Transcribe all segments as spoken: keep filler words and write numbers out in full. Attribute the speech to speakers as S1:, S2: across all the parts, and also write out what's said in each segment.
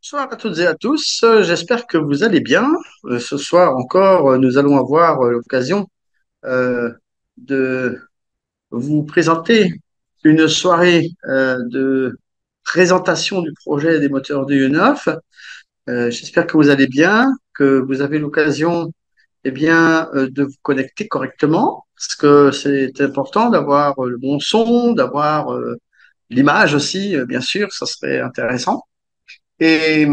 S1: Bonsoir à toutes et à tous, Euh, j'espère que vous allez bien. Euh, Ce soir encore, euh, nous allons avoir euh, l'occasion euh, de vous présenter une soirée euh, de présentation du projet des moteurs de neuf. Euh, j'espère que vous allez bien, que vous avez l'occasion eh bien, euh, de vous connecter correctement, parce que c'est important d'avoir euh, le bon son, d'avoir euh, l'image aussi, euh, bien sûr, ça serait intéressant. Et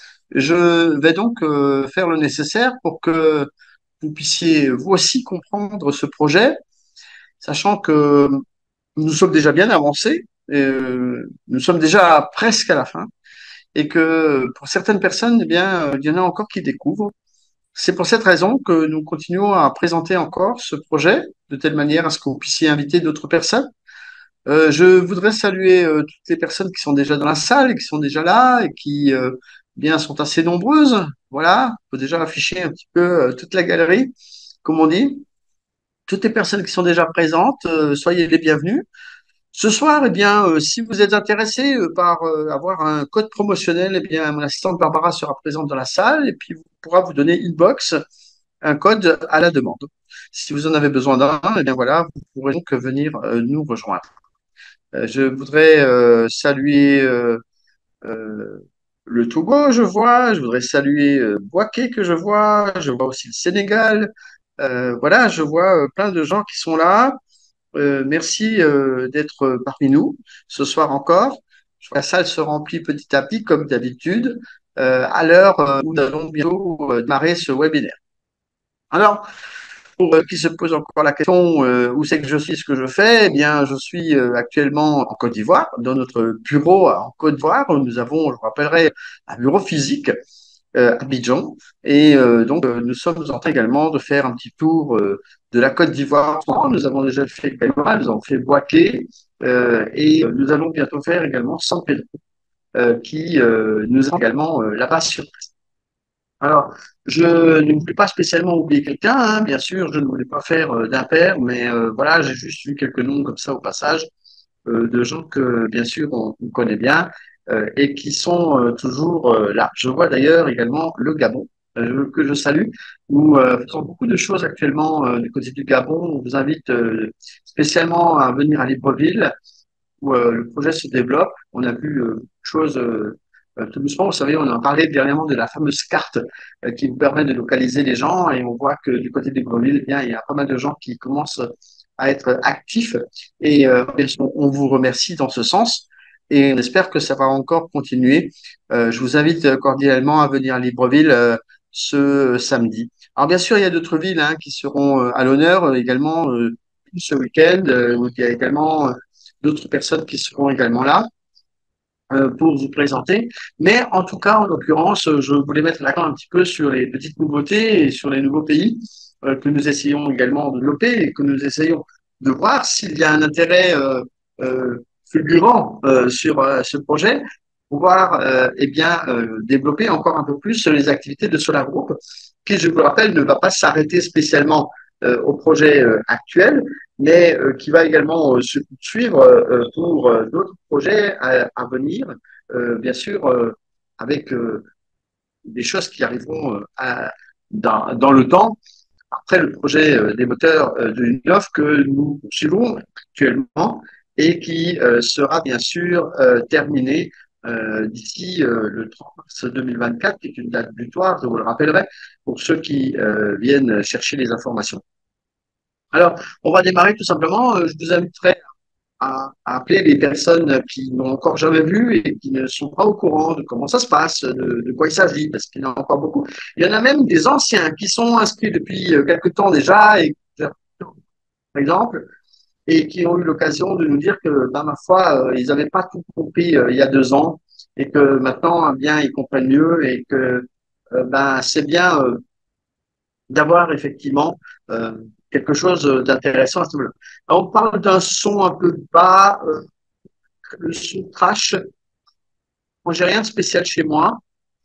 S1: je vais donc euh, faire le nécessaire pour que vous puissiez vous aussi comprendre ce projet, sachant que nous sommes déjà bien avancés, euh, nous sommes déjà presque à la fin, et que pour certaines personnes, eh bien, euh, il y en a encore qui découvrent. C'est pour cette raison que nous continuons à présenter encore ce projet, de telle manière à ce que vous puissiez inviter d'autres personnes. Euh, je voudrais saluer euh, toutes les personnes qui sont déjà dans la salle, et qui sont déjà là et qui euh, bien sont assez nombreuses. Voilà, on peut déjà afficher un petit peu euh, toute la galerie, comme on dit. Toutes les personnes qui sont déjà présentes, euh, soyez les bienvenus. Ce soir, eh bien, euh, si vous êtes intéressé euh, par euh, avoir un code promotionnel, eh bien, mon assistante Barbara sera présente dans la salle et puis vous pourra vous donner une box, un code à la demande. Si vous en avez besoin d'un, eh bien voilà, vous pourrez donc venir euh, nous rejoindre. Euh, je voudrais euh, saluer euh, euh, le Togo, je vois. Je voudrais saluer euh, Boaké, que je vois. Je vois aussi le Sénégal. Euh, voilà, je vois euh, plein de gens qui sont là. Euh, merci euh, d'être euh, parmi nous ce soir encore. Je vois que la salle se remplit petit à petit, comme d'habitude, euh, à l'heure euh, où nous allons bientôt euh, démarrer ce webinaire. Alors, pour euh, qui se pose encore la question euh, où c'est que je suis, ce que je fais, eh bien, je suis euh, actuellement en Côte d'Ivoire, dans notre bureau en Côte d'Ivoire. Nous avons, je vous rappellerai, un bureau physique euh, à Abidjan. Et euh, donc, euh, nous sommes en train également de faire un petit tour euh, de la Côte d'Ivoire. Nous avons déjà fait Calma, nous avons fait Boaké, euh, et euh, nous allons bientôt faire également San Pedro, euh, qui euh, nous est également euh, là-bas sur alors, je ne voulais pas spécialement oublier quelqu'un, hein, bien sûr, je ne voulais pas faire euh, d'impair, mais euh, voilà, j'ai juste vu quelques noms comme ça au passage, euh, de gens que, bien sûr, on, on connaît bien euh, et qui sont euh, toujours euh, là. Je vois d'ailleurs également le Gabon, euh, que je salue. Nous euh, faisons beaucoup de choses actuellement euh, du côté du Gabon. On vous invite euh, spécialement à venir à Libreville, où euh, le projet se développe. On a vu euh, beaucoup de choses euh, euh, tout doucement. Vous savez, on a parlé dernièrement de la fameuse carte euh, qui vous permet de localiser les gens et on voit que du côté des Grenoble, eh bien, il y a pas mal de gens qui commencent à être actifs et euh, bien sûr, on vous remercie dans ce sens et on espère que ça va encore continuer. Euh, je vous invite cordialement à venir à Libreville euh, ce samedi. Alors bien sûr, il y a d'autres villes hein, qui seront euh, à l'honneur euh, également euh, ce week-end, euh, où il y a également euh, d'autres personnes qui seront également là euh, pour vous présenter. Mais en tout cas, en l'occurrence, je voulais mettre l'accent un petit peu sur les petites nouveautés et sur les nouveaux pays euh, que nous essayons également de développer et que nous essayons de voir s'il y a un intérêt euh, euh, fulgurant euh, sur euh, ce projet, pouvoir euh, eh bien euh, développer encore un peu plus les activités de Solar Group, qui, je vous le rappelle, ne va pas s'arrêter spécialement euh, au projet euh, actuel, mais euh, qui va également euh, se poursuivre euh, pour euh, d'autres projets à, à venir, euh, bien sûr, euh, avec euh, des choses qui arriveront euh, à, dans, dans le temps. Après le projet euh, des moteurs euh, de l'U N O F que nous poursuivons actuellement et qui euh, sera bien sûr euh, terminé euh, d'ici euh, le trente mars deux mille vingt-quatre, qui est une date butoir, je vous le rappellerai, pour ceux qui euh, viennent chercher les informations. Alors, on va démarrer tout simplement. Euh, Je vous inviterai à, à appeler les personnes qui n'ont encore jamais vu et qui ne sont pas au courant de comment ça se passe, de, de quoi il s'agit, parce qu'il y en a encore beaucoup. Il y en a même des anciens qui sont inscrits depuis euh, quelque temps déjà, et, par exemple, et qui ont eu l'occasion de nous dire que, ben, ma foi, euh, ils n'avaient pas tout compris euh, il y a deux ans, et que maintenant, eh bien, ils comprennent mieux, et que euh, ben, c'est bien euh, d'avoir effectivement euh, quelque chose d'intéressant à ce niveau-là. On parle d'un son un peu bas, euh, le son crash. Moi, j'ai rien de spécial chez moi.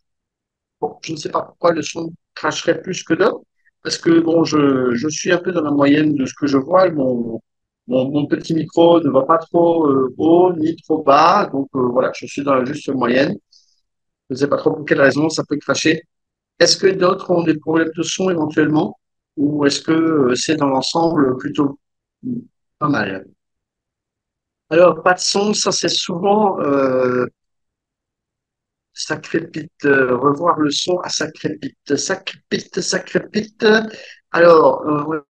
S1: Bon, je ne sais pas pourquoi le son cracherait plus que d'autres, parce que bon, je, je suis un peu dans la moyenne de ce que je vois. Mon, mon, mon petit micro ne va pas trop euh, haut ni trop bas, donc euh, voilà, je suis dans la juste moyenne. Je ne sais pas trop pour quelle raison ça peut cracher. Est-ce que d'autres ont des problèmes de son éventuellement ou est-ce que euh, c'est dans l'ensemble plutôt pas mal? Alors, pas de son, ça c'est souvent euh, ça crépite. Euh, revoir le son, ah, ça crépite, ça crépite, ça crépite. Alors, euh,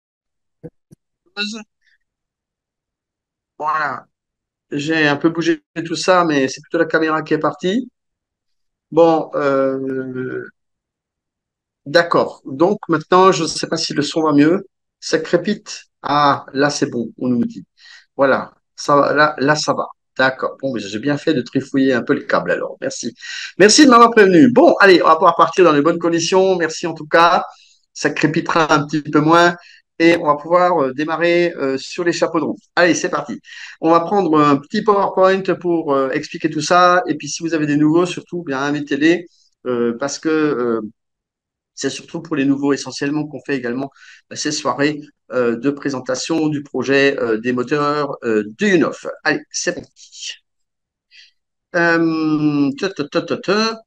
S1: voilà, j'ai un peu bougé tout ça, mais c'est plutôt la caméra qui est partie. Bon, euh, d'accord. Donc maintenant, je ne sais pas si le son va mieux. Ça crépite. Ah, là c'est bon, on nous dit. Voilà, ça va, là, là ça va. D'accord. Bon, mais j'ai bien fait de trifouiller un peu le câble alors. Merci. Merci de m'avoir prévenu. Bon, allez, on va pouvoir partir dans les bonnes conditions. Merci en tout cas. Ça crépitera un petit peu moins et on va pouvoir euh, démarrer euh, sur les chapeaux de roue. Allez, c'est parti. On va prendre un petit PowerPoint pour euh, expliquer tout ça. Et puis si vous avez des nouveaux, surtout, bien invitez-les euh, parce que euh, c'est surtout pour les nouveaux essentiellement qu'on fait également euh, ces soirées euh, de présentation du projet euh, des moteurs euh, de UNOF. Allez, c'est parti. Euh, ta, ta, ta, ta, ta.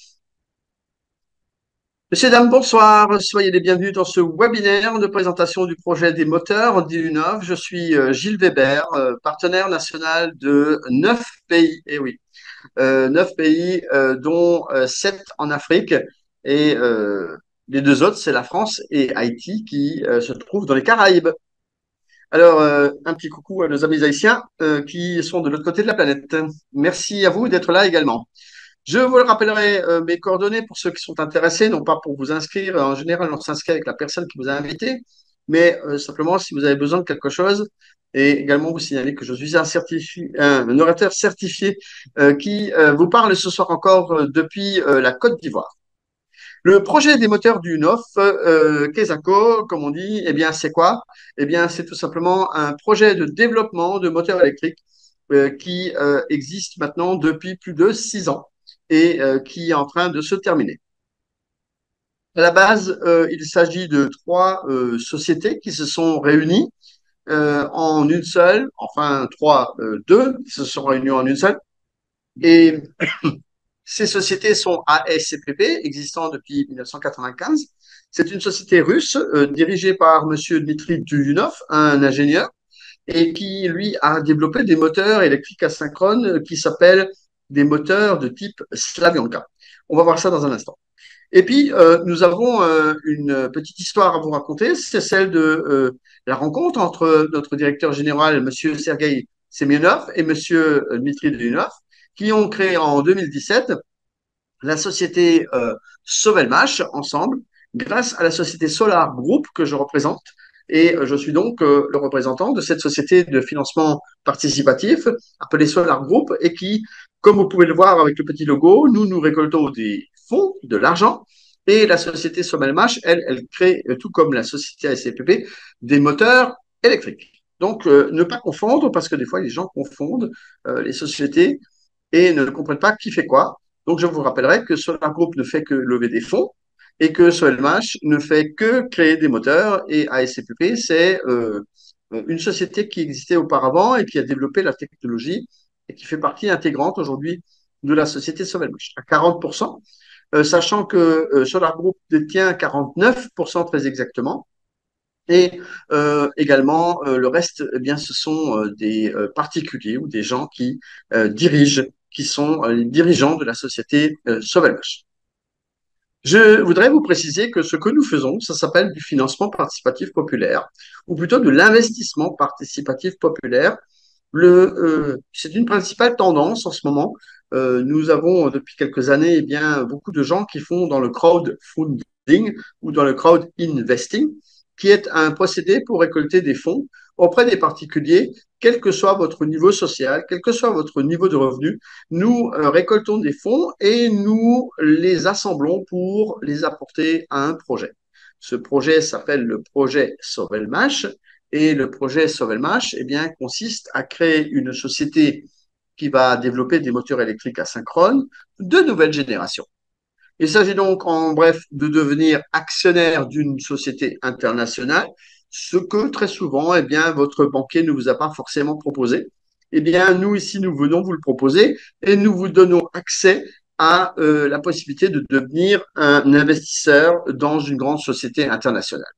S1: Messieurs, dames, bonsoir. Soyez les bienvenus dans ce webinaire de présentation du projet des moteurs d'UNOF. Je suis euh, Gilles Weber, euh, partenaire national de neuf pays. Eh oui, euh, neuf pays, euh, dont euh, sept en Afrique. Et euh, les deux autres, c'est la France et Haïti qui euh, se trouvent dans les Caraïbes. Alors, euh, un petit coucou à nos amis haïtiens euh, qui sont de l'autre côté de la planète. Merci à vous d'être là également. Je vous le rappellerai, euh, mes coordonnées pour ceux qui sont intéressés, non pas pour vous inscrire. En général, on s'inscrit avec la personne qui vous a invité, mais euh, simplement si vous avez besoin de quelque chose. Et également vous signaler que je suis un, certifié, un, un orateur certifié euh, qui euh, vous parle ce soir encore euh, depuis euh, la Côte d'Ivoire. Le projet des moteurs du N O F, euh, Kesako, comme on dit, eh bien, c'est quoi? Eh bien, c'est tout simplement un projet de développement de moteurs électriques euh, qui euh, existe maintenant depuis plus de six ans et euh, qui est en train de se terminer. À la base, euh, il s'agit de trois euh, sociétés qui se sont réunies euh, en une seule, enfin trois, euh, deux, qui se sont réunies en une seule. Et ces sociétés sont A S C P P, existant depuis mille neuf cent quatre-vingt-quinze. C'est une société russe euh, dirigée par Monsieur Dmitry Duyunov, un ingénieur, et qui, lui, a développé des moteurs électriques asynchrones euh, qui s'appellent des moteurs de type Slavyanka. On va voir ça dans un instant. Et puis, euh, nous avons euh, une petite histoire à vous raconter, c'est celle de euh, la rencontre entre notre directeur général, Monsieur Sergei Semyonov, et Monsieur Dmitry Duyunov, qui ont créé en deux mille dix-sept la société euh, Sovelmash ensemble, grâce à la société Solar Group que je représente. Et euh, je suis donc euh, le représentant de cette société de financement participatif appelée Solar Group et qui, comme vous pouvez le voir avec le petit logo, nous nous récoltons des fonds, de l'argent. Et la société Sovelmash, elle, elle crée, euh, tout comme la société A S C P P, des moteurs électriques. Donc, euh, ne pas confondre, parce que des fois, les gens confondent euh, les sociétés et ne comprennent pas qui fait quoi. Donc, je vous rappellerai que Solar Group ne fait que lever des fonds et que Solmash ne fait que créer des moteurs. Et A S C P P, c'est euh, une société qui existait auparavant et qui a développé la technologie et qui fait partie intégrante aujourd'hui de la société Sovelmash à quarante pour cent, euh, sachant que euh, Solar Group détient quarante-neuf pour cent très exactement. Et euh, également, euh, le reste, eh bien, ce sont euh, des euh, particuliers ou des gens qui euh, dirigent, qui sont euh, les dirigeants de la société euh, Sovelmash. Je voudrais vous préciser que ce que nous faisons, ça s'appelle du financement participatif populaire, ou plutôt de l'investissement participatif populaire. Le, euh, c'est une principale tendance en ce moment. Euh, nous avons depuis quelques années eh bien, beaucoup de gens qui font dans le crowdfunding ou dans le crowd investing, qui est un procédé pour récolter des fonds auprès des particuliers, quel que soit votre niveau social, quel que soit votre niveau de revenu. Nous euh, récoltons des fonds et nous les assemblons pour les apporter à un projet. Ce projet s'appelle le projet Sovelmash. Et le projet Sovelmash eh bien, consiste à créer une société qui va développer des moteurs électriques asynchrones de nouvelle génération. Il s'agit donc, en bref, de devenir actionnaire d'une société internationale, ce que très souvent, eh bien, votre banquier ne vous a pas forcément proposé. Eh bien, nous ici, nous venons vous le proposer et nous vous donnons accès a euh, la possibilité de devenir un investisseur dans une grande société internationale.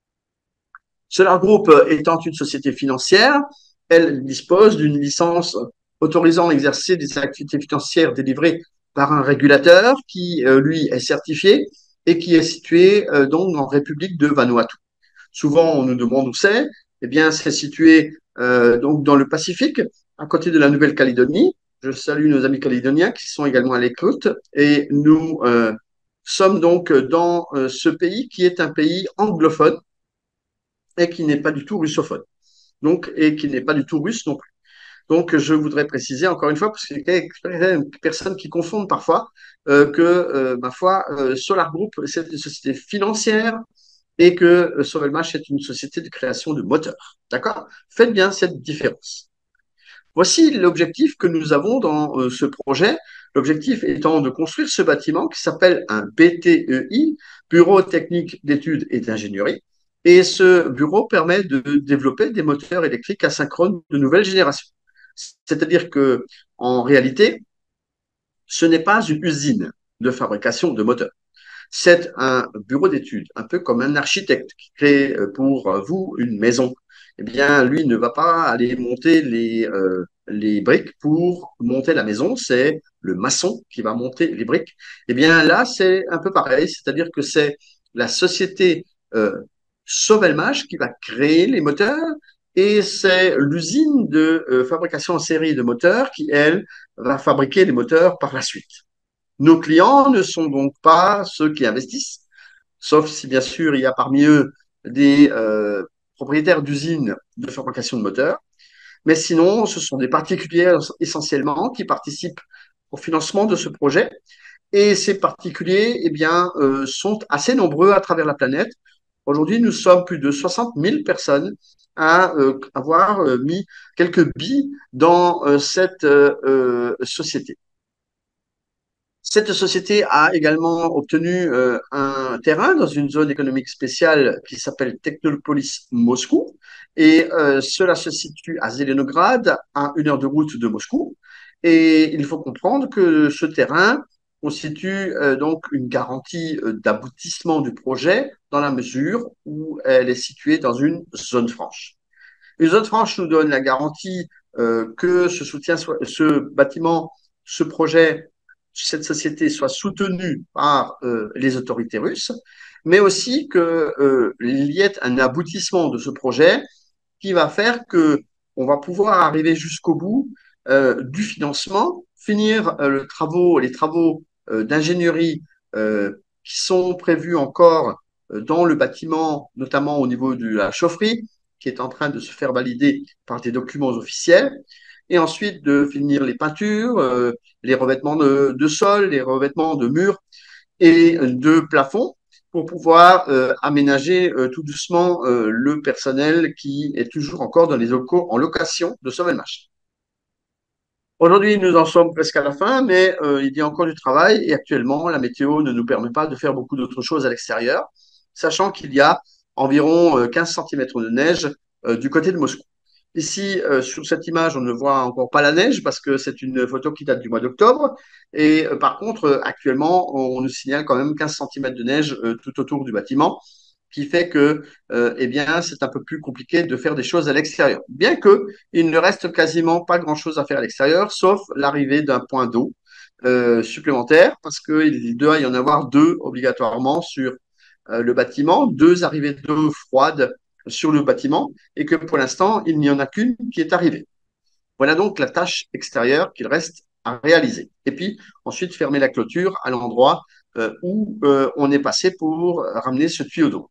S1: Solar Group étant une société financière, elle dispose d'une licence autorisant l'exercice des activités financières délivrées par un régulateur qui, euh, lui, est certifié et qui est situé euh, donc en République de Vanuatu. Souvent, on nous demande où c'est. Eh bien, c'est situé euh, donc dans le Pacifique, à côté de la Nouvelle-Calédonie. Je salue nos amis calédoniens qui sont également à l'écoute. Et nous euh, sommes donc dans euh, ce pays qui est un pays anglophone et qui n'est pas du tout russophone. Donc, et qui n'est pas du tout russe non plus. Donc, je voudrais préciser encore une fois, parce qu'il y a quelques personnes qui confondent parfois, euh, que, euh, ma foi, euh, Solar Group, c'est une société financière et que euh, Sovelmash est une société de création de moteurs. D'accord? Faites bien cette différence. Voici l'objectif que nous avons dans euh, ce projet. L'objectif étant de construire ce bâtiment qui s'appelle un B T E I, Bureau technique d'études et d'ingénierie. Et ce bureau permet de développer des moteurs électriques asynchrones de nouvelle génération. C'est-à-dire que, en réalité, ce n'est pas une usine de fabrication de moteurs. C'est un bureau d'études, un peu comme un architecte qui crée euh, pour vous une maison. Eh bien, lui ne va pas aller monter les, euh, les briques pour monter la maison, c'est le maçon qui va monter les briques. Eh bien, là, c'est un peu pareil, c'est-à-dire que c'est la société euh, Sovelmash qui va créer les moteurs et c'est l'usine de euh, fabrication en série de moteurs qui, elle, va fabriquer les moteurs par la suite. Nos clients ne sont donc pas ceux qui investissent, sauf si bien sûr il y a parmi eux des euh, propriétaires d'usines de fabrication de moteurs, mais sinon ce sont des particuliers essentiellement qui participent au financement de ce projet. Et ces particuliers eh bien, euh, sont assez nombreux à travers la planète. Aujourd'hui, nous sommes plus de soixante mille personnes à euh, avoir euh, mis quelques billes dans euh, cette euh, euh, société. Cette société a également obtenu euh, un terrain dans une zone économique spéciale qui s'appelle Technopolis Moscou. Et euh, cela se situe à Zelenograd, à une heure de route de Moscou. Et il faut comprendre que ce terrain constitue euh, donc une garantie euh, d'aboutissement du projet dans la mesure où elle est située dans une zone franche. Une zone franche nous donne la garantie euh, que ce soutien, soit, ce bâtiment, ce projet, cette société soit soutenue par euh, les autorités russes, mais aussi qu'il euh, y ait un aboutissement de ce projet qui va faire que on va pouvoir arriver jusqu'au bout euh, du financement, finir euh, le travaux, les travaux euh, d'ingénierie euh, qui sont prévus encore euh, dans le bâtiment, notamment au niveau de la chaufferie, qui est en train de se faire valider par des documents officiels, et ensuite de finir les peintures, euh, les revêtements de, de sol, les revêtements de murs et de plafond pour pouvoir euh, aménager euh, tout doucement euh, le personnel qui est toujours encore dans les locaux en location de Sovelmash. Aujourd'hui, nous en sommes presque à la fin, mais euh, il y a encore du travail et actuellement, la météo ne nous permet pas de faire beaucoup d'autres choses à l'extérieur, sachant qu'il y a environ euh, quinze centimètres de neige euh, du côté de Moscou. Ici, euh, sur cette image, on ne voit encore pas la neige parce que c'est une photo qui date du mois d'octobre. Et euh, par contre, euh, actuellement, on nous signale quand même quinze centimètres de neige euh, tout autour du bâtiment, qui fait que, euh, eh bien, c'est un peu plus compliqué de faire des choses à l'extérieur. Bien que il ne reste quasiment pas grand-chose à faire à l'extérieur, sauf l'arrivée d'un point d'eau euh, supplémentaire, parce qu'il doit y en avoir deux obligatoirement sur euh, le bâtiment, deux arrivées d'eau froide sur le bâtiment, et que pour l'instant, il n'y en a qu'une qui est arrivée. Voilà donc la tâche extérieure qu'il reste à réaliser. Et puis, ensuite, fermer la clôture à l'endroit euh, où euh, on est passé pour ramener ce tuyau d'eau.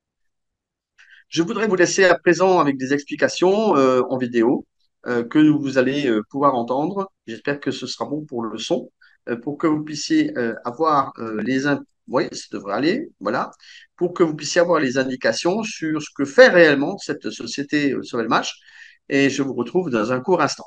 S1: Je voudrais vous laisser à présent avec des explications euh, en vidéo euh, que vous allez euh, pouvoir entendre. J'espère que ce sera bon pour le son, euh, pour que vous puissiez euh, avoir euh, les in- oui, ça devrait aller, voilà, pour que vous puissiez avoir les indications sur ce que fait réellement cette société euh, Sovelmash. Et je vous retrouve dans un court instant.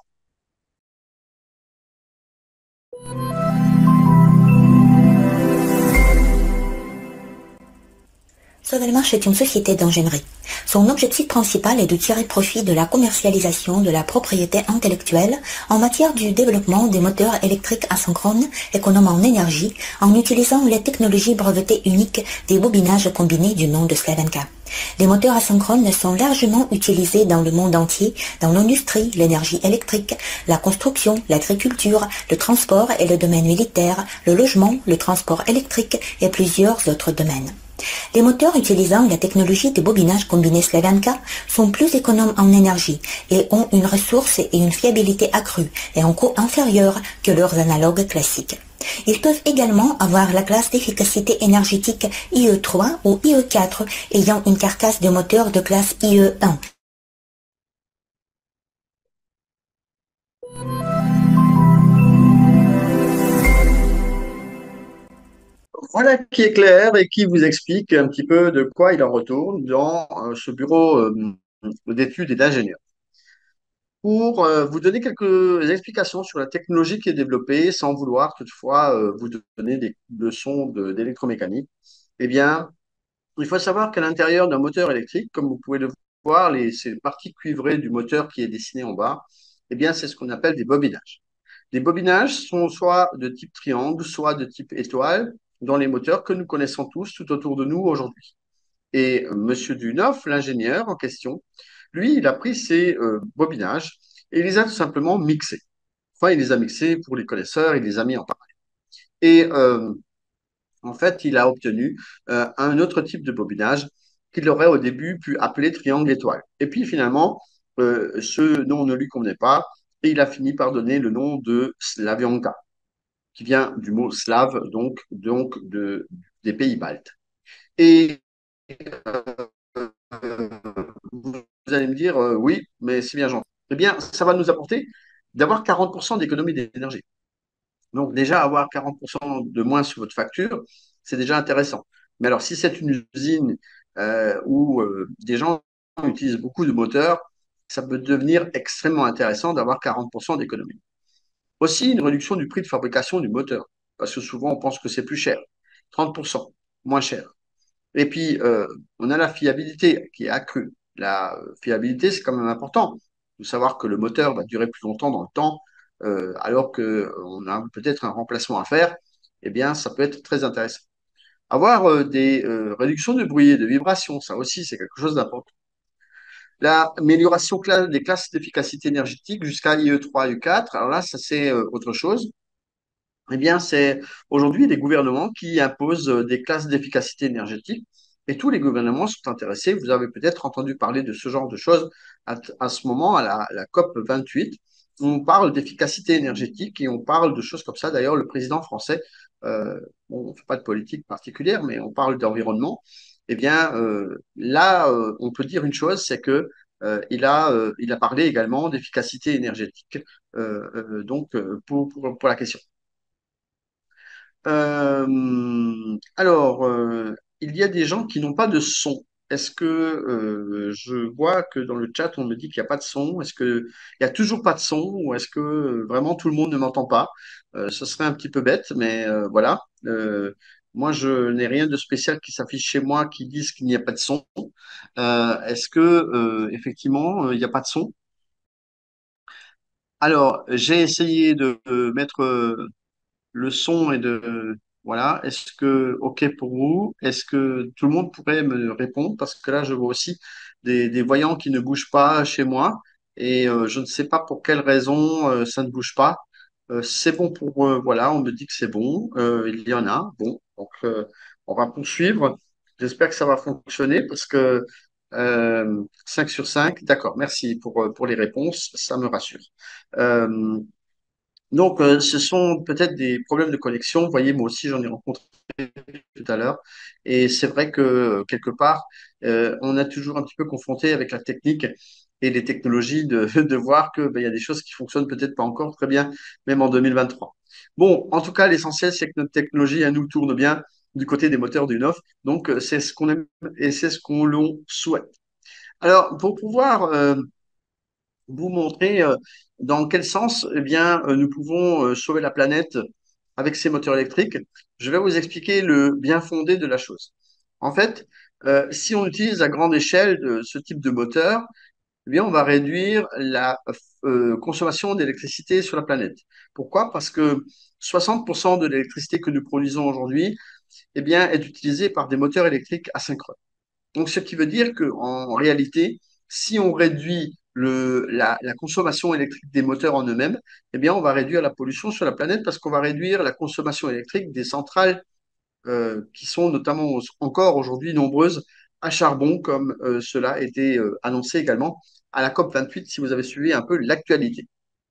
S2: Sovelmarch est une société d'ingénierie. Son objectif principal est de tirer profit de la commercialisation de la propriété intellectuelle en matière du développement des moteurs électriques asynchrones économes en énergie en utilisant les technologies brevetées uniques des bobinages combinés du nom de Slavenka. Les moteurs asynchrones sont largement utilisés dans le monde entier, dans l'industrie, l'énergie électrique, la construction, l'agriculture, le transport et le domaine militaire, le logement, le transport électrique et plusieurs autres domaines. Les moteurs utilisant la technologie de bobinage combiné Slavenka sont plus économes en énergie et ont une ressource et une fiabilité accrue et un coût inférieur que leurs analogues classiques. Ils peuvent également avoir la classe d'efficacité énergétique I E trois ou I E quatre ayant une carcasse de moteur de classe I E un.
S1: Voilà qui est clair et qui vous explique un petit peu de quoi il en retourne dans euh, ce bureau euh, d'études et d'ingénieurs. Pour euh, vous donner quelques explications sur la technologie qui est développée, sans vouloir toutefois euh, vous donner des leçons de- d'électromécanique, eh bien, il faut savoir qu'à l'intérieur d'un moteur électrique, comme vous pouvez le voir, les, ces parties cuivrées du moteur qui est dessiné en bas, eh bien, c'est ce qu'on appelle des bobinages. Les bobinages sont soit de type triangle, soit de type étoile dans les moteurs que nous connaissons tous tout autour de nous aujourd'hui. Et euh, Monsieur Dunoff, l'ingénieur en question, lui, il a pris ces euh, bobinages et il les a tout simplement mixés. Enfin, il les a mixés pour les connaisseurs, il les a mis en parallèle. Et euh, en fait, il a obtenu euh, un autre type de bobinage qu'il aurait au début pu appeler triangle étoile. Et puis finalement, euh, ce nom ne lui convenait pas et il a fini par donner le nom de Slavionka, qui vient du mot slave, donc, donc de, des pays baltes. Et euh, vous allez me dire, euh, oui, mais c'est bien gentil. Eh bien, ça va nous apporter d'avoir quarante pour cent d'économie d'énergie. Donc déjà, avoir quarante pour cent de moins sur votre facture, c'est déjà intéressant. Mais alors, si c'est une usine euh, où euh, des gens utilisent beaucoup de moteurs, ça peut devenir extrêmement intéressant d'avoir quarante pour cent d'économie. Aussi, une réduction du prix de fabrication du moteur, parce que souvent, on pense que c'est plus cher. trente pour cent moins cher. Et puis, euh, on a la fiabilité qui est accrue. La fiabilité, c'est quand même important. Il faut savoir que le moteur va durer plus longtemps dans le temps, euh, alors qu'on a peut-être un remplacement à faire. Eh bien, ça peut être très intéressant. Avoir euh, des euh, réductions de bruit et de vibrations, ça aussi, c'est quelque chose d'important. L'amélioration cla- des classes d'efficacité énergétique jusqu'à I E trois, I E quatre, alors là, ça c'est euh, autre chose. Eh bien, c'est aujourd'hui des gouvernements qui imposent euh, des classes d'efficacité énergétique et tous les gouvernements sont intéressés. Vous avez peut-être entendu parler de ce genre de choses à, à ce moment, à la, la COP vingt-huit. On parle d'efficacité énergétique et on parle de choses comme ça. D'ailleurs, le président français, euh, bon, on ne fait pas de politique particulière, mais on parle d'environnement. Eh bien, euh, là, euh, on peut dire une chose, c'est que euh, il a, euh, il a parlé également d'efficacité énergétique, euh, euh, donc euh, pour, pour, pour la question. Euh, alors, euh, il y a des gens qui n'ont pas de son. Est-ce que euh, je vois que dans le chat, on me dit qu'il n'y a pas de son? Est-ce qu'il n'y a toujours pas de son ou est-ce que euh, vraiment tout le monde ne m'entend pas? Euh, ce serait un petit peu bête, mais euh, voilà. Euh, moi, je n'ai rien de spécial qui s'affiche chez moi qui dise qu'il n'y a pas de son. Euh, est-ce que euh, effectivement, euh, il n'y a pas de son? Alors, j'ai essayé de euh, mettre euh, le son est de... Voilà, est-ce que OK pour vous? Est-ce que tout le monde pourrait me répondre? Parce que là, je vois aussi des, des voyants qui ne bougent pas chez moi et euh, je ne sais pas pour quelle raison euh, ça ne bouge pas. Euh, c'est bon pour... euh, voilà, on me dit que c'est bon. Euh, il y en a. Bon, donc euh, on va poursuivre. J'espère que ça va fonctionner parce que euh, cinq sur cinq, d'accord, merci pour, euh, pour les réponses, ça me rassure. Euh, donc, euh, ce sont peut-être des problèmes de connexion. Vous voyez, moi aussi, j'en ai rencontré tout à l'heure. Et c'est vrai que, euh, quelque part, euh, on a toujours un petit peu confronté avec la technique et les technologies de, de voir que, ben, il y a des choses qui fonctionnent peut-être pas encore très bien, même en deux mille vingt-trois. Bon, en tout cas, l'essentiel, c'est que notre technologie, à nous, tourne bien du côté des moteurs du neuf. Donc, euh, c'est ce qu'on aime et c'est ce qu'on l'on souhaite. Alors, pour pouvoir euh, vous montrer euh, dans quel sens eh bien, euh, nous pouvons euh, sauver la planète avec ces moteurs électriques. Je vais vous expliquer le bien fondé de la chose. En fait, Euh, si on utilise à grande échelle de ce type de moteur, eh bien, on va réduire la euh, consommation d'électricité sur la planète. Pourquoi? Parce que soixante pour cent de l'électricité que nous produisons aujourd'hui, eh bien, est utilisée par des moteurs électriques asynchrones. Donc, ce qui veut dire qu'en réalité, si on réduit le, la, la consommation électrique des moteurs en eux-mêmes, eh bien, on va réduire la pollution sur la planète parce qu'on va réduire la consommation électrique des centrales euh, qui sont notamment encore aujourd'hui nombreuses à charbon, comme euh, cela a été euh, annoncé également à la COP vingt-huit, si vous avez suivi un peu l'actualité.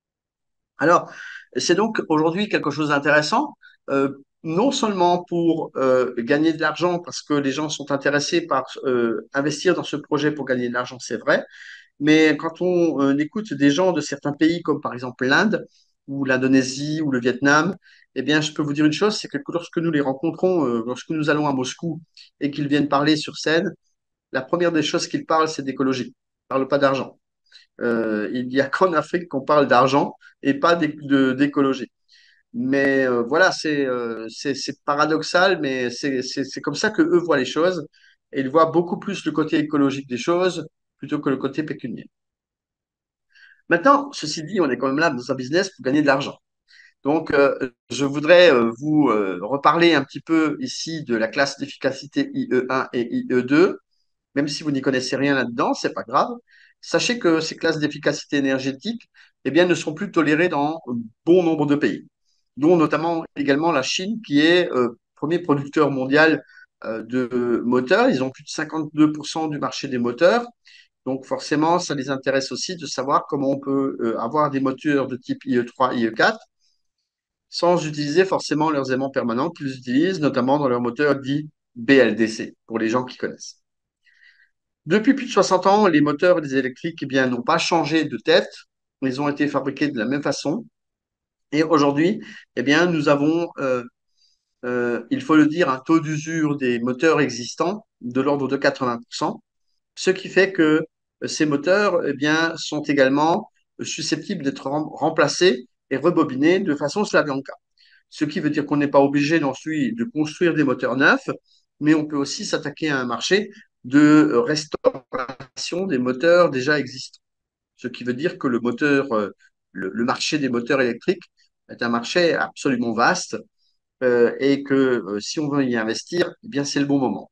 S1: Alors, c'est donc aujourd'hui quelque chose d'intéressant, euh, non seulement pour euh, gagner de l'argent, parce que les gens sont intéressés par euh, investir dans ce projet pour gagner de l'argent, c'est vrai, mais quand on euh, écoute des gens de certains pays, comme par exemple l'Inde, ou l'Indonésie, ou le Vietnam, eh bien, je peux vous dire une chose, c'est que lorsque nous les rencontrons, euh, lorsque nous allons à Moscou et qu'ils viennent parler sur scène, la première des choses qu'ils parlent, c'est d'écologie. Ils ne parlent pas d'argent. Euh, il n'y a qu'en Afrique qu'on parle d'argent et pas d'é- de- d'écologie. Mais euh, voilà, c'est euh, c'est c'est paradoxal, mais c'est c'est c'est comme ça que eux voient les choses. Et ils voient beaucoup plus le côté écologique des choses plutôt que le côté pécuniaire. Maintenant, ceci dit, on est quand même là dans un business pour gagner de l'argent. Donc, euh, je voudrais euh, vous euh, reparler un petit peu ici de la classe d'efficacité I E un et I E deux. Même si vous n'y connaissez rien là-dedans, c'est pas grave. Sachez que ces classes d'efficacité énergétique, eh bien, ne sont plus tolérées dans bon nombre de pays, dont notamment également la Chine, qui est euh, premier producteur mondial euh, de moteurs. Ils ont plus de cinquante-deux pour cent du marché des moteurs. Donc forcément, ça les intéresse aussi de savoir comment on peut euh, avoir des moteurs de type I E trois, I E quatre, sans utiliser forcément leurs aimants permanents qu'ils utilisent, notamment dans leurs moteurs dits B L D C, pour les gens qui connaissent. Depuis plus de soixante ans, les moteurs des électriques eh bien, n'ont pas changé de tête. Ils ont été fabriqués de la même façon. Et aujourd'hui, eh bien, nous avons, euh, euh, il faut le dire, un taux d'usure des moteurs existants de l'ordre de quatre-vingts pour cent, ce qui fait que ces moteurs eh bien, sont également susceptibles d'être rem remplacés et rebobinés de façon Slavyanka. Ce qui veut dire qu'on n'est pas obligé ensuite de construire des moteurs neufs, mais on peut aussi s'attaquer à un marché de restauration des moteurs déjà existants. Ce qui veut dire que le moteur, euh, le, le marché des moteurs électriques est un marché absolument vaste euh, et que euh, si on veut y investir, eh bien c'est le bon moment.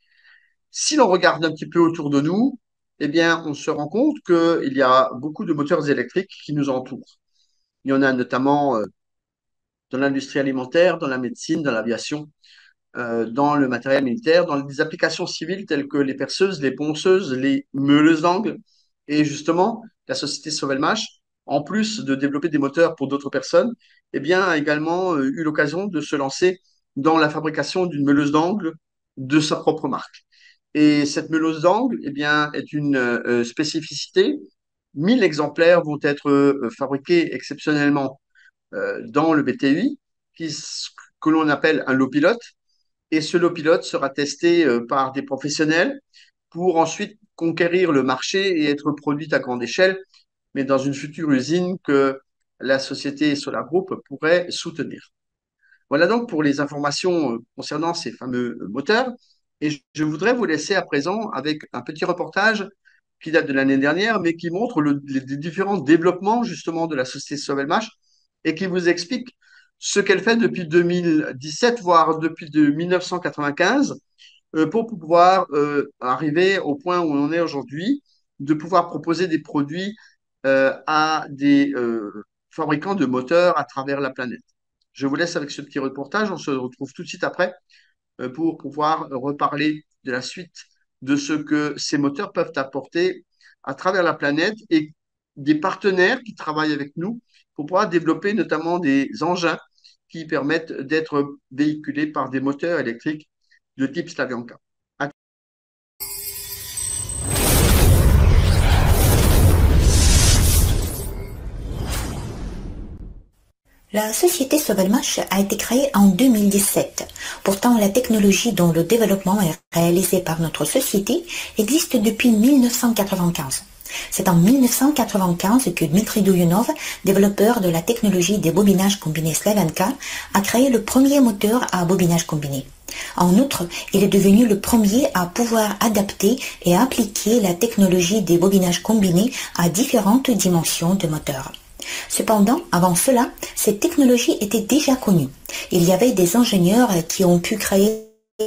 S1: Si l'on regarde un petit peu autour de nous, eh bien on se rend compte qu'il y a beaucoup de moteurs électriques qui nous entourent. Il y en a notamment euh, dans l'industrie alimentaire, dans la médecine, dans l'aviation, euh, dans le matériel militaire, dans des applications civiles telles que les perceuses, les ponceuses, les meuleuses d'angles. Et justement, la société Sovelmash, en plus de développer des moteurs pour d'autres personnes, eh bien, a également euh, eu l'occasion de se lancer dans la fabrication d'une meuleuse d'angle de sa propre marque. Et cette meuleuse d'angle, eh bien, est une euh, spécificité. mille exemplaires vont être euh, fabriqués exceptionnellement euh, dans le B T U I, qui, que l'on appelle un lot pilote. Et ce lot pilote sera testé euh, par des professionnels pour ensuite conquérir le marché et être produit à grande échelle, mais dans une future usine que la société Solar Group pourrait soutenir. Voilà donc pour les informations euh, concernant ces fameux euh, moteurs. Et je voudrais vous laisser à présent avec un petit reportage qui date de l'année dernière, mais qui montre le, les différents développements justement de la société Sovelmash et qui vous explique ce qu'elle fait depuis deux mille dix-sept, voire depuis de mille neuf cent quatre-vingt-quinze, euh, pour pouvoir euh, arriver au point où on est aujourd'hui, de pouvoir proposer des produits euh, à des euh, fabricants de moteurs à travers la planète. Je vous laisse avec ce petit reportage. On se retrouve tout de suite après euh, pour pouvoir reparler de la suite de ce que ces moteurs peuvent apporter à travers la planète et des partenaires qui travaillent avec nous pour pouvoir développer notamment des engins qui permettent d'être véhiculés par des moteurs électriques de type Slavyanka.
S2: La société Sovelmash a été créée en deux mille dix-sept. Pourtant, la technologie dont le développement est réalisé par notre société existe depuis mille neuf cent quatre-vingt-quinze. C'est en mille neuf cent quatre-vingt-quinze que Dmitri Douyounov, développeur de la technologie des bobinages combinés Slavenka, a créé le premier moteur à bobinage combiné. En outre, il est devenu le premier à pouvoir adapter et appliquer la technologie des bobinages combinés à différentes dimensions de moteur. Cependant, avant cela, cette technologie était déjà connue. Il y avait des ingénieurs qui ont pu créer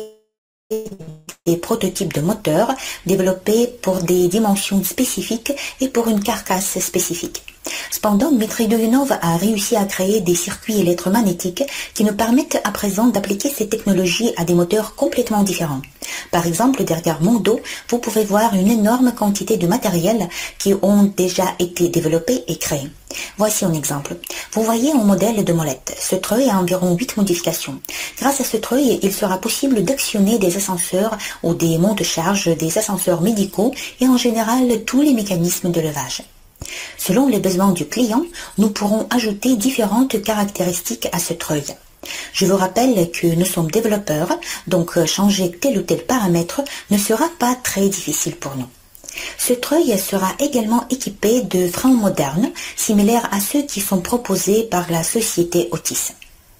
S2: des prototypes de moteurs développés pour des dimensions spécifiques et pour une carcasse spécifique. Cependant, Dmitri Douyounov a réussi à créer des circuits électromagnétiques qui nous permettent à présent d'appliquer ces technologies à des moteurs complètement différents. Par exemple, derrière mon dos, vous pouvez voir une énorme quantité de matériel qui ont déjà été développés et créés. Voici un exemple. Vous voyez un modèle de molette. Ce treuil a environ huit modifications. Grâce à ce treuil, il sera possible d'actionner des ascenseurs ou des monte-charges, des ascenseurs médicaux et en général tous les mécanismes de levage. Selon les besoins du client, nous pourrons ajouter différentes caractéristiques à ce treuil. Je vous rappelle que nous sommes développeurs, donc changer tel ou tel paramètre ne sera pas très difficile pour nous. Ce treuil sera également équipé de freins modernes, similaires à ceux qui sont proposés par la société Otis.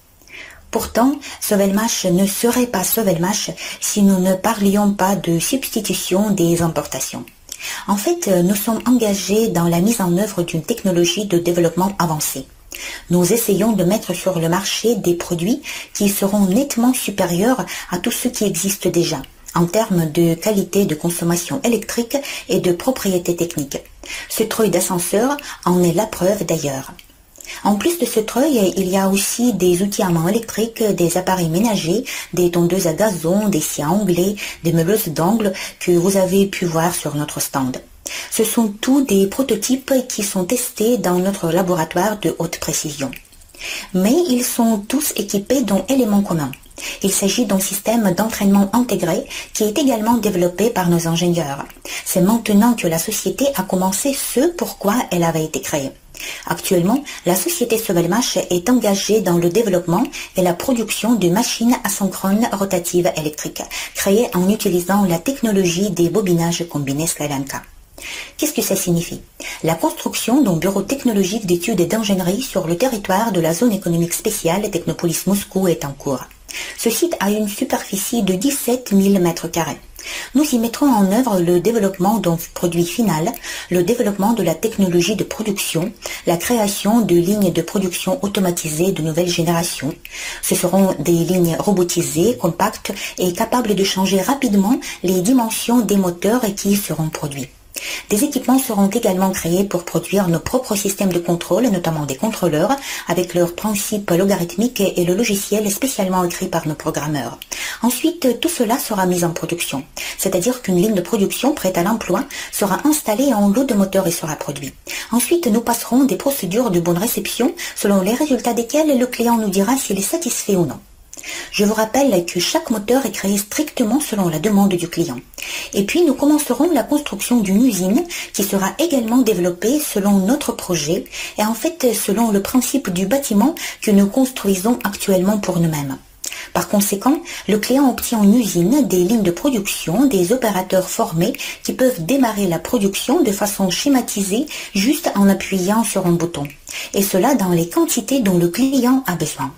S2: Pourtant, Sovelmash ne serait pas Sovelmash si nous ne parlions pas de substitution des importations. En fait, nous sommes engagés dans la mise en œuvre d'une technologie de développement avancée. Nous essayons de mettre sur le marché des produits qui seront nettement supérieurs à tous ceux qui existent déjà, en termes de qualité de consommation électrique et de propriétés techniques. Ce treuil d'ascenseur en est la preuve d'ailleurs. En plus de ce treuil, il y a aussi des outils à main électriques, des appareils ménagers, des tondeuses à gazon, des scies à onglet, des meuleuses d'ongles que vous avez pu voir sur notre stand. Ce sont tous des prototypes qui sont testés dans notre laboratoire de haute précision. Mais ils sont tous équipés d'un élément commun. Il s'agit d'un système d'entraînement intégré qui est également développé par nos ingénieurs. C'est maintenant que la société a commencé ce pourquoi elle avait été créée. Actuellement, la société Sovelmash est engagée dans le développement et la production de machines asynchrones rotatives électriques, créées en utilisant la technologie des bobinages combinés Slavenka. Qu'est-ce que ça signifie? La construction d'un bureau technologique d'études et d'ingénierie sur le territoire de la zone économique spéciale Technopolis Moscou est en cours. Ce site a une superficie de dix-sept mille mètres carrés. Nous y mettrons en œuvre le développement d'un produit final, le développement de la technologie de production, la création de lignes de production automatisées de nouvelle génération. Ce seront des lignes robotisées, compactes et capables de changer rapidement les dimensions des moteurs qui y seront produits. Des équipements seront également créés pour produire nos propres systèmes de contrôle, notamment des contrôleurs, avec leurs principes logarithmiques et le logiciel spécialement écrit par nos programmeurs. Ensuite, tout cela sera mis en production, c'est-à-dire qu'une ligne de production prête à l'emploi sera installée et un lot de moteurs y sera produit. Ensuite, nous passerons des procédures de bonne réception, selon les résultats desquelles le client nous dira s'il est satisfait ou non. Je vous rappelle que chaque moteur est créé strictement selon la demande du client. Et puis nous commencerons la construction d'une usine qui sera également développée selon notre projet et en fait selon le principe du bâtiment que nous construisons actuellement pour nous-mêmes. Par conséquent, le client obtient une usine, des lignes de production, des opérateurs formés qui peuvent démarrer la production de façon schématisée juste en appuyant sur un bouton. Et cela dans les quantités dont le client a besoin.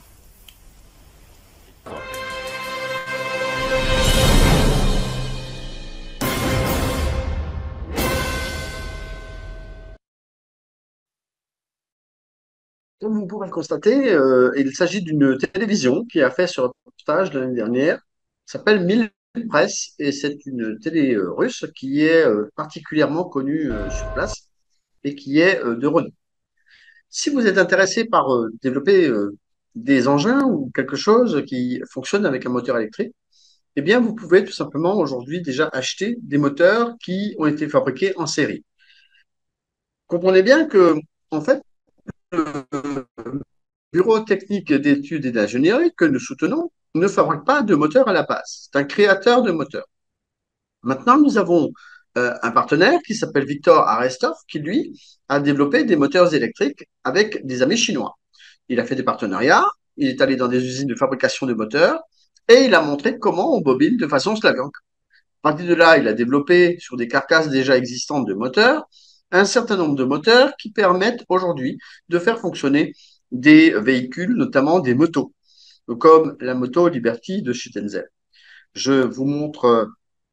S1: Comme vous pouvez le constater, euh, il s'agit d'une télévision qui a fait ce reportage de l'année dernière. Ça s'appelle Mille Presse et c'est une télé euh, russe qui est euh, particulièrement connue euh, sur place et qui est euh, de renom. Si vous êtes intéressé par euh, développer euh, des engins ou quelque chose qui fonctionne avec un moteur électrique, eh bien, vous pouvez tout simplement aujourd'hui déjà acheter des moteurs qui ont été fabriqués en série. Comprenez bien que, en fait, le bureau technique d'études et d'ingénierie que nous soutenons ne fabrique pas de moteur à la base. C'est un créateur de moteurs. Maintenant, nous avons euh, un partenaire qui s'appelle Victor Arestov, qui lui a développé des moteurs électriques avec des amis chinois. Il a fait des partenariats, il est allé dans des usines de fabrication de moteurs et il a montré comment on bobine de façon Slaviank. À partir de là, il a développé sur des carcasses déjà existantes de moteurs un certain nombre de moteurs qui permettent aujourd'hui de faire fonctionner des véhicules, notamment des motos, comme la moto Liberty de chez Denzel. Je vous montre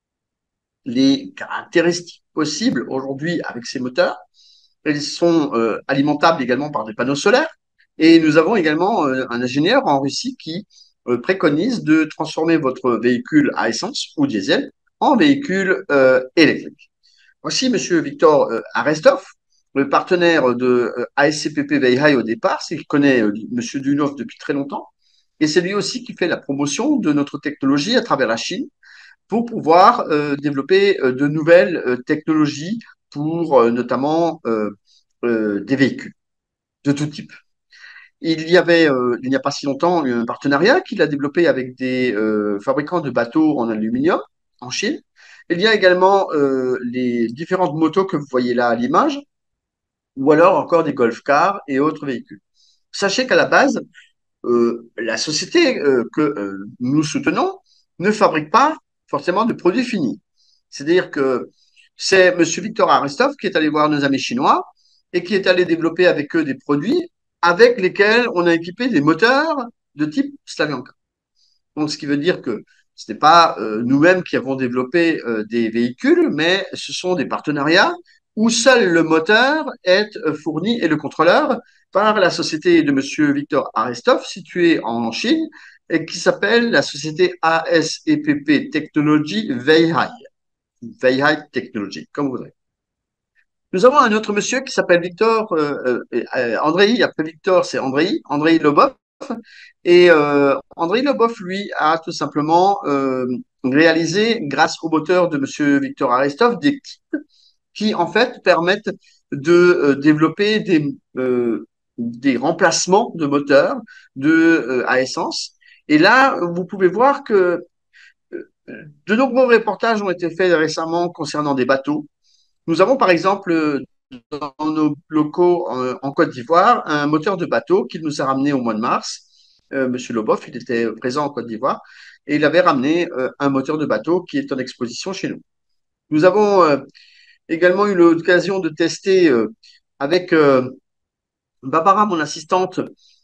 S1: les caractéristiques possibles aujourd'hui avec ces moteurs. Ils sont euh, alimentables également par des panneaux solaires. Et nous avons également euh, un ingénieur en Russie qui euh, préconise de transformer votre véhicule à essence ou diesel en véhicule euh, électrique. Voici M. Victor euh, Arestov, le partenaire de euh, A S C P P Weihai au départ, c'est qu'il connaît euh, M. Dunov depuis très longtemps. Et c'est lui aussi qui fait la promotion de notre technologie à travers la Chine pour pouvoir euh, développer euh, de nouvelles euh, technologies pour euh, notamment euh, euh, des véhicules de tout type. Il y avait, euh, il n'y a pas si longtemps, un partenariat qu'il a développé avec des euh, fabricants de bateaux en aluminium en Chine. Il y a également euh, les différentes motos que vous voyez là à l'image, ou alors encore des golf cars et autres véhicules. Sachez qu'à la base, euh, la société euh, que euh, nous soutenons ne fabrique pas forcément de produits finis. C'est-à-dire que c'est M. Victor Arestov qui est allé voir nos amis chinois et qui est allé développer avec eux des produits avec lesquels on a équipé des moteurs de type Slavyanka. Donc, ce qui veut dire que ce n'est pas euh, nous-mêmes qui avons développé euh, des véhicules, mais ce sont des partenariats où seul le moteur est euh, fourni et le contrôleur par la société de M. Victor Arestov, située en Chine, et qui s'appelle la société A S E P P Technology Weihai. Weihai Technology, comme vous voudrez. Nous avons un autre monsieur qui s'appelle Victor euh, euh, euh, Andrei. Après Victor, c'est Andrei, Andrei Lobov. Et euh, Andrei Lobov, lui, a tout simplement euh, réalisé, grâce au moteur de monsieur Victor Arestov, des kits qui, en fait, permettent de euh, développer des, euh, des remplacements de moteurs de, euh, à essence. Et là, vous pouvez voir que euh, de nombreux reportages ont été faits récemment concernant des bateaux. Nous avons par exemple dans nos locaux en, en Côte d'Ivoire un moteur de bateau qu'il nous a ramené au mois de mars. Euh, Monsieur Loboff, il était présent en Côte d'Ivoire et il avait ramené euh, un moteur de bateau qui est en exposition chez nous. Nous avons euh, également eu l'occasion de tester euh, avec euh, Barbara, mon assistante,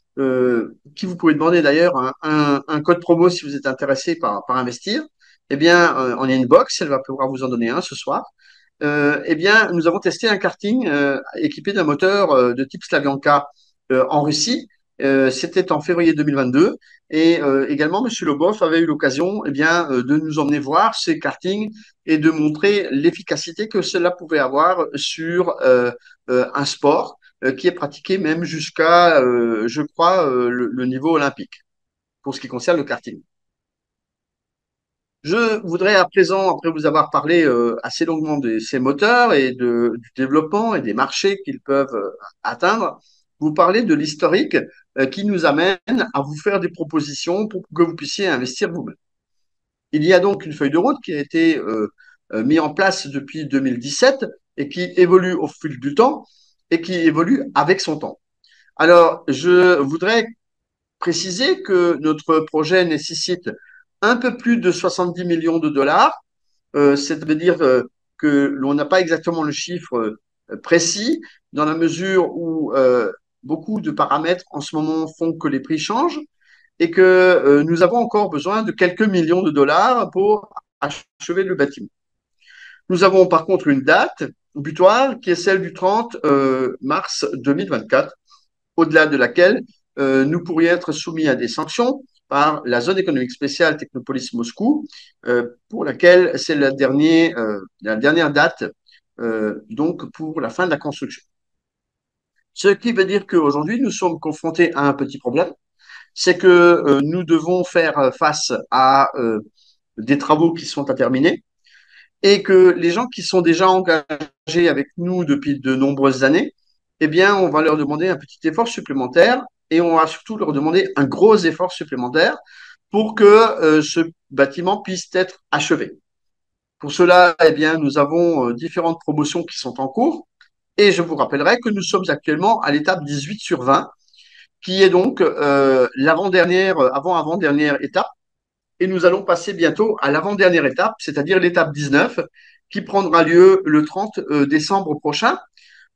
S1: euh, qui vous pouvez demander d'ailleurs un, un, un code promo si vous êtes intéressé par, par investir. Eh bien, euh, en inbox, elle va pouvoir vous en donner un ce soir. Euh, eh bien, nous avons testé un karting euh, équipé d'un moteur euh, de type Slavyanka euh, en Russie. Euh, C'était en février deux mille vingt-deux. Et euh, également, M. Lobov avait eu l'occasion eh bien, euh, de nous emmener voir ces kartings et de montrer l'efficacité que cela pouvait avoir sur euh, euh, un sport euh, qui est pratiqué même jusqu'à, euh, je crois, euh, le, le niveau olympique pour ce qui concerne le karting. Je voudrais à présent, après vous avoir parlé euh, assez longuement de ces moteurs et de, du développement et des marchés qu'ils peuvent euh, atteindre, vous parler de l'historique euh, qui nous amène à vous faire des propositions pour que vous puissiez investir vous-même. Il y a donc une feuille de route qui a été euh, euh, mise en place depuis deux mille dix-sept et qui évolue au fil du temps et qui évolue avec son temps. Alors, je voudrais préciser que notre projet nécessite un peu plus de soixante-dix millions de dollars. Euh, C'est-à-dire euh, que l'on n'a pas exactement le chiffre euh, précis, dans la mesure où euh, beaucoup de paramètres en ce moment font que les prix changent et que euh, nous avons encore besoin de quelques millions de dollars pour achever le bâtiment. Nous avons par contre une date butoir qui est celle du trente euh, mars deux mille vingt-quatre, au-delà de laquelle euh, nous pourrions être soumis à des sanctions par la zone économique spéciale Technopolis Moscou, euh, pour laquelle c'est la, dernière, euh, la dernière date euh, donc pour la fin de la construction. Ce qui veut dire qu'aujourd'hui, nous sommes confrontés à un petit problème, c'est que euh, nous devons faire face à euh, des travaux qui sont à terminer et que les gens qui sont déjà engagés avec nous depuis de nombreuses années, eh bien, on va leur demander un petit effort supplémentaire et on va surtout leur demander un gros effort supplémentaire pour que euh, ce bâtiment puisse être achevé. Pour cela, eh bien, nous avons euh, différentes promotions qui sont en cours et je vous rappellerai que nous sommes actuellement à l'étape dix-huit sur vingt, qui est donc euh, l'avant-dernière, avant-avant-dernière étape. Et nous allons passer bientôt à l'avant-dernière étape, c'est-à-dire l'étape dix-neuf, qui prendra lieu le trente décembre prochain.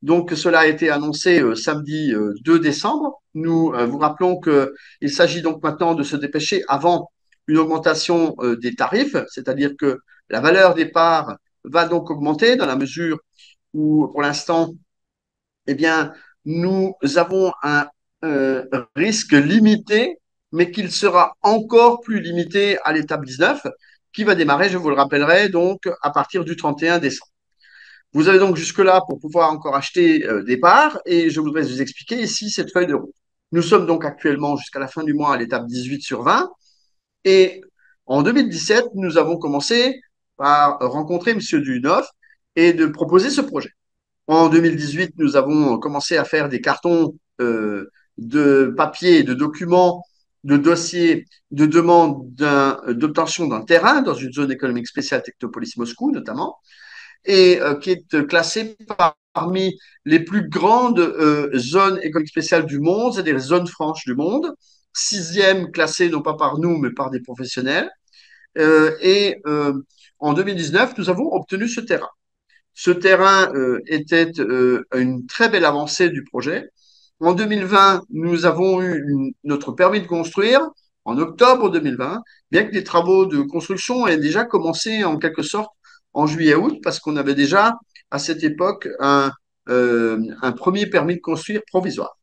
S1: Donc, cela a été annoncé euh, samedi euh, deux décembre. Nous euh, vous rappelons qu'il s'agit donc maintenant de se dépêcher avant une augmentation euh, des tarifs, c'est-à-dire que la valeur des parts va donc augmenter dans la mesure où, pour l'instant, eh bien, nous avons un euh, risque limité, mais qu'il sera encore plus limité à l'étape dix-neuf, qui va démarrer, je vous le rappellerai, donc à partir du trente et un décembre. Vous avez donc jusque-là pour pouvoir encore acheter euh, des parts et je voudrais vous expliquer ici cette feuille de route. Nous sommes donc actuellement jusqu'à la fin du mois à l'étape dix-huit sur vingt et en deux mille dix-sept, nous avons commencé par rencontrer M. Dunoff et de proposer ce projet. En deux mille dix-huit, nous avons commencé à faire des cartons euh, de papier, de documents, de dossiers de demande d'obtention d'un terrain dans une zone économique spéciale Technopolis Moscou notamment et euh, qui est classé par, parmi les plus grandes euh, zones économiques spéciales du monde, c'est-à-dire les zones franches du monde. Sixième classé non pas par nous, mais par des professionnels. Euh, et euh, en deux mille dix-neuf, nous avons obtenu ce terrain. Ce terrain euh, était euh, une très belle avancée du projet. En deux mille vingt, nous avons eu une, notre permis de construire en octobre deux mille vingt, bien que les travaux de construction aient déjà commencé en quelque sorte en juillet-août, parce qu'on avait déjà à cette époque un, euh, un premier permis de construire provisoire.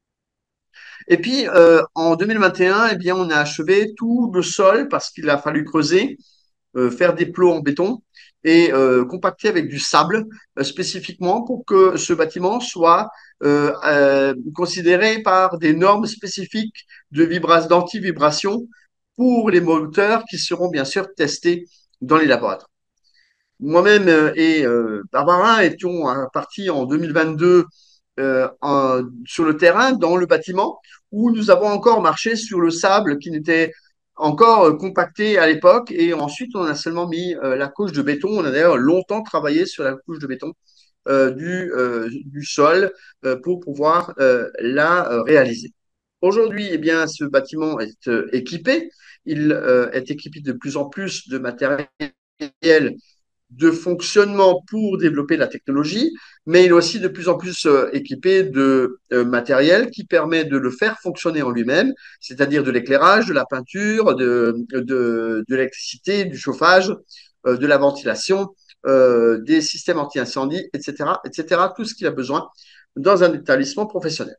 S1: Et puis euh, en deux mille vingt et un, eh bien, on a achevé tout le sol parce qu'il a fallu creuser euh, faire des plots en béton et euh, compacter avec du sable euh, spécifiquement pour que ce bâtiment soit euh, euh, considéré par des normes spécifiques de vibra d'anti-vibration pour les moteurs qui seront bien sûr testés dans les laboratoires. Moi-même euh, et euh, Barbara étions euh, partis en deux mille vingt-deux euh, en, sur le terrain, dans le bâtiment, où nous avons encore marché sur le sable qui n'était encore euh, compacté à l'époque. Et ensuite, on a seulement mis euh, la couche de béton. On a d'ailleurs longtemps travaillé sur la couche de béton euh, du, euh, du sol euh, pour pouvoir euh, la euh, réaliser. Aujourd'hui, eh bien, ce bâtiment est euh, équipé. Il euh, est équipé de plus en plus de matériel de fonctionnement pour développer la technologie, mais il est aussi de plus en plus euh, équipé de euh, matériel qui permet de le faire fonctionner en lui-même, c'est-à-dire de l'éclairage, de la peinture, de, de, de l'électricité, du chauffage, euh, de la ventilation, euh, des systèmes anti-incendie, et cetera, et cetera, tout ce qu'il a besoin dans un établissement professionnel.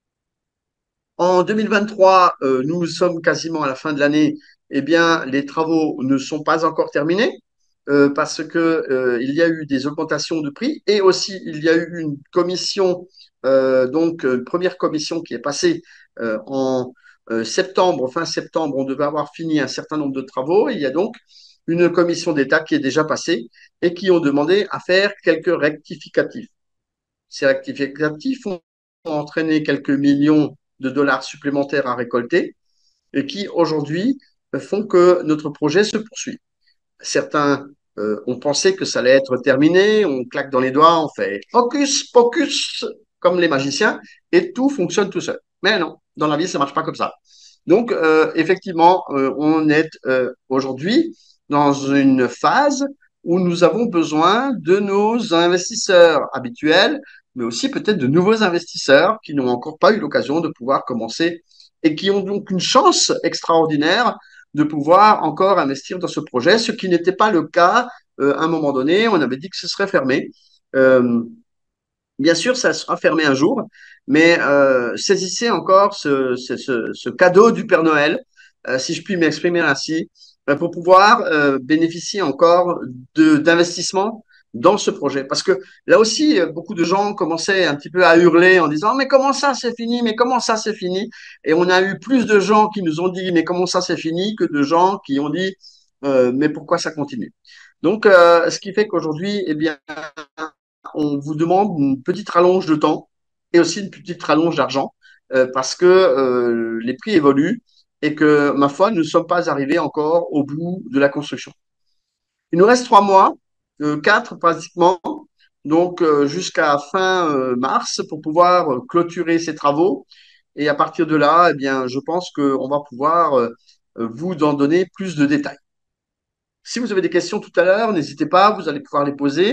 S1: En deux mille vingt-trois, euh, nous sommes quasiment à la fin de l'année. Eh bien, les travaux ne sont pas encore terminés euh, parce que euh, il y a eu des augmentations de prix et aussi il y a eu une commission, euh, donc une première commission qui est passée euh, en euh, septembre, fin septembre. On devait avoir fini un certain nombre de travaux. Et il y a donc une commission d'État qui est déjà passée et qui ont demandé à faire quelques rectificatifs. Ces rectificatifs ont entraîné quelques millions de dollars supplémentaires à récolter et qui aujourd'hui font que notre projet se poursuit. Certains euh, ont pensé que ça allait être terminé, on claque dans les doigts, on fait focus, focus, comme les magiciens, et tout fonctionne tout seul. Mais non, dans la vie, ça ne marche pas comme ça. Donc, euh, effectivement, euh, on est euh, aujourd'hui dans une phase où nous avons besoin de nos investisseurs habituels, mais aussi peut-être de nouveaux investisseurs qui n'ont encore pas eu l'occasion de pouvoir commencer et qui ont donc une chance extraordinaire de pouvoir encore investir dans ce projet, ce qui n'était pas le cas euh, à un moment donné. On avait dit que ce serait fermé. Euh, Bien sûr, ça sera fermé un jour, mais euh, saisissez encore ce, ce, ce, ce cadeau du Père Noël, euh, si je puis m'exprimer ainsi, euh, pour pouvoir euh, bénéficier encore de d'investissements dans ce projet. Parce que là aussi, euh, beaucoup de gens commençaient un petit peu à hurler en disant, mais comment ça c'est fini, mais comment ça c'est fini? Et on a eu plus de gens qui nous ont dit, mais comment ça c'est fini, que de gens qui ont dit, euh, mais pourquoi ça continue? Donc, euh, ce qui fait qu'aujourd'hui, eh bien, on vous demande une petite rallonge de temps et aussi une petite rallonge d'argent euh, parce que euh, les prix évoluent et que, ma foi, nous ne sommes pas arrivés encore au bout de la construction. Il nous reste trois mois, euh, quatre pratiquement, donc euh, jusqu'à fin euh, mars pour pouvoir euh, clôturer ces travaux. Et à partir de là, eh bien, je pense qu'on va pouvoir euh, vous en donner plus de détails. Si vous avez des questions tout à l'heure, n'hésitez pas, vous allez pouvoir les poser.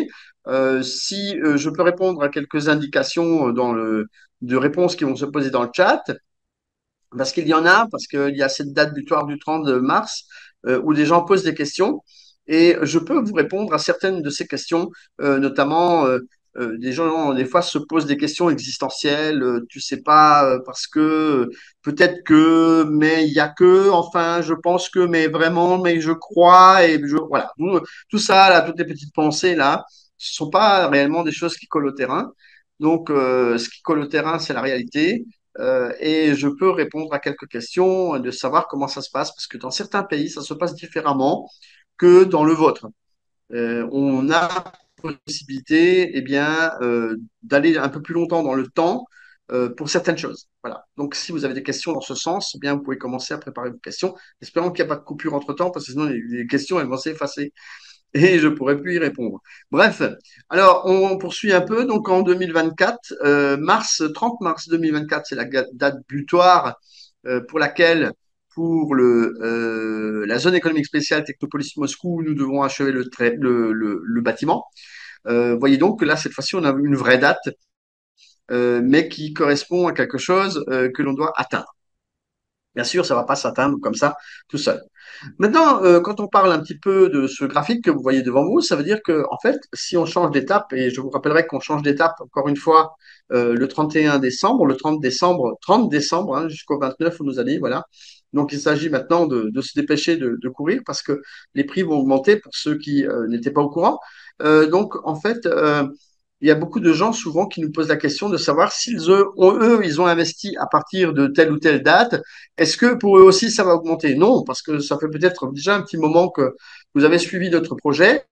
S1: Euh, si euh, je peux répondre à quelques indications dans le, de réponses qui vont se poser dans le chat, parce qu'il y en a, parce qu'il y a cette date butoir du trente mars euh, où des gens posent des questions et je peux vous répondre à certaines de ces questions, euh, notamment euh, euh, des gens des fois se posent des questions existentielles, euh, tu sais pas euh, parce que euh, peut-être que, mais il y a que, enfin je pense que, mais vraiment, mais je crois et je voilà tout, tout ça là, toutes les petites pensées là, ce sont pas réellement des choses qui collent au terrain. Donc euh, ce qui colle au terrain, c'est la réalité. Euh, et je peux répondre à quelques questions, de savoir comment ça se passe, parce que dans certains pays, ça se passe différemment que dans le vôtre. Euh, on a la possibilité eh bien, euh, d'aller un peu plus longtemps dans le temps euh, pour certaines choses. Voilà. Donc, si vous avez des questions dans ce sens, eh bien, vous pouvez commencer à préparer vos questions. Espérons qu'il n'y a pas de coupure entre-temps, parce que sinon, les, les questions elles vont s'effacer et je pourrais plus y répondre. Bref, alors on poursuit un peu. Donc en deux mille vingt-quatre, euh, mars, trente mars deux mille vingt-quatre, c'est la date butoir euh, pour laquelle, pour le, euh, la zone économique spéciale Technopolis Moscou, nous devons achever le, trait, le, le, le bâtiment. Euh, voyez donc que là, cette fois-ci, on a une vraie date, euh, mais qui correspond à quelque chose euh, que l'on doit atteindre. Bien sûr, ça ne va pas s'atteindre comme ça tout seul. Maintenant, euh, quand on parle un petit peu de ce graphique que vous voyez devant vous, ça veut dire que, en fait, si on change d'étape, et je vous rappellerai qu'on change d'étape encore une fois euh, le trente et un décembre, le trente décembre, trente décembre hein, jusqu'au vingt-neuf, on nous a dit, voilà. Donc, il s'agit maintenant de, de se dépêcher de, de, courir parce que les prix vont augmenter pour ceux qui euh, n'étaient pas au courant. Euh, donc, en fait, euh, il y a beaucoup de gens souvent qui nous posent la question de savoir s'ils eux, eux, ils ont investi à partir de telle ou telle date. Est-ce que pour eux aussi ça va augmenter? Non, parce que ça fait peut-être déjà un petit moment que vous avez suivi notre projet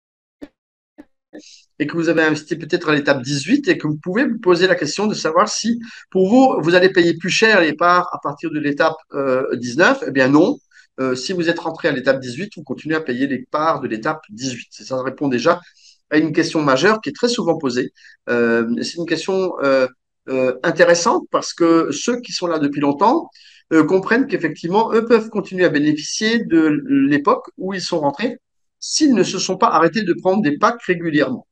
S1: et que vous avez investi peut-être à l'étape dix-huit et que vous pouvez vous poser la question de savoir si pour vous, vous allez payer plus cher les parts à partir de l'étape euh, dix-neuf. Eh bien non. Euh, si vous êtes rentré à l'étape dix-huit, vous continuez à payer les parts de l'étape dix-huit. Ça répond déjà à une question majeure qui est très souvent posée. Euh, c'est une question euh, euh, intéressante parce que ceux qui sont là depuis longtemps euh, comprennent qu'effectivement, eux peuvent continuer à bénéficier de l'époque où ils sont rentrés s'ils ne se sont pas arrêtés de prendre des packs régulièrement.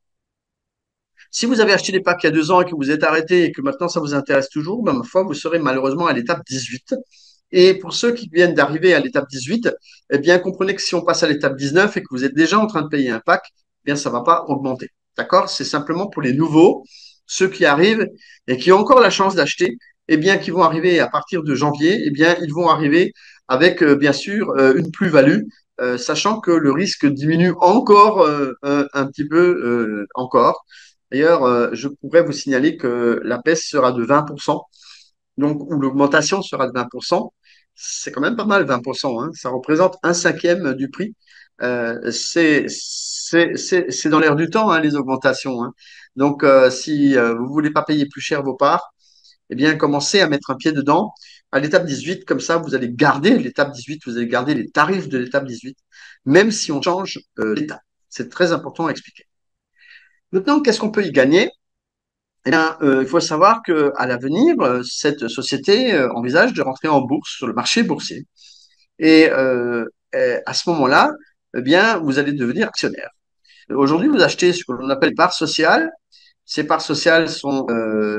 S1: Si vous avez acheté des packs il y a deux ans et que vous êtes arrêté et que maintenant ça vous intéresse toujours, ben, ma foi, vous serez malheureusement à l'étape dix-huit. Et pour ceux qui viennent d'arriver à l'étape dix-huit, eh bien, comprenez que si on passe à l'étape dix-neuf et que vous êtes déjà en train de payer un pack, eh bien, ça ne va pas augmenter. D'accord? C'est simplement pour les nouveaux, ceux qui arrivent et qui ont encore la chance d'acheter, eh bien, qui vont arriver à partir de janvier, eh bien, ils vont arriver avec, euh, bien sûr, euh, une plus-value, euh, sachant que le risque diminue encore euh, un, un petit peu euh, encore. D'ailleurs, euh, je pourrais vous signaler que la baisse sera de vingt pour cent, donc ou l'augmentation sera de vingt pour cent. C'est quand même pas mal, vingt pour cent. Hein. Ça représente un cinquième du prix. Euh, c'est c'est c'est c'est dans l'air du temps, hein, les augmentations. Hein. Donc, euh, si euh, vous voulez pas payer plus cher vos parts, eh bien, commencez à mettre un pied dedans. À l'étape dix-huit, comme ça, vous allez garder l'étape dix-huit, vous allez garder les tarifs de l'étape dix-huit, même si on change euh, l'étape. C'est très important à expliquer. Maintenant, qu'est-ce qu'on peut y gagner? Eh bien, euh, il faut savoir qu'à l'avenir, euh, cette société euh, envisage de rentrer en bourse sur le marché boursier. Et euh, euh, à ce moment-là, eh bien, vous allez devenir actionnaire. Aujourd'hui, vous achetez ce que l'on appelle parts sociales. Ces parts sociales sont euh,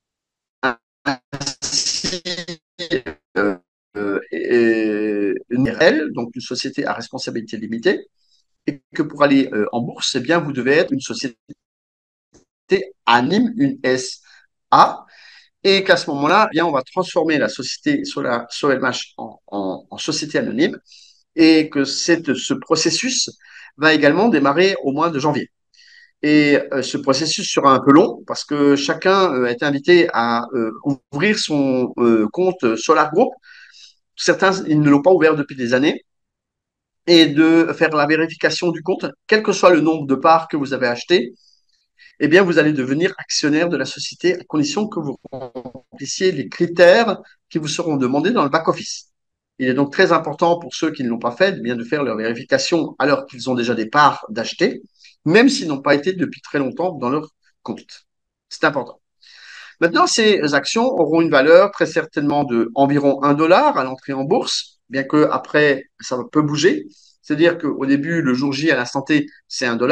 S1: ainsi euh, euh, et- une R L, donc une société à responsabilité limitée, et que pour aller euh, en bourse, eh bien, vous devez être une société anime, une S A, et qu'à ce moment-là, eh bien, on va transformer la société Solar, SoLMH en, en, en société anonyme et que cette, ce processus va également démarrer au mois de janvier. Et euh, ce processus sera un peu long parce que chacun euh, est invité à euh, ouvrir son euh, compte Solar Group. Certains, ils ne l'ont pas ouvert depuis des années et de faire la vérification du compte, quel que soit le nombre de parts que vous avez achetées, eh bien, vous allez devenir actionnaire de la société à condition que vous remplissiez les critères qui vous seront demandés dans le back-office. Il est donc très important pour ceux qui ne l'ont pas fait, eh bien de faire leur vérification alors qu'ils ont déjà des parts d'acheter, même s'ils n'ont pas été depuis très longtemps dans leur compte. C'est important. Maintenant, ces actions auront une valeur très certainement de environ un dollar à l'entrée en bourse, bien que après ça peut bouger. C'est-à-dire qu'au début, le jour J à l'instant T, c'est un dollar.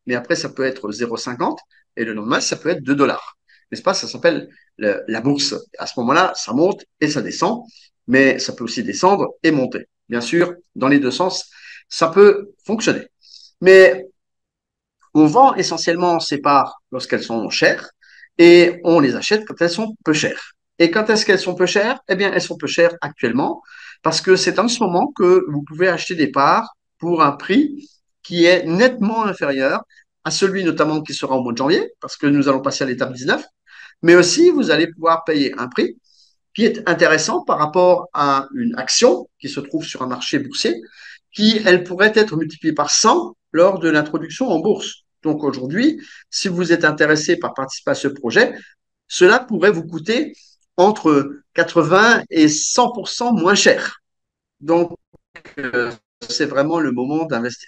S1: mais après, ça peut être zéro virgule cinquante et le lendemain, ça peut être deux dollars. N'est-ce pas? Ça s'appelle le- la bourse. À ce moment-là, ça monte et ça descend, mais ça peut aussi descendre et monter. Bien sûr, dans les deux sens, ça peut fonctionner. Mais on vend essentiellement ces parts lorsqu'elles sont chères et on les achète quand elles sont peu chères. Et quand est-ce qu'elles sont peu chères? Eh bien, elles sont peu chères actuellement parce que c'est en ce moment que vous pouvez acheter des parts pour un prix qui est nettement inférieur à celui notamment qui sera au mois de janvier, parce que nous allons passer à l'étape dix-neuf, mais aussi vous allez pouvoir payer un prix qui est intéressant par rapport à une action qui se trouve sur un marché boursier, qui, elle, pourrait être multipliée par cent lors de l'introduction en bourse. Donc aujourd'hui, si vous êtes intéressé par participer à ce projet, cela pourrait vous coûter entre quatre-vingts et cent pour cent moins cher. Donc, euh, c'est vraiment le moment d'investir.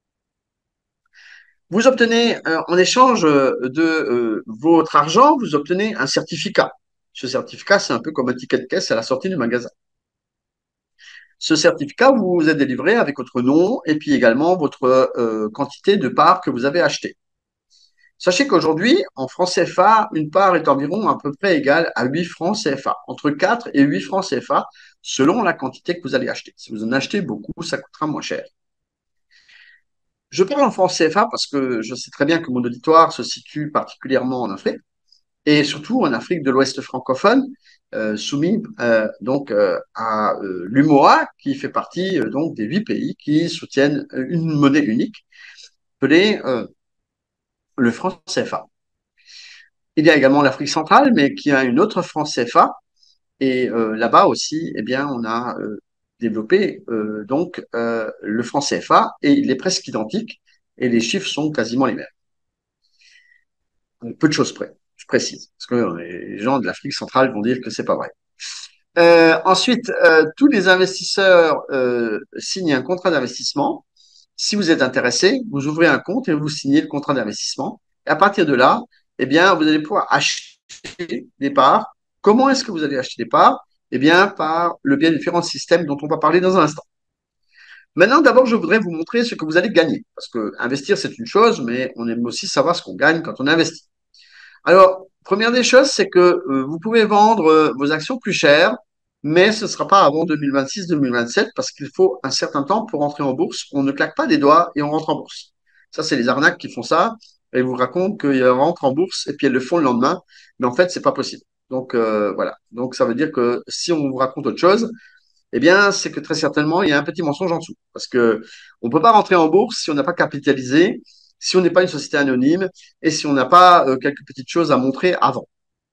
S1: Vous obtenez, euh, en échange de euh, votre argent, vous obtenez un certificat. Ce certificat, c'est un peu comme un ticket de caisse à la sortie du magasin. Ce certificat vous est délivré avec votre nom et puis également votre euh, quantité de parts que vous avez achetées. Sachez qu'aujourd'hui, en francs C F A, une part est environ à peu près égale à huit francs C F A, entre quatre et huit francs C F A, selon la quantité que vous allez acheter. Si vous en achetez beaucoup, ça coûtera moins cher. Je parle en francs C F A parce que je sais très bien que mon auditoire se situe particulièrement en Afrique et surtout en Afrique de l'Ouest francophone, euh, soumis euh, donc euh, à euh, l'U M O A, qui fait partie euh, donc des huit pays qui soutiennent une monnaie unique, appelée euh, le franc C F A. Il y a également l'Afrique centrale, mais qui a une autre franc C F A, et euh, là-bas aussi, eh bien, on a euh, développé euh, donc euh, le franc C F A, et il est presque identique, et les chiffres sont quasiment les mêmes. Donc, peu de choses près, je précise, parce que les gens de l'Afrique centrale vont dire que c'est pas vrai. Euh, ensuite, euh, tous les investisseurs euh, signent un contrat d'investissement. Si vous êtes intéressé, vous ouvrez un compte et vous signez le contrat d'investissement. Et à partir de là, eh bien, vous allez pouvoir acheter des parts. Comment est-ce que vous allez acheter des parts? Eh bien, par le biais de différents systèmes dont on va parler dans un instant. Maintenant, d'abord, je voudrais vous montrer ce que vous allez gagner. Parce que investir, c'est une chose, mais on aime aussi savoir ce qu'on gagne quand on investit. Alors, première des choses, c'est que euh, vous pouvez vendre euh, vos actions plus chères, mais ce ne sera pas avant deux mille vingt-six, deux mille vingt-sept, parce qu'il faut un certain temps pour rentrer en bourse. On ne claque pas des doigts et on rentre en bourse. Ça, c'est les arnaques qui font ça. Elles vous racontent qu'ils rentrent en bourse et puis elles le font le lendemain. Mais en fait, c'est pas possible. Donc, euh, voilà. Donc, ça veut dire que si on vous raconte autre chose, eh bien, c'est que très certainement, il y a un petit mensonge en dessous. Parce que on ne peut pas rentrer en bourse si on n'a pas capitalisé, si on n'est pas une société anonyme et si on n'a pas euh, quelques petites choses à montrer avant.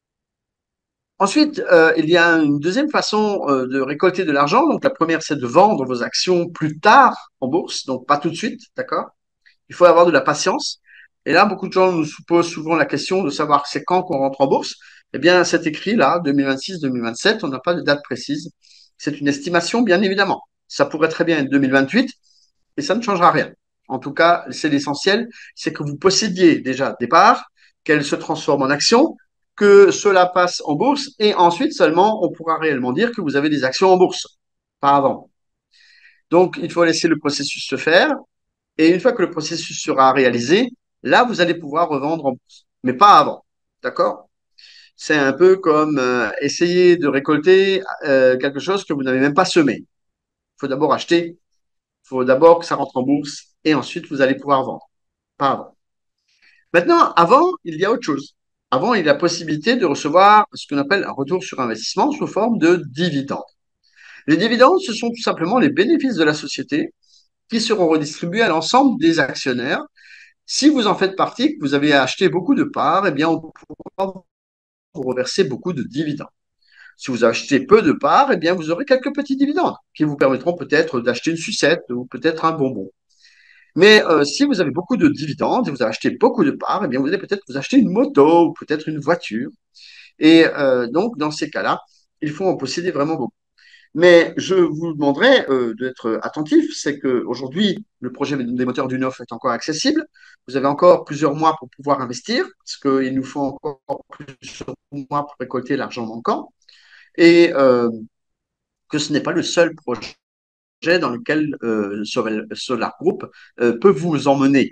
S1: Ensuite, euh, il y a une deuxième façon euh, de récolter de l'argent. Donc, la première, c'est de vendre vos actions plus tard en bourse, donc pas tout de suite, d'accord? Il faut avoir de la patience. Et là, beaucoup de gens nous posent souvent la question de savoir c'est quand qu'on rentre en bourse. Eh bien, c'est écrit là, deux mille vingt-six, deux mille vingt-sept, on n'a pas de date précise. C'est une estimation, bien évidemment. Ça pourrait très bien être deux mille vingt-huit et ça ne changera rien. En tout cas, c'est l'essentiel, c'est que vous possédiez déjà des parts, qu'elles se transforment en actions, que cela passe en bourse et ensuite seulement on pourra réellement dire que vous avez des actions en bourse, pas avant. Donc, il faut laisser le processus se faire et une fois que le processus sera réalisé, là, vous allez pouvoir revendre en bourse, mais pas avant. D'accord? C'est un peu comme euh, essayer de récolter euh, quelque chose que vous n'avez même pas semé. Il faut d'abord acheter, il faut d'abord que ça rentre en bourse et ensuite vous allez pouvoir vendre. Pas avant. Maintenant, avant, il y a autre chose. Avant, il y a la possibilité de recevoir ce qu'on appelle un retour sur investissement sous forme de dividendes. Les dividendes, ce sont tout simplement les bénéfices de la société qui seront redistribués à l'ensemble des actionnaires. Si vous en faites partie, que vous avez acheté beaucoup de parts, eh bien, on pourra vous reverser beaucoup de dividendes. Si vous achetez peu de parts, eh bien, vous aurez quelques petits dividendes qui vous permettront peut-être d'acheter une sucette ou peut-être un bonbon. Mais euh, si vous avez beaucoup de dividendes et vous avez acheté beaucoup de parts, eh bien, vous allez peut-être vous acheter une moto ou peut-être une voiture. Et euh, donc, dans ces cas-là, il faut en posséder vraiment beaucoup. Mais je vous demanderai euh, d'être attentif, c'est qu'aujourd'hui, le projet des moteurs du Neuf est encore accessible. Vous avez encore plusieurs mois pour pouvoir investir, parce qu'il nous faut encore plusieurs mois pour récolter l'argent manquant. Et euh, que ce n'est pas le seul projet dans lequel euh, Solar Group euh, peut vous emmener.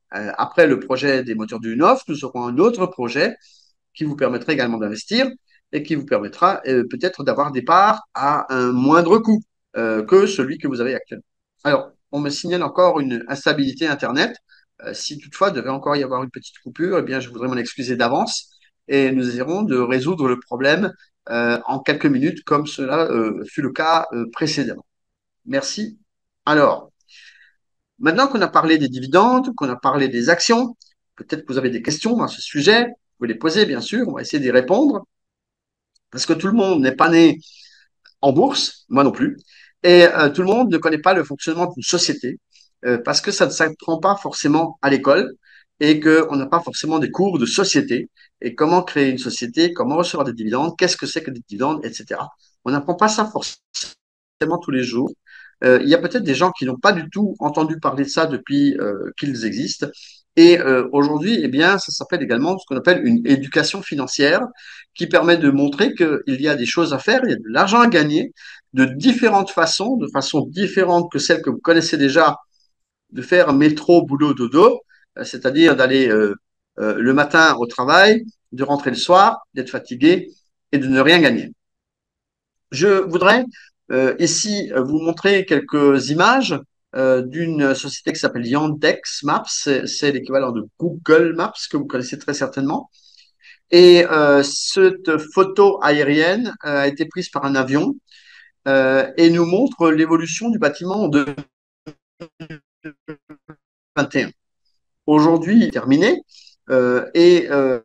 S1: Euh, après le projet des moteurs du Nov, nous aurons un autre projet qui vous permettra également d'investir et qui vous permettra euh, peut-être d'avoir des parts à un moindre coût euh, que celui que vous avez actuellement. Alors, on me signale encore une instabilité Internet. Euh, si toutefois devait encore y avoir une petite coupure, eh bien, je voudrais m'en excuser d'avance et nous essaierons de résoudre le problème euh, en quelques minutes, comme cela euh, fut le cas euh, précédemment. Merci. Alors, maintenant qu'on a parlé des dividendes, qu'on a parlé des actions, peut-être que vous avez des questions à ce sujet. Vous pouvez les poser, bien sûr. On va essayer d'y répondre. Parce que tout le monde n'est pas né en bourse, moi non plus. Et euh, tout le monde ne connaît pas le fonctionnement d'une société euh, parce que ça ne s'apprend pas forcément à l'école et qu'on n'a pas forcément des cours de société et comment créer une société, comment recevoir des dividendes, qu'est-ce que c'est que des dividendes, et cetera. On n'apprend pas ça forcément tous les jours. Euh, il y a peut-être des gens qui n'ont pas du tout entendu parler de ça depuis euh, qu'ils existent. Et euh, aujourd'hui, eh bien, ça s'appelle également ce qu'on appelle une éducation financière qui permet de montrer qu'il y a des choses à faire, il y a de l'argent à gagner de différentes façons, de façon différente que celle que vous connaissez déjà, de faire métro, boulot, dodo, euh, c'est-à-dire d'aller euh, euh, le matin au travail, de rentrer le soir, d'être fatigué et de ne rien gagner. Je voudrais euh, ici vous montrer quelques images euh, d'une société qui s'appelle Yandex Maps, c'est l'équivalent de Google Maps que vous connaissez très certainement. Et euh, cette photo aérienne euh, a été prise par un avion euh, et nous montre l'évolution du bâtiment en deux mille vingt et un. Aujourd'hui, il est terminé euh, et euh,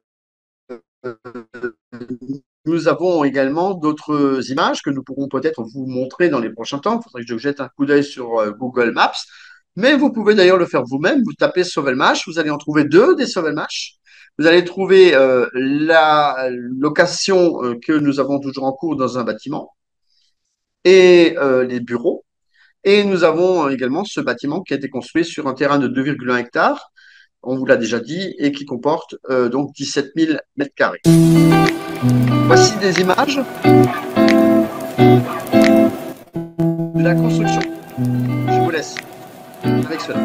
S1: nous avons également d'autres images que nous pourrons peut-être vous montrer dans les prochains temps. Il faudrait que je jette un coup d'œil sur euh, Google Maps. Mais vous pouvez d'ailleurs le faire vous-même. Vous tapez Sovelmash, vous allez en trouver deux des Sovelmash. Vous allez trouver euh, la location euh, que nous avons toujours en cours dans un bâtiment et euh, les bureaux. Et nous avons également ce bâtiment qui a été construit sur un terrain de deux virgule un hectares, on vous l'a déjà dit, et qui comporte euh, donc dix-sept mille mètres carrés. Voici des images de la construction. Je vous laisse avec cela.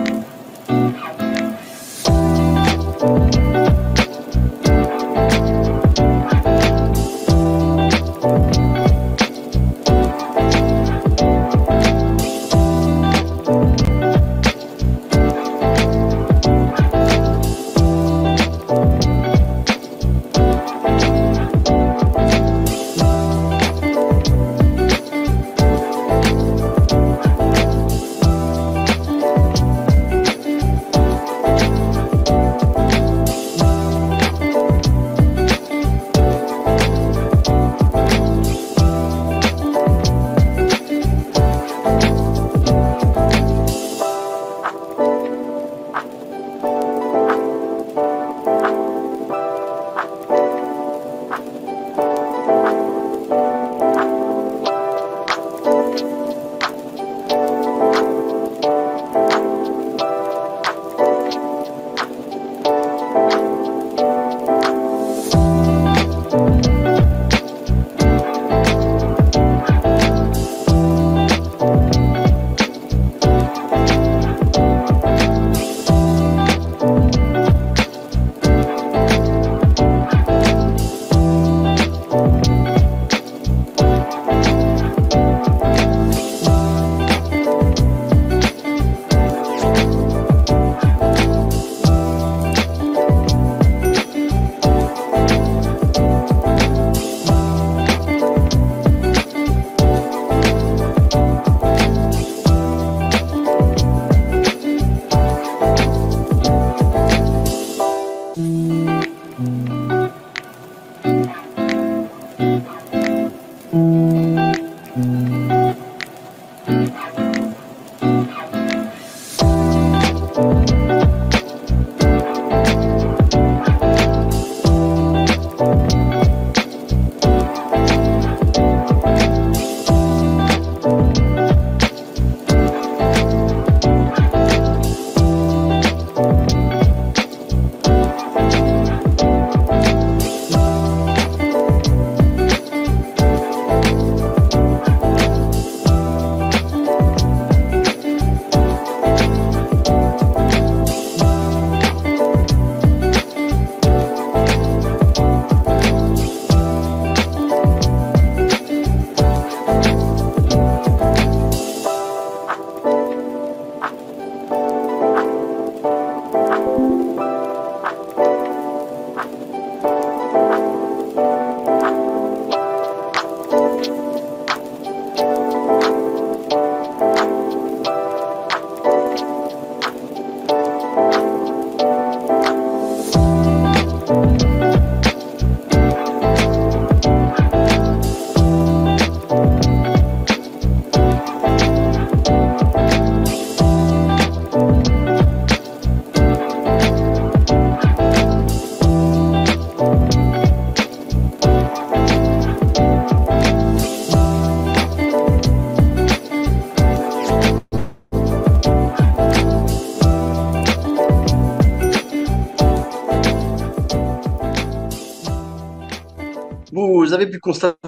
S1: avez pu constater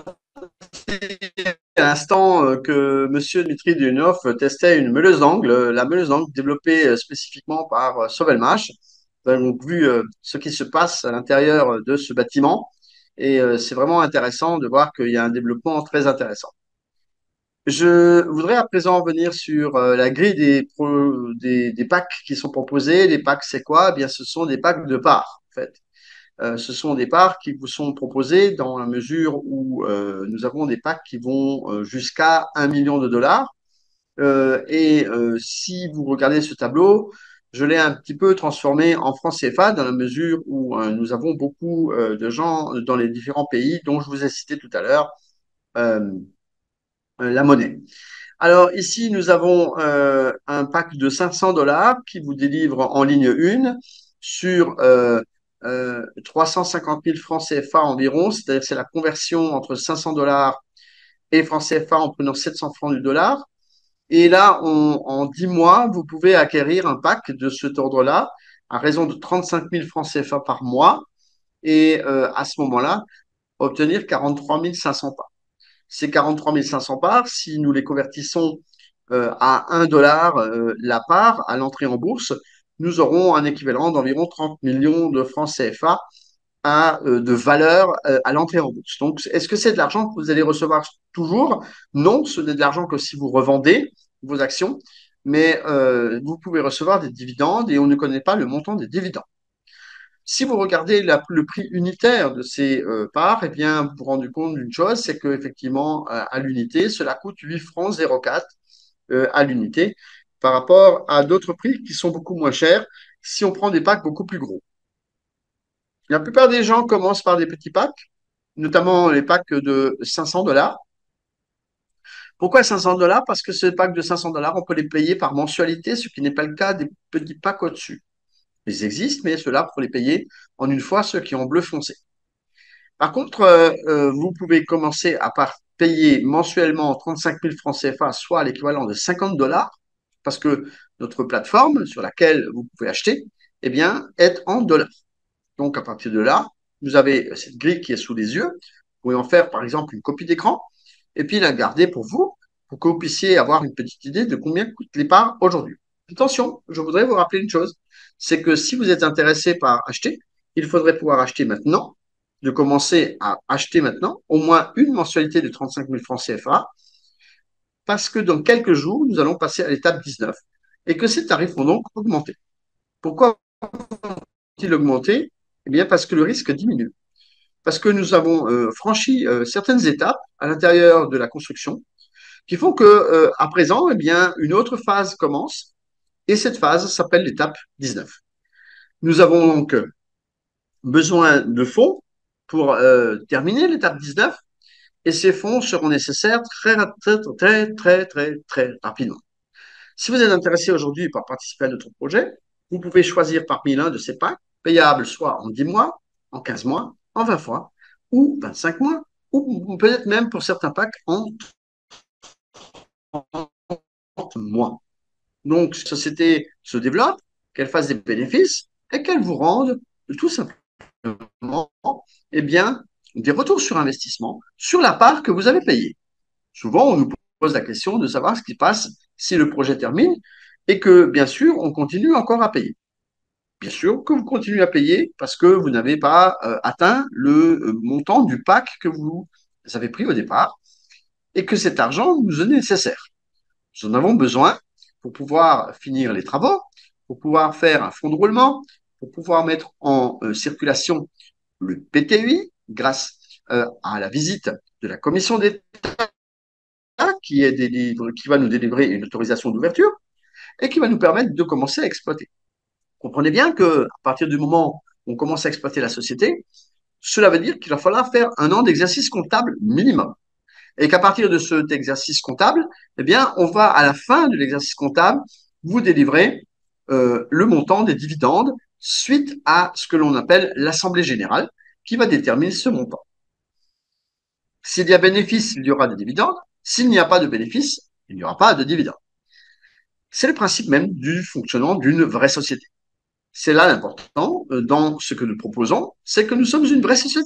S1: à l'instant euh, que Monsieur Dmitri Duyunov testait une meuleuse d'angle, euh, la meuleuse d'angle développée euh, spécifiquement par euh, Sovelmash. Vous avez donc vu euh, ce qui se passe à l'intérieur de ce bâtiment et euh, c'est vraiment intéressant de voir qu'il y a un développement très intéressant. Je voudrais à présent revenir sur euh, la grille des, pro- des, des packs qui sont proposés. Les packs, c'est quoi? Eh bien, ce sont des packs de parts, en fait. Euh, ce sont des parts qui vous sont proposées dans la mesure où euh, nous avons des packs qui vont euh, jusqu'à un million de dollars. Euh, et euh, si vous regardez ce tableau, je l'ai un petit peu transformé en francs C F A dans la mesure où euh, nous avons beaucoup euh, de gens dans les différents pays dont je vous ai cité tout à l'heure euh, euh, la monnaie. Alors ici, nous avons euh, un pack de cinq cents dollars qui vous délivre en ligne un sur euh, euh, trois cent cinquante mille francs C F A environ, c'est-à-dire c'est la conversion entre cinq cents dollars et francs C F A en prenant sept cents francs du dollar. Et là, on- en dix mois, vous pouvez acquérir un pack de cet ordre-là à raison de trente-cinq mille francs C F A par mois et euh, à ce moment-là, obtenir quarante-trois mille cinq cents parts. Ces quarante-trois mille cinq cents parts, si nous les convertissons euh, à un dollar euh, la part à l'entrée en bourse, nous aurons un équivalent d'environ trente millions de francs C F A à, euh, de valeur euh, à l'entrée en bourse. Donc, est-ce que c'est de l'argent que vous allez recevoir toujours? Non, ce n'est de l'argent que si vous revendez vos actions, mais euh, vous pouvez recevoir des dividendes et on ne connaît pas le montant des dividendes. Si vous regardez la- le prix unitaire de ces euh, parts, eh bien, vous vous rendez compte d'une chose, c'est qu'effectivement, à, à l'unité, cela coûte huit francs zéro quatre euh, à l'unité par rapport à d'autres prix qui sont beaucoup moins chers si on prend des packs beaucoup plus gros. La plupart des gens commencent par des petits packs, notamment les packs de cinq cents dollars. Pourquoi cinq cents dollars? Parce que ces packs de cinq cents dollars, on peut les payer par mensualité, ce qui n'est pas le cas des petits packs au-dessus. Ils existent, mais ceux-là, pour les payer en une fois, ceux qui ont bleu foncé. Par contre, euh, euh, vous pouvez commencer à par payer mensuellement trente-cinq mille francs C F A, soit l'équivalent de cinquante dollars, parce que notre plateforme sur laquelle vous pouvez acheter, eh bien, est en dollars. Donc, à partir de là, vous avez cette grille qui est sous les yeux. Vous pouvez en faire, par exemple, une copie d'écran et puis la garder pour vous, pour que vous puissiez avoir une petite idée de combien coûtent les parts aujourd'hui. Attention, je voudrais vous rappeler une chose, c'est que si vous êtes intéressé par acheter, il faudrait pouvoir acheter maintenant, de commencer à acheter maintenant, au moins une mensualité de trente-cinq mille francs C F A, parce que dans quelques jours, nous allons passer à l'étape dix-neuf et que ces tarifs vont donc augmenter. Pourquoi vont-ils augmenter? Eh bien, parce que le risque diminue. Parce que nous avons euh, franchi euh, certaines étapes à l'intérieur de la construction qui font que euh, à présent, eh bien, une autre phase commence et cette phase s'appelle l'étape dix-neuf. Nous avons donc besoin de fonds pour euh, terminer l'étape dix-neuf et ces fonds seront nécessaires très, très, très, très, très, très rapidement. Si vous êtes intéressé aujourd'hui par participer à notre projet, vous pouvez choisir parmi l'un de ces packs, payables soit en dix mois, en quinze mois, en vingt fois, ou vingt-cinq mois, ou peut-être même pour certains packs en trente mois. Donc, cette société se développe, qu'elle fasse des bénéfices et qu'elle vous rende tout simplement eh bien, des retours sur investissement sur la part que vous avez payée. Souvent, on nous pose la question de savoir ce qui se passe si le projet termine et que, bien sûr, on continue encore à payer. Bien sûr que vous continuez à payer parce que vous n'avez pas euh, atteint le euh, montant du pack que vous avez pris au départ et que cet argent nous est nécessaire. Nous en avons besoin pour pouvoir finir les travaux, pour pouvoir faire un fonds de roulement, pour pouvoir mettre en euh, circulation le P T U I grâce euh, à la visite de la commission d'État qui, est délivre, qui va nous délivrer une autorisation d'ouverture et qui va nous permettre de commencer à exploiter. Comprenez bien que à partir du moment où on commence à exploiter la société, cela veut dire qu'il va falloir faire un an d'exercice comptable minimum. Et qu'à partir de cet exercice comptable, eh bien, on va à la fin de l'exercice comptable vous délivrer euh, le montant des dividendes suite à ce que l'on appelle l'assemblée générale qui va déterminer ce montant. S'il y a bénéfice, il y aura des dividendes. S'il n'y a pas de bénéfice, il n'y aura pas de dividendes. C'est le principe même du fonctionnement d'une vraie société. C'est là l'important dans ce que nous proposons, c'est que nous sommes une vraie société.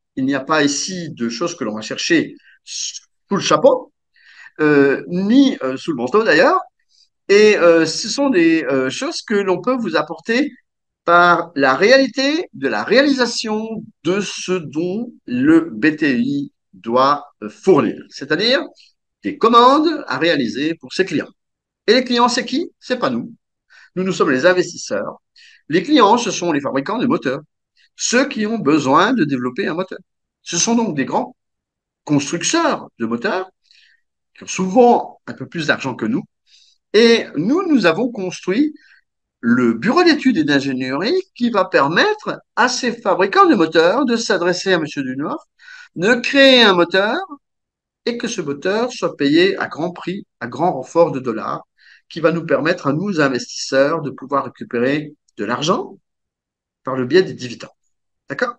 S1: Il n'y a pas ici de choses que l'on va chercher sous le chapeau, euh, ni euh, sous le manteau d'ailleurs. Et euh, ce sont des euh, choses que l'on peut vous apporter par la réalité de la réalisation de ce dont le B T I doit euh, fournir, c'est-à-dire des commandes à réaliser pour ses clients. Et les clients, c'est qui? C'est pas nous. Nous, nous sommes les investisseurs. Les clients, ce sont les fabricants de moteurs, ceux qui ont besoin de développer un moteur. Ce sont donc des grands constructeurs de moteurs qui ont souvent un peu plus d'argent que nous. Et nous, nous avons construit le bureau d'études et d'ingénierie qui va permettre à ces fabricants de moteurs de s'adresser à M. Dunois, de créer un moteur et que ce moteur soit payé à grand prix, à grand renfort de dollars, qui va nous permettre à nous, investisseurs, de pouvoir récupérer de l'argent par le biais des dividendes. D'accord?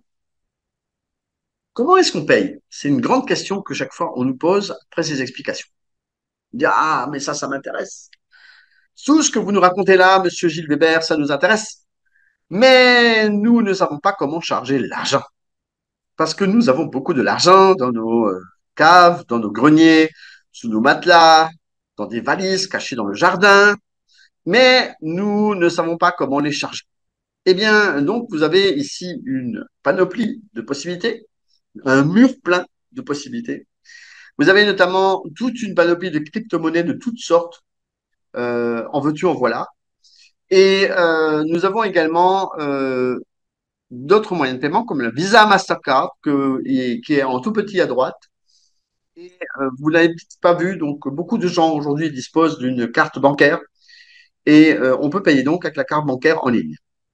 S1: Comment est-ce qu'on paye? C'est une grande question que chaque fois on nous pose après ces explications. On dit, ah, mais ça, ça m'intéresse. Tout ce que vous nous racontez là, Monsieur Gilles Weber, ça nous intéresse. Mais nous ne savons pas comment charger l'argent. Parce que nous avons beaucoup de l'argent dans nos euh, caves, dans nos greniers, sous nos matelas, dans des valises cachées dans le jardin. Mais nous ne savons pas comment les charger. Eh bien, donc, vous avez ici une panoplie de possibilités, un mur plein de possibilités. Vous avez notamment toute une panoplie de crypto-monnaies de toutes sortes, euh, en veux-tu, en voilà. Et euh, nous avons également euh, d'autres moyens de paiement comme le Visa Mastercard que, et, qui est en tout petit à droite. Et euh, vous l'avez peut-être pas vu, donc beaucoup de gens aujourd'hui disposent d'une carte bancaire et euh, on peut payer donc avec la carte bancaire en ligne.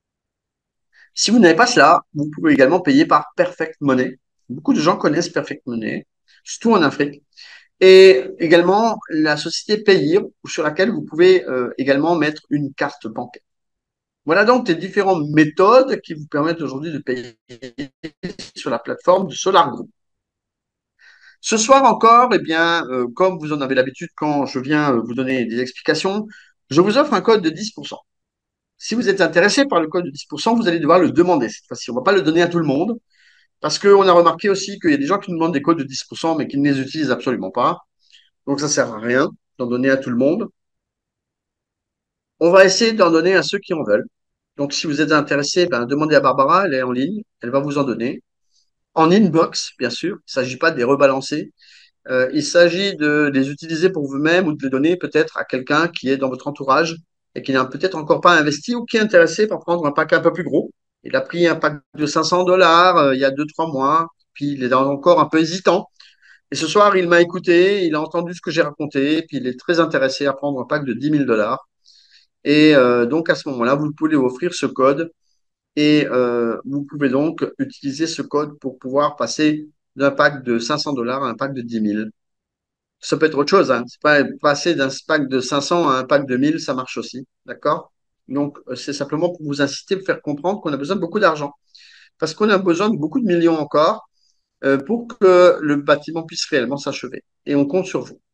S1: Si vous n'avez pas cela, vous pouvez également payer par Perfect Money. Beaucoup de gens connaissent Perfect Money, surtout en Afrique. Et également la société Payeer, sur laquelle vous pouvez euh, également mettre une carte bancaire. Voilà donc les différentes méthodes qui vous permettent aujourd'hui de payer sur la plateforme de Solar Group. Ce soir encore, eh bien, euh, comme vous en avez l'habitude quand je viens euh, vous donner des explications, je vous offre un code de dix pour cent. Si vous êtes intéressé par le code de dix pour cent, vous allez devoir le demander cette fois-ci. On ne va pas le donner à tout le monde parce qu'on a remarqué aussi qu'il y a des gens qui nous demandent des codes de dix pour cent mais qui ne les utilisent absolument pas. Donc ça ne sert à rien d'en donner à tout le monde. On va essayer d'en donner à ceux qui en veulent. Donc si vous êtes intéressé, ben, demandez à Barbara, elle est en ligne, elle va vous en donner. En inbox, bien sûr, il ne s'agit pas de les rebalancer. Euh, il s'agit de les utiliser pour vous-même ou de les donner peut-être à quelqu'un qui est dans votre entourage et qui n'a peut-être encore pas investi ou qui est intéressé par prendre un pack un peu plus gros. Il a pris un pack de cinq cents dollars euh, il y a deux, trois mois, puis il est encore un peu hésitant. Et ce soir, il m'a écouté, il a entendu ce que j'ai raconté, puis il est très intéressé à prendre un pack de dix mille dollars. Et euh, donc, à ce moment-là, vous pouvez lui offrir ce code et euh, vous pouvez donc utiliser ce code pour pouvoir passer d'un pack de cinq cents dollars à un pack de dix mille. Ça peut être autre chose, hein. C'est pas passer d'un pack de cinq cents à un pack de mille, ça marche aussi. D'accord? Donc, euh, c'est simplement pour vous inciter, pour faire comprendre qu'on a besoin de beaucoup d'argent. Parce qu'on a besoin de beaucoup de millions encore euh, pour que le bâtiment puisse réellement s'achever. Et on compte sur vous.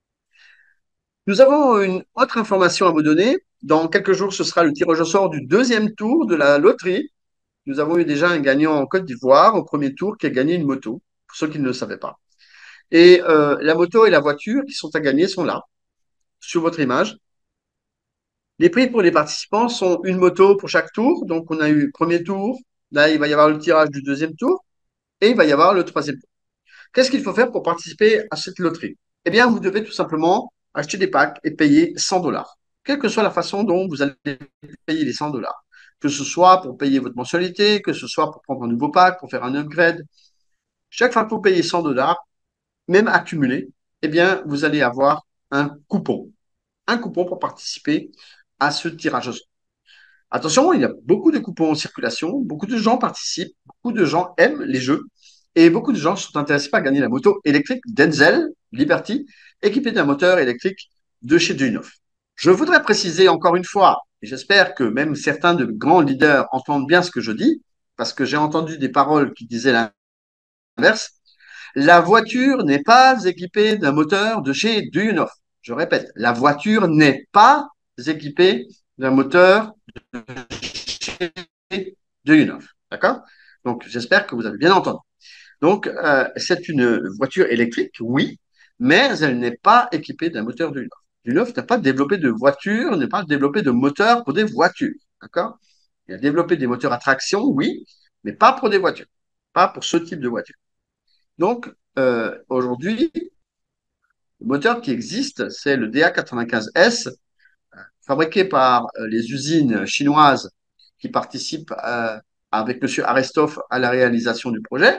S1: Nous avons une autre information à vous donner. Dans quelques jours, ce sera le tirage au sort du deuxième tour de la loterie. Nous avons eu déjà un gagnant en Côte d'Ivoire au premier tour qui a gagné une moto, pour ceux qui ne le savaient pas. Et euh, la moto et la voiture qui sont à gagner sont là, sur votre image. Les prix pour les participants sont une moto pour chaque tour. Donc, on a eu le premier tour. Là, il va y avoir le tirage du deuxième tour et il va y avoir le troisième tour. Qu'est-ce qu'il faut faire pour participer à cette loterie? Eh bien, vous devez tout simplement acheter des packs et payer cent dollars. Quelle que soit la façon dont vous allez payer les cent dollars. Que ce soit pour payer votre mensualité, que ce soit pour prendre un nouveau pack, pour faire un upgrade. Chaque fois que vous payez cent dollars, même accumulé, eh bien, vous allez avoir un coupon. Un coupon pour participer à ce tirage au sort. Attention, il y a beaucoup de coupons en circulation, beaucoup de gens participent, beaucoup de gens aiment les jeux et beaucoup de gens sont intéressés par gagner la moto électrique Denzel Liberty équipée d'un moteur électrique de chez Duyunov. Je voudrais préciser encore une fois, et j'espère que même certains de grands leaders entendent bien ce que je dis, parce que j'ai entendu des paroles qui disaient l'inverse, la voiture n'est pas équipée d'un moteur de chez Duyunov. Je répète, la voiture n'est pas équipée d'un moteur de Duyunov. D'accord? Donc, j'espère que vous avez bien entendu. Donc, euh, c'est une voiture électrique, oui, mais elle n'est pas équipée d'un moteur du neuf. Du neuf n'a pas développé de voiture, n'a pas développé de moteur pour des voitures. D'accord? Il a développé des moteurs à traction, oui, mais pas pour des voitures, pas pour ce type de voiture. Donc, euh, aujourd'hui, le moteur qui existe, c'est le D A quatre-vingt-quinze S, fabriqué par euh, les usines chinoises qui participent euh, avec M. Arestov à la réalisation du projet.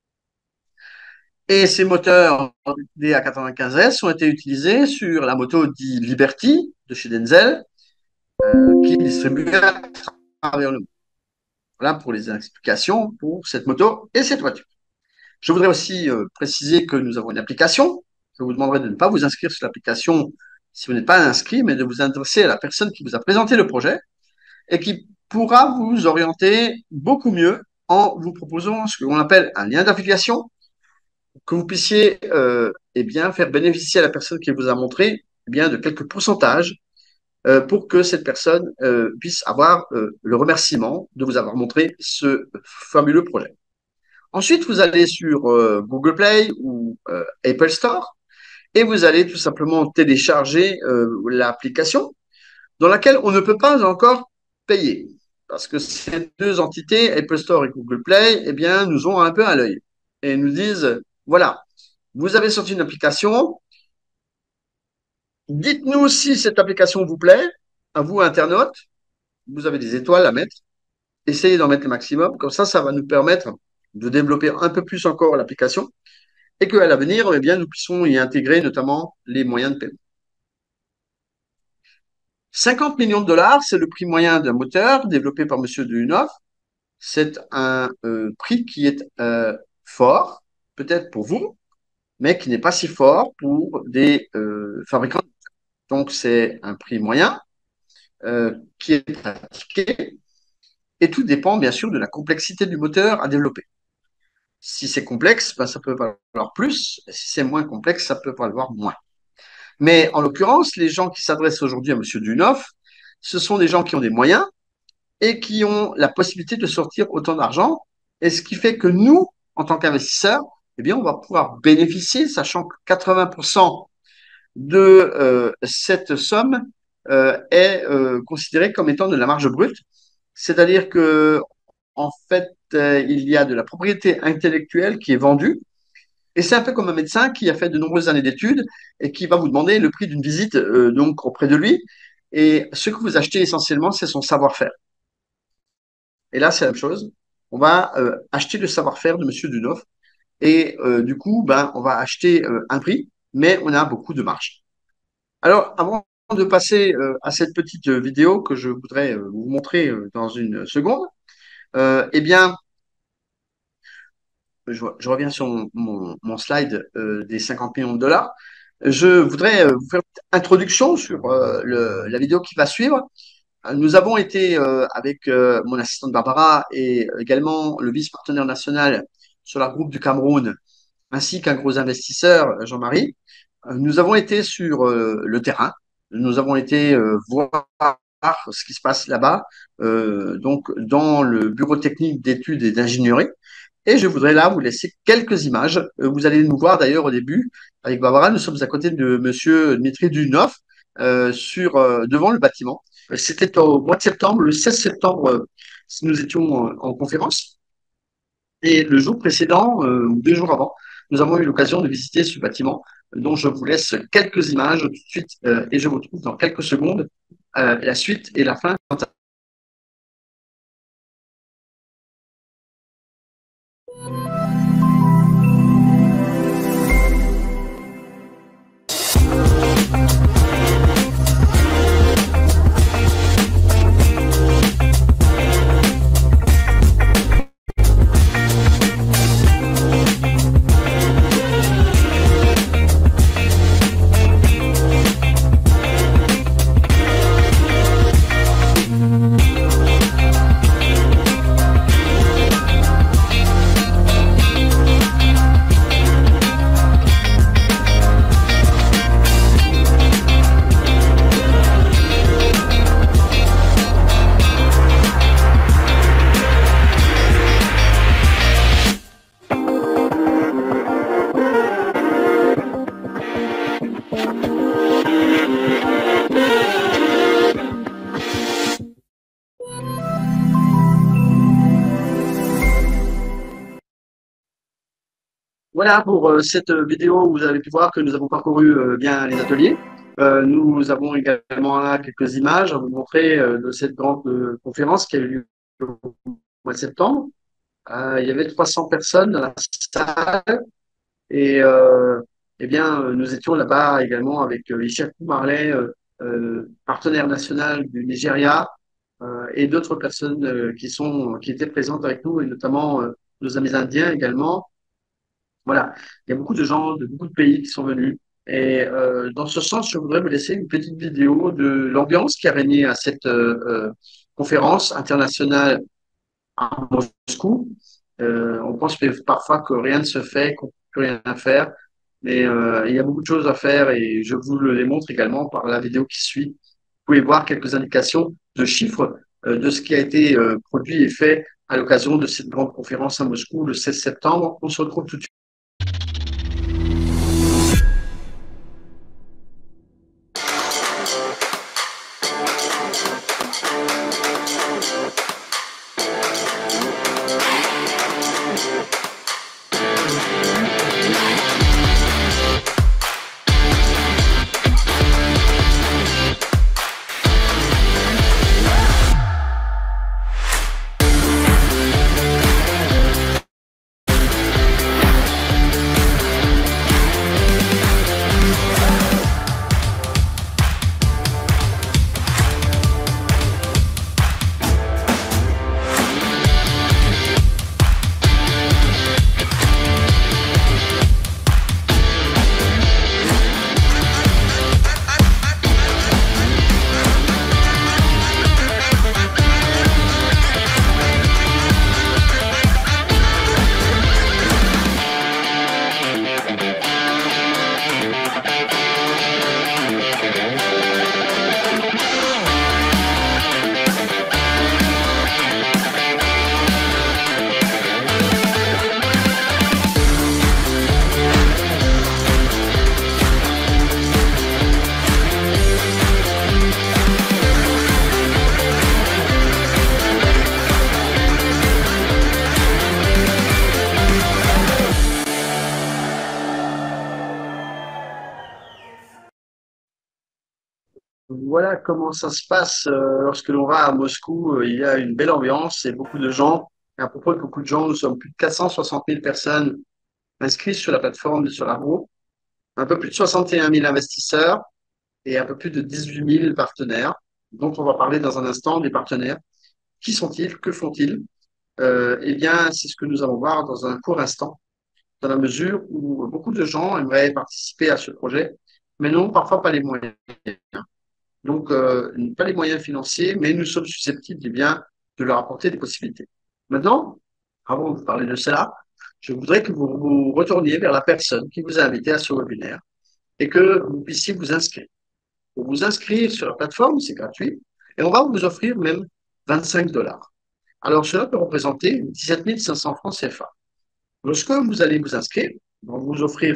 S1: Et ces moteurs D A quatre-vingt-quinze S ont été utilisés sur la moto dit Liberty de chez Denzel, euh, qui est distribuée à travers le monde. Voilà pour les explications pour cette moto et cette voiture. Je voudrais aussi euh, préciser que nous avons une application. Je vous demanderai de ne pas vous inscrire sur l'application si vous n'êtes pas inscrit, mais de vous adresser à la personne qui vous a présenté le projet et qui pourra vous orienter beaucoup mieux en vous proposant ce qu'on appelle un lien d'affiliation, que vous puissiez euh, eh bien, faire bénéficier à la personne qui vous a montré eh bien, de quelques pourcentages euh, pour que cette personne euh, puisse avoir euh, le remerciement de vous avoir montré ce fabuleux projet. Ensuite, vous allez sur euh, Google Play ou euh, Apple Store et vous allez tout simplement télécharger euh, l'application dans laquelle on ne peut pas encore payer. Parce que ces deux entités, Apple Store et Google Play, eh bien, nous ont un peu à l'œil et nous disent, voilà, vous avez sorti une application, dites-nous si cette application vous plaît, à vous, internautes, vous avez des étoiles à mettre, essayez d'en mettre le maximum, comme ça, ça va nous permettre de développer un peu plus encore l'application et qu'à l'avenir, eh bien, nous puissions y intégrer notamment les moyens de paiement. cinquante millions de dollars, c'est le prix moyen d'un moteur développé par M. Duyunov. C'est un euh, prix qui est euh, fort, peut-être pour vous, mais qui n'est pas si fort pour des euh, fabricants. Donc, c'est un prix moyen euh, qui est pratiqué et tout dépend bien sûr de la complexité du moteur à développer. Si c'est complexe, ben, ça peut valoir plus. Si c'est moins complexe, ça peut valoir moins. Mais en l'occurrence, les gens qui s'adressent aujourd'hui à M. Duyunov, ce sont des gens qui ont des moyens et qui ont la possibilité de sortir autant d'argent. Et ce qui fait que nous, en tant qu'investisseurs, eh bien, on va pouvoir bénéficier, sachant que quatre-vingts pour cent de euh, cette somme euh, est euh, considérée comme étant de la marge brute. C'est-à-dire que, en fait, euh, il y a de la propriété intellectuelle qui est vendue. Et c'est un peu comme un médecin qui a fait de nombreuses années d'études et qui va vous demander le prix d'une visite euh, donc auprès de lui. Et ce que vous achetez essentiellement, c'est son savoir-faire. Et là, c'est la même chose. On va euh, acheter le savoir-faire de M. Duyunov. Et euh, du coup, ben, on va acheter euh, un prix, mais on a beaucoup de marge. Alors, avant de passer euh, à cette petite vidéo que je voudrais euh, vous montrer euh, dans une seconde, euh, eh bien, je, je reviens sur mon, mon, mon slide euh, des cinquante millions de dollars. Je voudrais euh, vous faire une introduction sur euh, le, la vidéo qui va suivre. Nous avons été euh, avec euh, mon assistante Barbara et également le vice-partenaire national sur la groupe du Cameroun, ainsi qu'un gros investisseur, Jean-Marie. Euh, nous avons été sur euh, le terrain. Nous avons été euh, voir ce qui se passe là-bas, euh, donc dans le bureau technique d'études et d'ingénierie. Et je voudrais là vous laisser quelques images. Euh, vous allez nous voir d'ailleurs au début avec Barbara. Nous sommes à côté de Monsieur Dmitri Duyunov euh, sur euh, devant le bâtiment. C'était au mois de septembre, le seize septembre, euh, nous étions en, en conférence. Et le jour précédent, euh, ou deux jours avant, nous avons eu l'occasion de visiter ce bâtiment, dont je vous laisse quelques images tout de suite, euh, et je vous retrouve dans quelques secondes euh, la suite et la fin. Voilà pour euh, cette vidéo, vous avez pu voir que nous avons parcouru euh, bien les ateliers. Euh, nous avons également là quelques images à vous montrer euh, de cette grande euh, conférence qui a eu lieu au mois de septembre. Euh, il y avait trois cents personnes dans la salle et euh, eh bien, euh, nous étions là-bas également avec euh, Ishaku Marley, euh, euh, partenaire national du Nigeria, euh, et d'autres personnes euh, qui sont qui étaient présentes avec nous, et notamment euh, nos amis indiens également. Voilà, il y a beaucoup de gens de beaucoup de pays qui sont venus. Et euh, dans ce sens, je voudrais vous laisser une petite vidéo de l'ambiance qui a régné à cette euh, euh, conférence internationale à Moscou. Euh, on pense parfois que rien ne se fait, qu'on ne peut rien à faire, mais euh, il y a beaucoup de choses à faire et je vous le démontre également par la vidéo qui suit. Vous pouvez voir quelques indications de chiffres euh, de ce qui a été euh, produit et fait à l'occasion de cette grande conférence à Moscou le seize septembre. On se retrouve tout de suite. Voilà comment ça se passe euh, lorsque l'on va à Moscou. Euh, il y a une belle ambiance et beaucoup de gens. Et à propos de beaucoup de gens, nous sommes plus de quatre cent soixante mille personnes inscrites sur la plateforme de Solargo, un peu plus de soixante et un mille investisseurs et un peu plus de dix-huit mille partenaires, dont on va parler dans un instant des partenaires. Qui sont-ils? Que font-ils? Euh, eh bien, c'est ce que nous allons voir dans un court instant, dans la mesure où beaucoup de gens aimeraient participer à ce projet, mais n'ont parfois pas les moyens. Donc, euh, pas les moyens financiers, mais nous sommes susceptibles eh bien, de leur apporter des possibilités. Maintenant, avant de vous parler de cela, je voudrais que vous vous retourniez vers la personne qui vous a invité à ce webinaire et que vous puissiez vous inscrire. Pour vous inscrire sur la plateforme, c'est gratuit, et on va vous offrir même vingt-cinq dollars. Alors, cela peut représenter dix-sept mille cinq cents francs C F A. Lorsque vous allez vous inscrire, on va vous offrir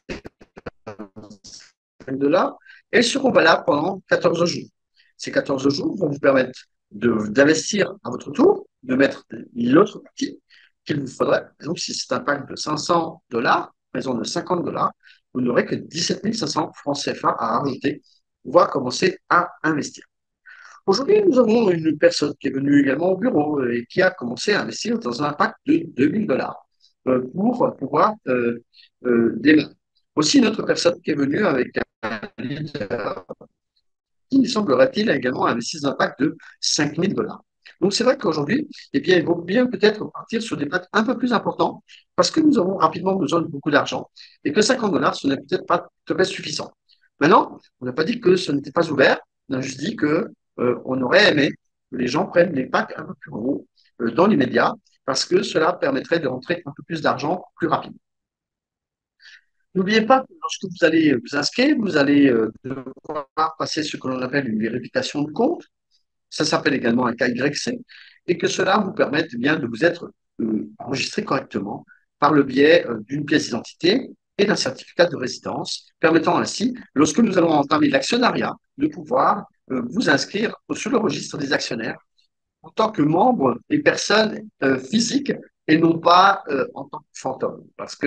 S1: dollars, elles seront valables pendant quatorze jours. Ces quatorze jours vont vous permettre d'investir à votre tour, de mettre l'autre partie qu'il vous faudrait. Donc, si c'est un pack de cinq cents dollars, raison de cinquante dollars, vous n'aurez que dix-sept mille cinq cents francs C F A à rajouter pour pouvoir commencer à investir. Aujourd'hui, nous avons une personne qui est venue également au bureau et qui a commencé à investir dans un pack de deux mille dollars pour pouvoir euh, euh, démarrer. Aussi, une autre personne qui est venue avec un leader qui, il semblerait-il, a également investi dans un pack de cinq mille dollars. Donc, c'est vrai qu'aujourd'hui, eh bien, il vaut bien peut-être partir sur des packs un peu plus importants parce que nous avons rapidement besoin de beaucoup d'argent et que cinquante dollars, ce n'est peut-être pas tout à fait suffisant. Maintenant, on n'a pas dit que ce n'était pas ouvert, on a juste dit que euh, on aurait aimé que les gens prennent des packs un peu plus gros euh, dans l'immédiat parce que cela permettrait de rentrer un peu plus d'argent plus rapidement. N'oubliez pas que lorsque vous allez vous inscrire, vous allez euh, devoir passer ce que l'on appelle une vérification de compte. Ça s'appelle également un K Y C et que cela vous permette eh bien de vous être euh, enregistré correctement par le biais euh, d'une pièce d'identité et d'un certificat de résidence, permettant ainsi, lorsque nous allons entamer l'actionnariat, de pouvoir euh, vous inscrire sur le registre des actionnaires en tant que membre et personne euh, physique et non pas euh, en tant que fantôme. Parce que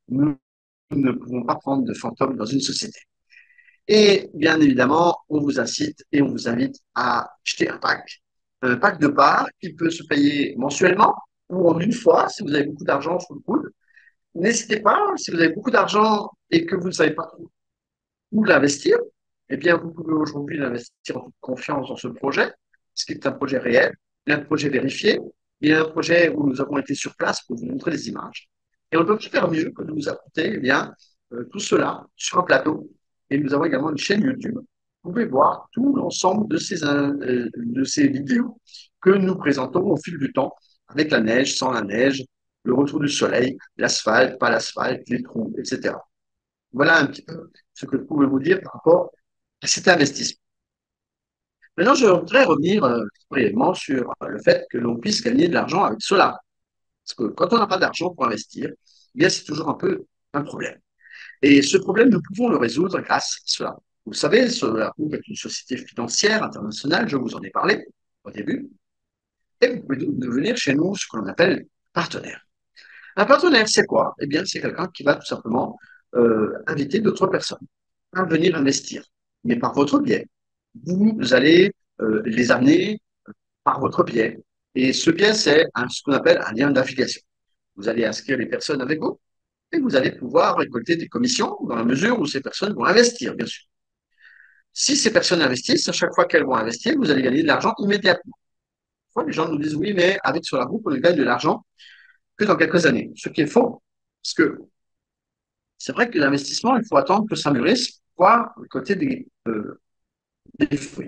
S1: nous ne pouvons pas prendre de fantômes dans une société. Et bien évidemment, on vous incite et on vous invite à acheter un pack, un pack de parts qui peut se payer mensuellement ou en une fois si vous avez beaucoup d'argent sous le coude. N'hésitez pas, si vous avez beaucoup d'argent et que vous ne savez pas où l'investir, eh bien, vous pouvez aujourd'hui l'investir en toute confiance dans ce projet, ce qui est un projet réel, un projet vérifié, et un projet où nous avons été sur place pour vous montrer des images. Et on ne peut plus faire mieux que de vous apporter eh bien, euh, tout cela sur un plateau. Et nous avons également une chaîne YouTube. Vous pouvez voir tout l'ensemble de ces, euh, de ces vidéos que nous présentons au fil du temps, avec la neige, sans la neige, le retour du soleil, l'asphalte, pas l'asphalte, les trous, et cetera. Voilà un petit peu ce que je pouvais vous dire par rapport à cet investissement. Maintenant, je voudrais revenir euh, brièvement sur euh, le fait que l'on puisse gagner de l'argent avec cela. Parce que quand on n'a pas d'argent pour investir, eh bien, c'est toujours un peu un problème. Et ce problème, nous pouvons le résoudre grâce à cela. Vous savez, Solar Group est une société financière internationale, je vous en ai parlé au début, et vous pouvez devenir chez nous ce que l'on appelle partenaire. Un partenaire, c'est quoi? Eh bien, c'est quelqu'un qui va tout simplement euh, inviter d'autres personnes à venir investir, mais par votre biais. Vous allez euh, les amener par votre biais. Et ce biais, c'est un, ce qu'on appelle un lien d'affiliation. Vous allez inscrire les personnes avec vous et vous allez pouvoir récolter des commissions dans la mesure où ces personnes vont investir, bien sûr. Si ces personnes investissent, à chaque fois qu'elles vont investir, vous allez gagner de l'argent immédiatement. Parfois, les gens nous disent oui, mais avec sur la groupe, on ne gagne de l'argent que dans quelques années. Ce qui est faux. Parce que c'est vrai que l'investissement, il faut attendre que ça mûrisse pour voir côté des, euh, des fruits.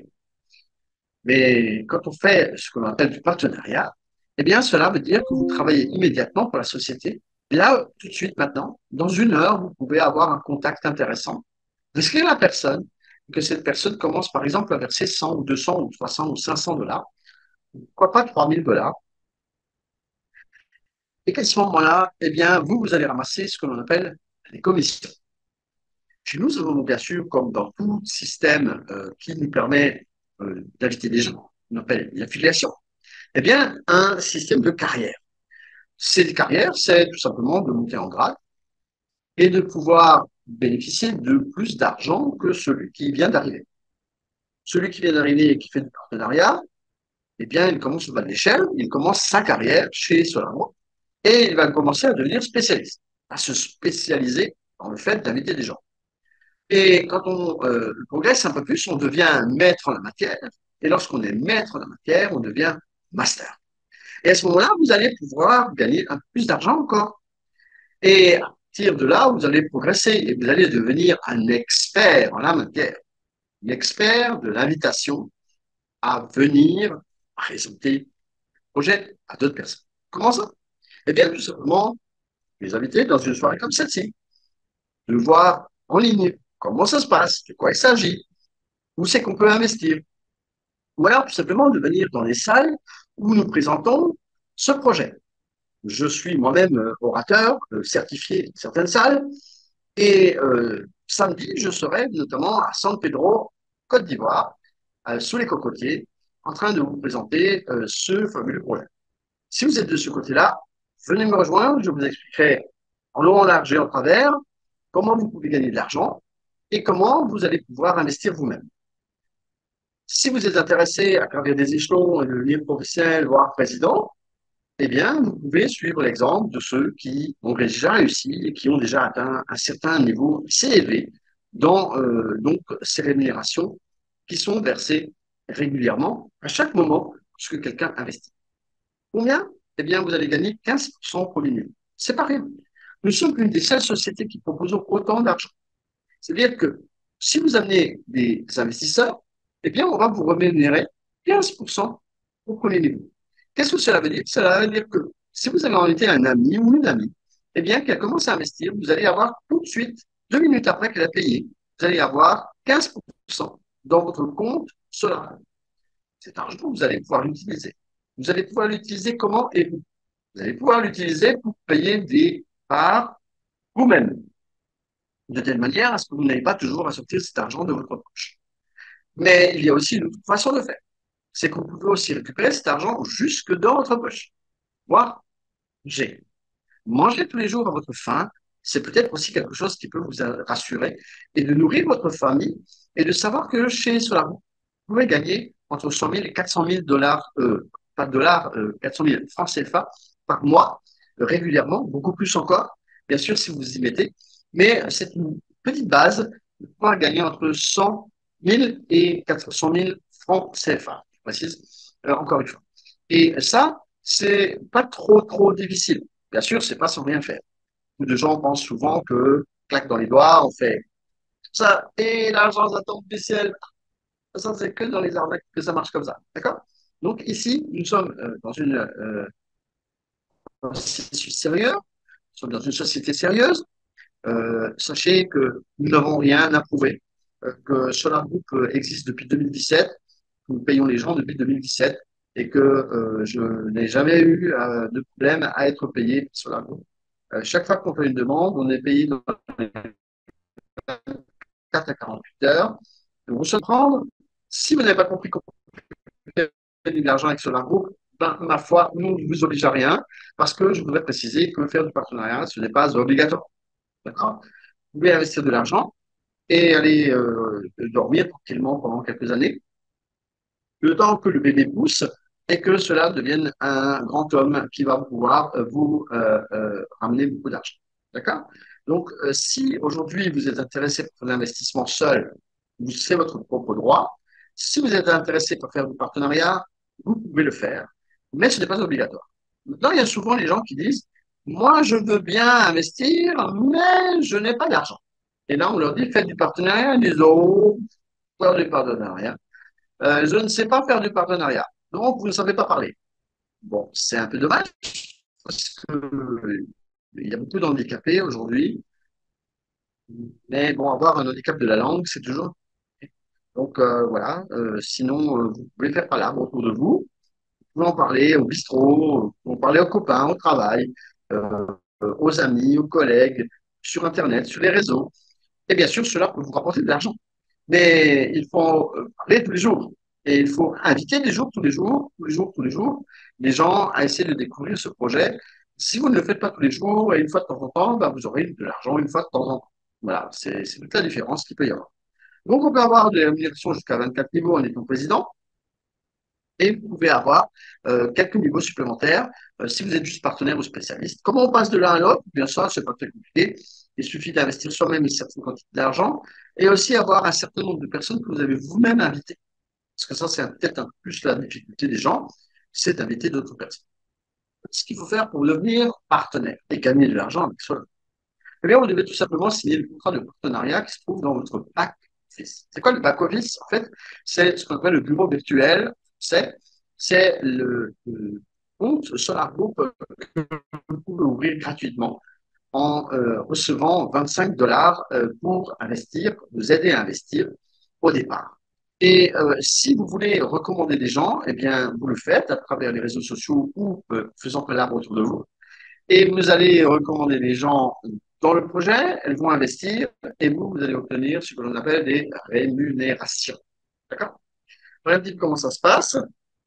S1: Mais quand on fait ce qu'on appelle du partenariat, eh bien, cela veut dire que vous travaillez immédiatement pour la société. Et là, tout de suite, maintenant, dans une heure, vous pouvez avoir un contact intéressant, inscrire la personne, que cette personne commence, par exemple, à verser cent ou deux cents ou trois cents ou cinq cents dollars, pourquoi pas trois mille dollars. Et qu'à ce moment-là, eh bien, vous, vous allez ramasser ce que l'on appelle les commissions. Chez nous, nous avons bien sûr, comme dans tout système euh, qui nous permet euh, d'inviter des gens, on appelle l'affiliation, eh bien, un système de carrière. Cette carrière, c'est tout simplement de monter en grade et de pouvoir bénéficier de plus d'argent que celui qui vient d'arriver. Celui qui vient d'arriver et qui fait du partenariat, eh bien, il commence au bas de l'échelle, il commence sa carrière chez Solaro et il va commencer à devenir spécialiste, à se spécialiser dans le fait d'inviter des gens. Et quand on euh, progresse un peu plus, on devient maître en la matière. Et lorsqu'on est maître en la matière, on devient master. Et à ce moment-là, vous allez pouvoir gagner un peu plus d'argent encore. Et à partir de là, vous allez progresser et vous allez devenir un expert en la matière. Un expert de l'invitation à venir présenter le projet à d'autres personnes. Comment ça? Eh bien, tout simplement, les inviter dans une soirée comme celle-ci, de voir en ligne comment ça se passe, de quoi il s'agit, où c'est qu'on peut investir. Ou alors, tout simplement, de venir dans les salles où nous présentons ce projet. Je suis moi-même euh, orateur, euh, certifié dans certaines salles, et euh, samedi, je serai notamment à San Pedro, Côte d'Ivoire, euh, sous les cocotiers, en train de vous présenter euh, ce fabuleux projet. Si vous êtes de ce côté-là, venez me rejoindre, je vous expliquerai en long, en large et en travers comment vous pouvez gagner de l'argent et comment vous allez pouvoir investir vous-même. Si vous êtes intéressé à gravir des échelons et devenir professionnel, voire président, eh bien, vous pouvez suivre l'exemple de ceux qui ont déjà réussi et qui ont déjà atteint un certain niveau assez élevé dans euh, donc, ces rémunérations qui sont versées régulièrement à chaque moment que quelqu'un investit. Combien? Eh bien, vous allez gagner quinze pour cent pour l'U N. C'est pas rien. Nous sommes une des seules sociétés qui proposent autant d'argent. C'est-à-dire que si vous amenez des investisseurs, eh bien, on va vous rémunérer quinze pour cent au premier niveau. Qu'est-ce que cela veut dire? Cela veut dire que si vous avez invité un ami ou une amie, eh bien, qu'elle commence à investir, vous allez avoir tout de suite, deux minutes après qu'elle a payé, vous allez avoir quinze pour cent dans votre compte Solar. Cet argent, vous allez pouvoir l'utiliser. Vous allez pouvoir l'utiliser comment et où? Vous allez pouvoir l'utiliser pour payer des parts vous-même, de telle manière à ce que vous n'ayez pas toujours à sortir cet argent de votre poche. Mais il y a aussi une autre façon de faire. C'est que vous pouvez aussi récupérer cet argent jusque dans votre poche. Moi, j'ai mangé tous les jours à votre faim c'est peut-être aussi quelque chose qui peut vous rassurer et de nourrir votre famille et de savoir que chez Solar, vous pouvez gagner entre cent mille et quatre cent mille dollars, euh, pas de dollars, euh, quatre cent mille francs C F A par mois, euh, régulièrement, beaucoup plus encore, bien sûr, si vous y mettez. Mais c'est une petite base de pouvoir gagner entre cent mille et quatre cent mille francs C F A, je précise, euh, encore une fois. Et ça, c'est pas trop, trop difficile. Bien sûr, c'est pas sans rien faire. Beaucoup de gens pensent souvent que, claque dans les doigts, on fait ça, et l'argent, ça tombe du ciel. Ça, c'est que dans les arnaques que ça marche comme ça. D'accord? Donc, ici, nous sommes euh, dans une euh, processus sérieux, nous sommes dans une société sérieuse. Euh, sachez que nous n'avons rien à prouver, euh, que Solar Group euh, existe depuis deux mille dix-sept, que nous payons les gens depuis deux mille dix-sept et que euh, je n'ai jamais eu euh, de problème à être payé par Solar Group. Euh, chaque fois qu'on fait une demande, on est payé dans les quatre à quarante-huit heures. Donc, vous se prendre, si vous n'avez pas compris qu'on peut gagner de l'argent avec Solar Group, ben, ma foi, nous ne vous oblige à rien, parce que je voudrais préciser que faire du partenariat, ce n'est pas obligatoire. D'accord? Vous pouvez investir de l'argent et aller euh, dormir tranquillement pendant quelques années, le temps que le bébé pousse et que cela devienne un grand homme qui va pouvoir euh, vous euh, euh, ramener beaucoup d'argent. D'accord? Donc, euh, si aujourd'hui vous êtes intéressé pour l'investissement seul, c'est votre propre droit. Si vous êtes intéressé pour faire du partenariat, vous pouvez le faire, mais ce n'est pas obligatoire. Maintenant, il y a souvent les gens qui disent, moi, je veux bien investir, mais je n'ai pas d'argent. Et là, on leur dit, faites du partenariat. Ils disent, oh, faire du partenariat. Euh, je ne sais pas faire du partenariat. Donc, vous ne savez pas parler. Bon, c'est un peu dommage parce que euh, il y a beaucoup d'handicapés aujourd'hui. Mais bon, avoir un handicap de la langue, c'est toujours. Donc, euh, voilà. Euh, sinon, euh, vous pouvez faire palabre autour de vous. Vous pouvez en parler au bistrot, vous en parler aux copains, au travail, euh, aux amis, aux collègues, sur Internet, sur les réseaux. Et bien sûr, cela peut vous rapporter de l'argent. Mais il faut euh, parler tous les jours. Et il faut inviter des jours, tous les jours, tous les jours, tous les jours, les gens à essayer de découvrir ce projet. Si vous ne le faites pas tous les jours et une fois de temps en temps, ben, vous aurez de l'argent une fois de temps en temps. Voilà, c'est c'est toute la différence qu'il peut y avoir. Donc, on peut avoir des rémunérations jusqu'à vingt-quatre niveaux en étant président. Et vous pouvez avoir euh, quelques niveaux supplémentaires euh, si vous êtes juste partenaire ou spécialiste. Comment on passe de l'un à l'autre? Bien sûr, c'est pas très compliqué. Il suffit d'investir soi-même une certaine quantité d'argent et aussi avoir un certain nombre de personnes que vous avez vous-même invitées. Parce que ça, c'est peut-être un peu plus la difficulté des gens, c'est d'inviter d'autres personnes. Ce qu'il faut faire pour devenir partenaire et gagner de l'argent avec soi. Eh bien, vous devez tout simplement signer le contrat de partenariat qui se trouve dans votre back office. C'est quoi le back office? En fait, c'est ce qu'on appelle le bureau virtuel. C'est, c'est le, le compte Solar Group que vous pouvez ouvrir gratuitement en euh, recevant vingt-cinq dollars euh, pour investir, vous aider à investir au départ. Et euh, si vous voulez recommander des gens, eh bien, vous le faites à travers les réseaux sociaux ou euh, faisant palabre autour de vous. Et vous allez recommander des gens dans le projet, elles vont investir et vous, vous allez obtenir ce que l'on appelle des rémunérations. D'accord? Voilà un petit peu comment ça se passe.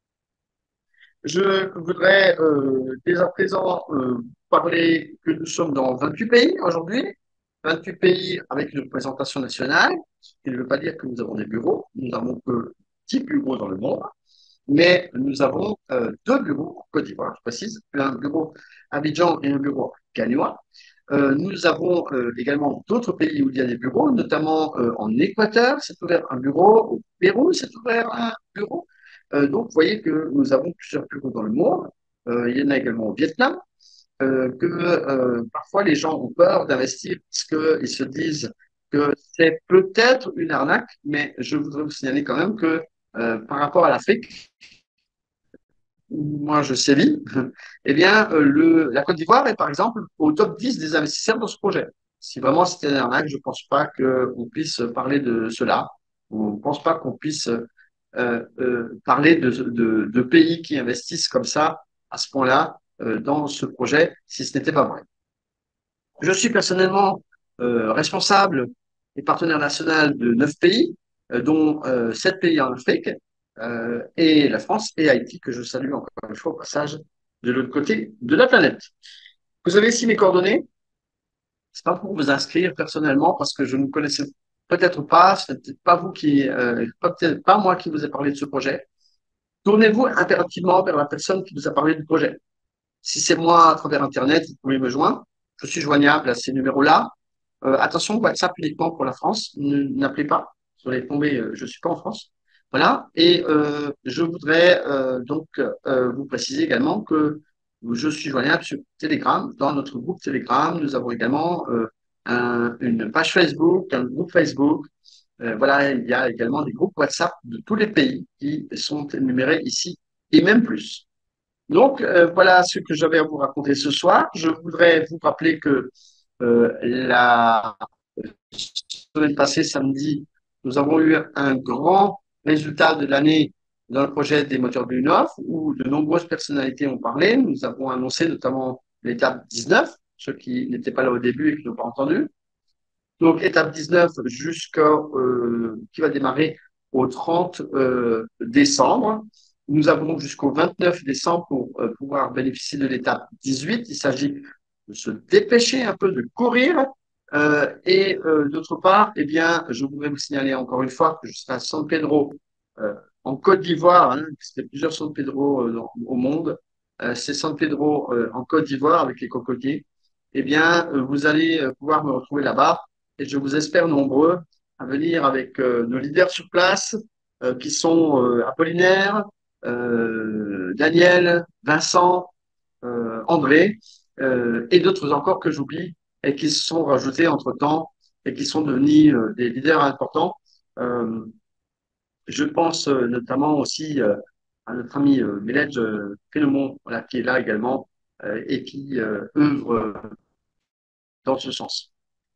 S1: Je voudrais euh, dès à présent euh, parler que nous sommes dans vingt-huit pays aujourd'hui, vingt-huit pays avec une représentation nationale, ce qui ne veut pas dire que nous avons des bureaux. Nous n'avons que dix bureaux dans le monde, mais nous avons euh, deux bureaux en Côte d'Ivoire, je précise, un bureau à Abidjan et un bureau à Gagnois. Euh, nous avons euh, également d'autres pays où il y a des bureaux, notamment euh, en Équateur, c'est ouvert un bureau, au Pérou, c'est ouvert un bureau. Euh, donc, vous voyez que nous avons plusieurs bureaux dans le monde. Euh, il y en a également au Vietnam, euh, que euh, parfois les gens ont peur d'investir parce qu'ils se disent que c'est peut-être une arnaque, mais je voudrais vous signaler quand même que euh, par rapport à l'Afrique, où moi je sévis, eh bien, euh, le, la Côte d'Ivoire est par exemple au top dix des investisseurs dans ce projet. Si vraiment c'était une arnaque, je ne pense pas qu'on puisse parler de cela. Je ne pense pas qu'on puisse euh, euh, parler de, de, de pays qui investissent comme ça, à ce point-là, euh, dans ce projet, si ce n'était pas vrai. Je suis personnellement euh, responsable et partenaire national de neuf pays, euh, dont euh, sept pays en Afrique, euh, et la France et Haïti, que je salue encore une fois au passage de l'autre côté de la planète. Vous avez ici mes coordonnées. C'est pas pour vous inscrire personnellement parce que je ne connaissais peut-être pas, c'est peut-être pas vous qui, euh, peut-être pas moi qui vous ai parlé de ce projet. Tournez-vous impérativement vers la personne qui vous a parlé du projet. Si c'est moi à travers Internet, vous pouvez me joindre. Je suis joignable à ces numéros-là. Euh, attention, WhatsApp uniquement pour la France. Ne- N'appelez pas. Vous allez tomber, euh, je ne suis pas en France. Voilà. Et euh, je voudrais euh, donc euh, vous préciser également que je suis joignable sur Telegram. Dans notre groupe Telegram, nous avons également euh, un- une page Facebook, un groupe Facebook. Euh, voilà, il y a également des groupes WhatsApp de tous les pays qui sont énumérés ici et même plus. Donc, euh, voilà ce que j'avais à vous raconter ce soir. Je voudrais vous rappeler que euh, la semaine passée, samedi, nous avons eu un grand résultat de l'année dans le projet des moteurs Bluenoff, où de nombreuses personnalités ont parlé. Nous avons annoncé notamment l'étape dix-neuf, ceux qui n'étaient pas là au début et qui n'ont pas entendu. Donc, étape dix-neuf jusqu'à, euh, qui va démarrer au trente euh, décembre. Nous avons jusqu'au vingt-neuf décembre pour euh, pouvoir bénéficier de l'étape dix-huit. Il s'agit de se dépêcher un peu, de courir. Euh, et euh, d'autre part, eh bien, je voudrais vous signaler encore une fois que je serai à San Pedro, euh, en Côte d'Ivoire. Hein, c'est plusieurs San Pedro euh, dans- au monde. Euh, c'est San Pedro euh, en Côte d'Ivoire avec les cocotiers. Eh bien, euh, vous allez euh, pouvoir me retrouver là-bas et je vous espère nombreux à venir avec euh, nos leaders sur place, euh, qui sont euh, Apollinaire, euh, Daniel, Vincent, euh, André, euh, et d'autres encore que j'oublie et qui se sont rajoutés entre-temps et qui sont devenus euh, des leaders importants. Euh, je pense euh, notamment aussi euh, à notre ami euh, Mélège euh, Fénomon, voilà, qui est là également euh, et qui euh, œuvre euh, dans ce sens.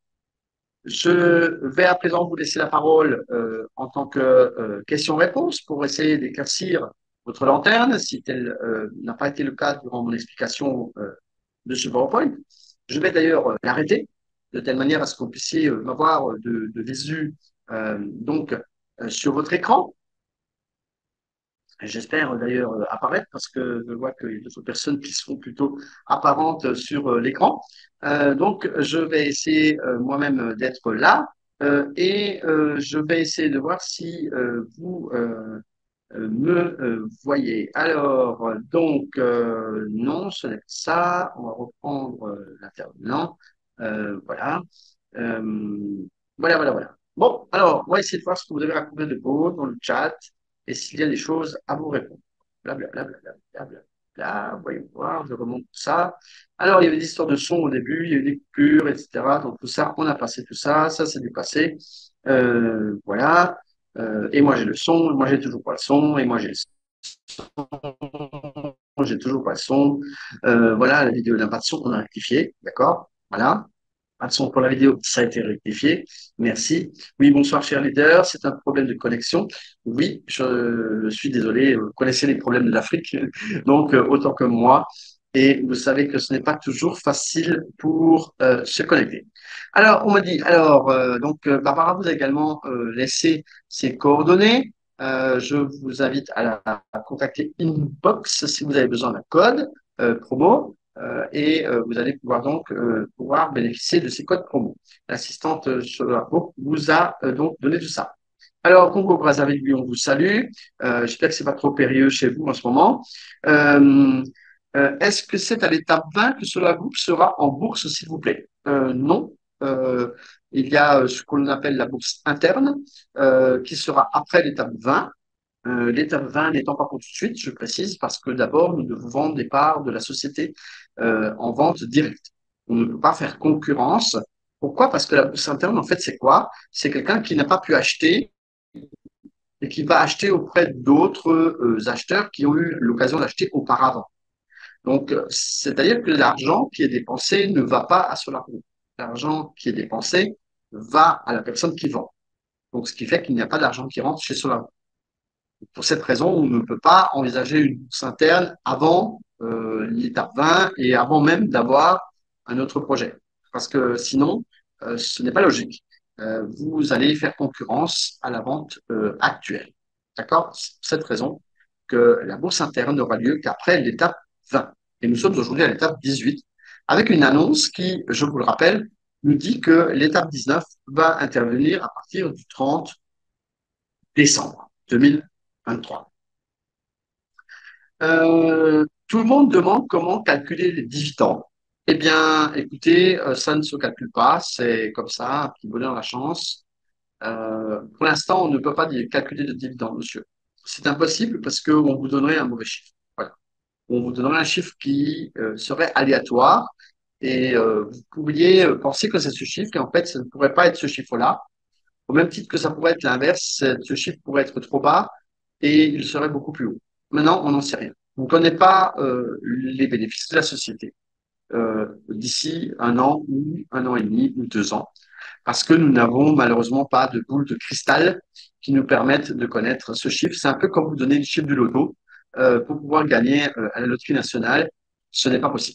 S1: Je vais à présent vous laisser la parole euh, en tant que euh, question-réponse pour essayer d'éclaircir votre lanterne, si tel euh, n'a pas été le cas durant mon explication euh, de ce PowerPoint. Je vais d'ailleurs euh, l'arrêter de telle manière à ce que vous puissiez euh, m'avoir de, de visu euh, donc euh, sur votre écran. J'espère d'ailleurs euh, apparaître parce que je vois qu'il y a d'autres personnes qui sont plutôt apparentes sur euh, l'écran. Euh, donc, je vais essayer euh, moi-même d'être là euh, et euh, je vais essayer de voir si euh, vous euh, euh, me euh, voyez. Alors, euh, donc, euh, non, ce n'est pas ça. On va reprendre euh, l'intervenant. Euh, voilà. Euh, voilà, voilà, voilà. Bon, alors, on va essayer de voir ce que vous avez raconté de beau dans le chat et s'il y a des choses à vous répondre. Blablabla, blablabla, bla, voyons voir, je remonte tout ça. Alors, il y avait des histoires de son au début, il y a eu des coupures, et cetera. Donc, tout ça, on a passé tout ça, ça c'est du passé. Euh, voilà. Euh, et moi, j'ai le son, moi, j'ai toujours pas le son, et moi, j'ai le son, j'ai toujours pas le son. Euh, voilà, la vidéo n'a pas de son, on a rectifié, d'accord? Voilà. Pas de son pour la vidéo, ça a été rectifié. Merci. Oui, bonsoir, cher leader. C'est un problème de connexion. Oui, je suis désolé. Vous connaissez les problèmes de l'Afrique, donc euh, autant que moi. Et vous savez que ce n'est pas toujours facile pour euh, se connecter. Alors, on me dit, alors, euh, donc, euh, Barbara vous a également euh, laissé ses coordonnées. Euh, je vous invite à, la, à contacter Inbox si vous avez besoin d'un code euh, promo. Euh, et euh, vous allez pouvoir donc euh, pouvoir bénéficier de ces codes promo. L'assistante euh, sur la groupe vous a euh, donc donné tout ça. Alors, Congo Brazzaville, lui, on vous salue. Euh, j'espère que c'est pas trop périlleux chez vous en ce moment. Euh, euh, est-ce que c'est à l'étape vingt que Solar Group sera en bourse, s'il vous plaît? Euh, non. Euh, il y a euh, ce qu'on appelle la bourse interne, euh, qui sera après l'étape vingt. Euh, l'étape vingt n'étant pas pour tout de suite, je précise, parce que d'abord, nous devons vendre des parts de la société euh, en vente directe. On ne peut pas faire concurrence. Pourquoi? Parce que la bourse interne, en fait, c'est quoi? C'est quelqu'un qui n'a pas pu acheter et qui va acheter auprès d'autres euh, acheteurs qui ont eu l'occasion d'acheter auparavant. Donc, euh, c'est-à-dire que l'argent qui est dépensé ne va pas à Solargroup. L'argent qui est dépensé va à la personne qui vend. Donc, ce qui fait qu'il n'y a pas d'argent qui rentre chez Solargroup. Pour cette raison, on ne peut pas envisager une bourse interne avant euh, l'étape vingt et avant même d'avoir un autre projet. Parce que sinon, euh, ce n'est pas logique. Euh, vous allez faire concurrence à la vente euh, actuelle. D'accord? C'est pour cette raison que la bourse interne n'aura lieu qu'après l'étape vingt. Et nous sommes aujourd'hui à l'étape dix-huit, avec une annonce qui, je vous le rappelle, nous dit que l'étape dix-neuf va intervenir à partir du trente décembre deux mille vingt-trois. Euh, tout le monde demande comment calculer les dividendes. Eh bien, écoutez, euh, ça ne se calcule pas, c'est comme ça, un petit bonheur, la chance. Euh, pour l'instant, on ne peut pas calculer de dividendes, monsieur. C'est impossible parce qu'on vous donnerait un mauvais chiffre. Voilà. On vous donnerait un chiffre qui euh, serait aléatoire et euh, vous pourriez euh, penser que c'est ce chiffre et en fait, ça ne pourrait pas être ce chiffre-là. Au même titre que ça pourrait être l'inverse, ce chiffre pourrait être trop bas et il serait beaucoup plus haut. Maintenant, on n'en sait rien. On ne connaît pas euh, les bénéfices de la société euh, d'ici un an ou un an et demi ou deux ans, parce que nous n'avons malheureusement pas de boule de cristal qui nous permettent de connaître ce chiffre. C'est un peu comme vous donner le chiffre du loto euh, pour pouvoir gagner euh, à la loterie nationale. Ce n'est pas possible.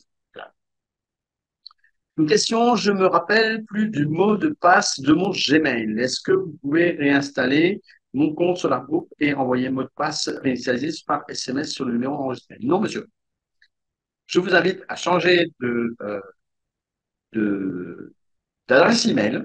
S1: Une question, je me rappelle plus du mot de passe de mon Gmail. Est-ce que vous pouvez réinstaller mon compte sur la groupe et envoyer un mot de passe réinitialisé par S M S sur le numéro enregistré? Non, monsieur. Je vous invite à changer de, euh, de, d'adresse email.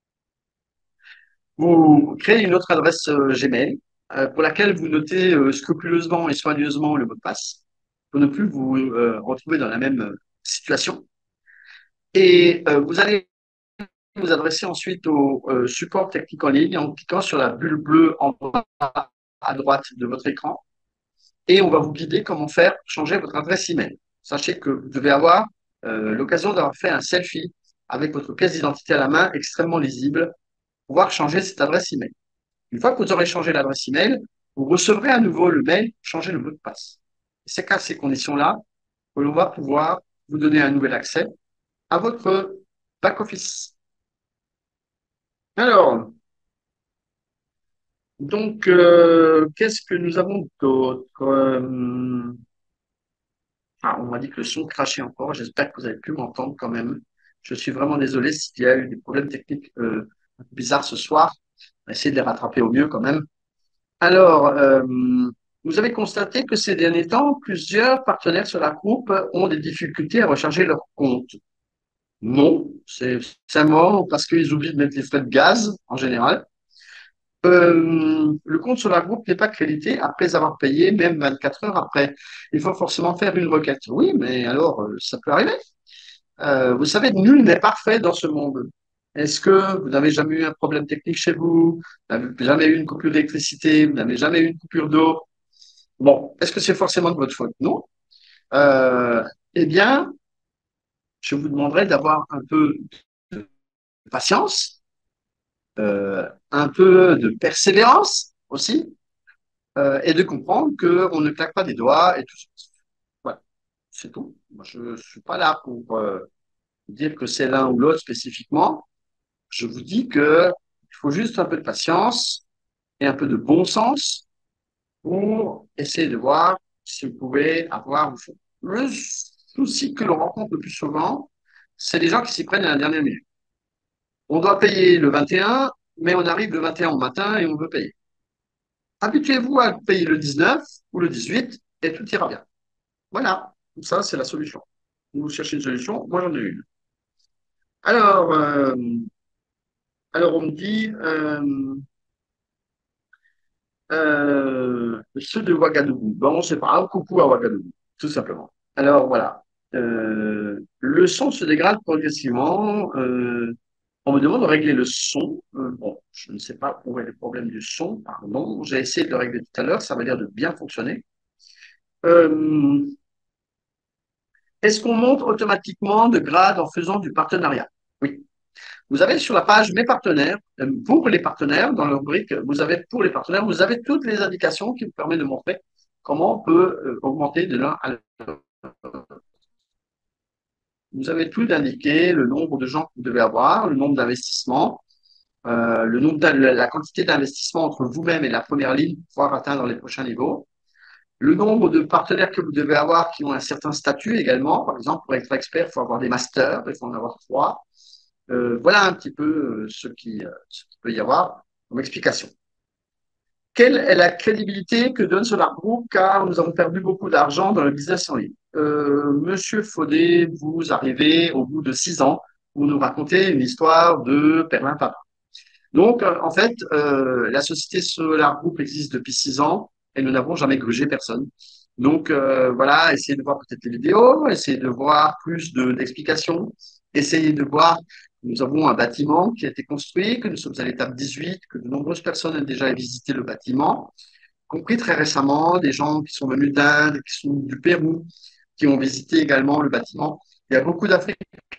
S1: Vous créez une autre adresse euh, Gmail euh, pour laquelle vous notez euh, scrupuleusement et soigneusement le mot de passe pour ne plus vous euh, retrouver dans la même euh, situation. Et euh, vous allez vous adresser ensuite au euh, support technique en ligne en cliquant sur la bulle bleue en bas à droite de votre écran et on va vous guider comment faire changer votre adresse email. Sachez que vous devez avoir euh, l'occasion d'avoir fait un selfie avec votre pièce d'identité à la main extrêmement lisible pour pouvoir changer cette adresse email. Une fois que vous aurez changé l'adresse email, vous recevrez à nouveau le mail pour changer le mot de passe. C'est qu'à ces conditions-là que l'on va pouvoir vous donner un nouvel accès à votre back-office. Alors, donc, euh, qu'est-ce que nous avons d'autre? Euh, ah, on m'a dit que le son crachait encore. J'espère que vous avez pu m'entendre quand même. Je suis vraiment désolé s'il y a eu des problèmes techniques euh, bizarres ce soir. On va essayer de les rattraper au mieux quand même. Alors, euh, vous avez constaté que ces derniers temps, plusieurs partenaires sur la groupe ont des difficultés à recharger leur compte. Non, c'est simplement parce qu'ils oublient de mettre les frais de gaz en général. Euh, le compte sur la groupe n'est pas crédité après avoir payé, même vingt-quatre heures après. Il faut forcément faire une requête. Oui, mais alors, euh, ça peut arriver. Euh, vous savez, nul n'est parfait dans ce monde. Est-ce que vous n'avez jamais eu un problème technique chez vous? Vous n'avez jamais eu une coupure d'électricité? Vous n'avez jamais eu une coupure d'eau? Bon, est-ce que c'est forcément de votre faute? Non. Euh, eh bien, je vous demanderai d'avoir un peu de patience, euh, un peu de persévérance aussi, euh, et de comprendre qu'on ne claque pas des doigts et tout ça. Voilà, c'est tout. Moi, je ne suis pas là pour euh, dire que c'est l'un ou l'autre spécifiquement. Je vous dis que il faut juste un peu de patience et un peu de bon sens pour essayer de voir si vous pouvez avoir. Le souci que l'on rencontre le plus souvent, c'est les gens qui s'y prennent à la dernière minute. On doit payer le vingt et un, mais on arrive le vingt et un au matin et on veut payer. Habituez-vous à payer le dix-neuf ou le dix-huit et tout ira bien. Voilà, ça c'est la solution. Vous cherchez une solution, moi j'en ai une. Alors, euh, alors on me dit, euh, euh, ceux de Ouagadougou. Bon, c'est pas grave, coucou à Ouagadougou, tout simplement. Alors voilà, euh, le son se dégrade progressivement. Euh, on me demande de régler le son. Euh, bon, je ne sais pas où est le problème du son, pardon. J'ai essayé de le régler tout à l'heure, ça m'a l'air de bien fonctionner. Euh, Est-ce qu'on monte automatiquement de grade en faisant du partenariat? Oui. Vous avez sur la page Mes partenaires, euh, pour les partenaires, dans le rubrique, vous avez pour les partenaires, vous avez toutes les indications qui vous permettent de montrer comment on peut euh, augmenter de l'un à l'autre. Vous avez tout indiqué, le nombre de gens que vous devez avoir, le nombre d'investissements, euh, le nombre de, la quantité d'investissement entre vous-même et la première ligne pour pouvoir atteindre les prochains niveaux, le nombre de partenaires que vous devez avoir qui ont un certain statut également. Par exemple, pour être expert, il faut avoir des masters, il faut en avoir trois. Euh, voilà un petit peu euh, ce qui, euh, ce qu'il peut y avoir comme explication. Quelle est la crédibilité que donne Solar Group car nous avons perdu beaucoup d'argent dans le business en ligne? Euh, Monsieur Faudet, vous arrivez au bout de six ans pour nous raconter une histoire de Perlin-Papin. Donc, euh, en fait, euh, la société Solar Group existe depuis six ans et nous n'avons jamais grugé personne. Donc, euh, voilà, essayez de voir peut-être les vidéos, essayez de voir plus de- d'explications, essayez de voir que nous avons un bâtiment qui a été construit, que nous sommes à l'étape dix-huit, que de nombreuses personnes ont déjà visité le bâtiment, compris très récemment des gens qui sont venus d'Inde, qui sont du Pérou, qui ont visité également le bâtiment. Il y a beaucoup d'Africains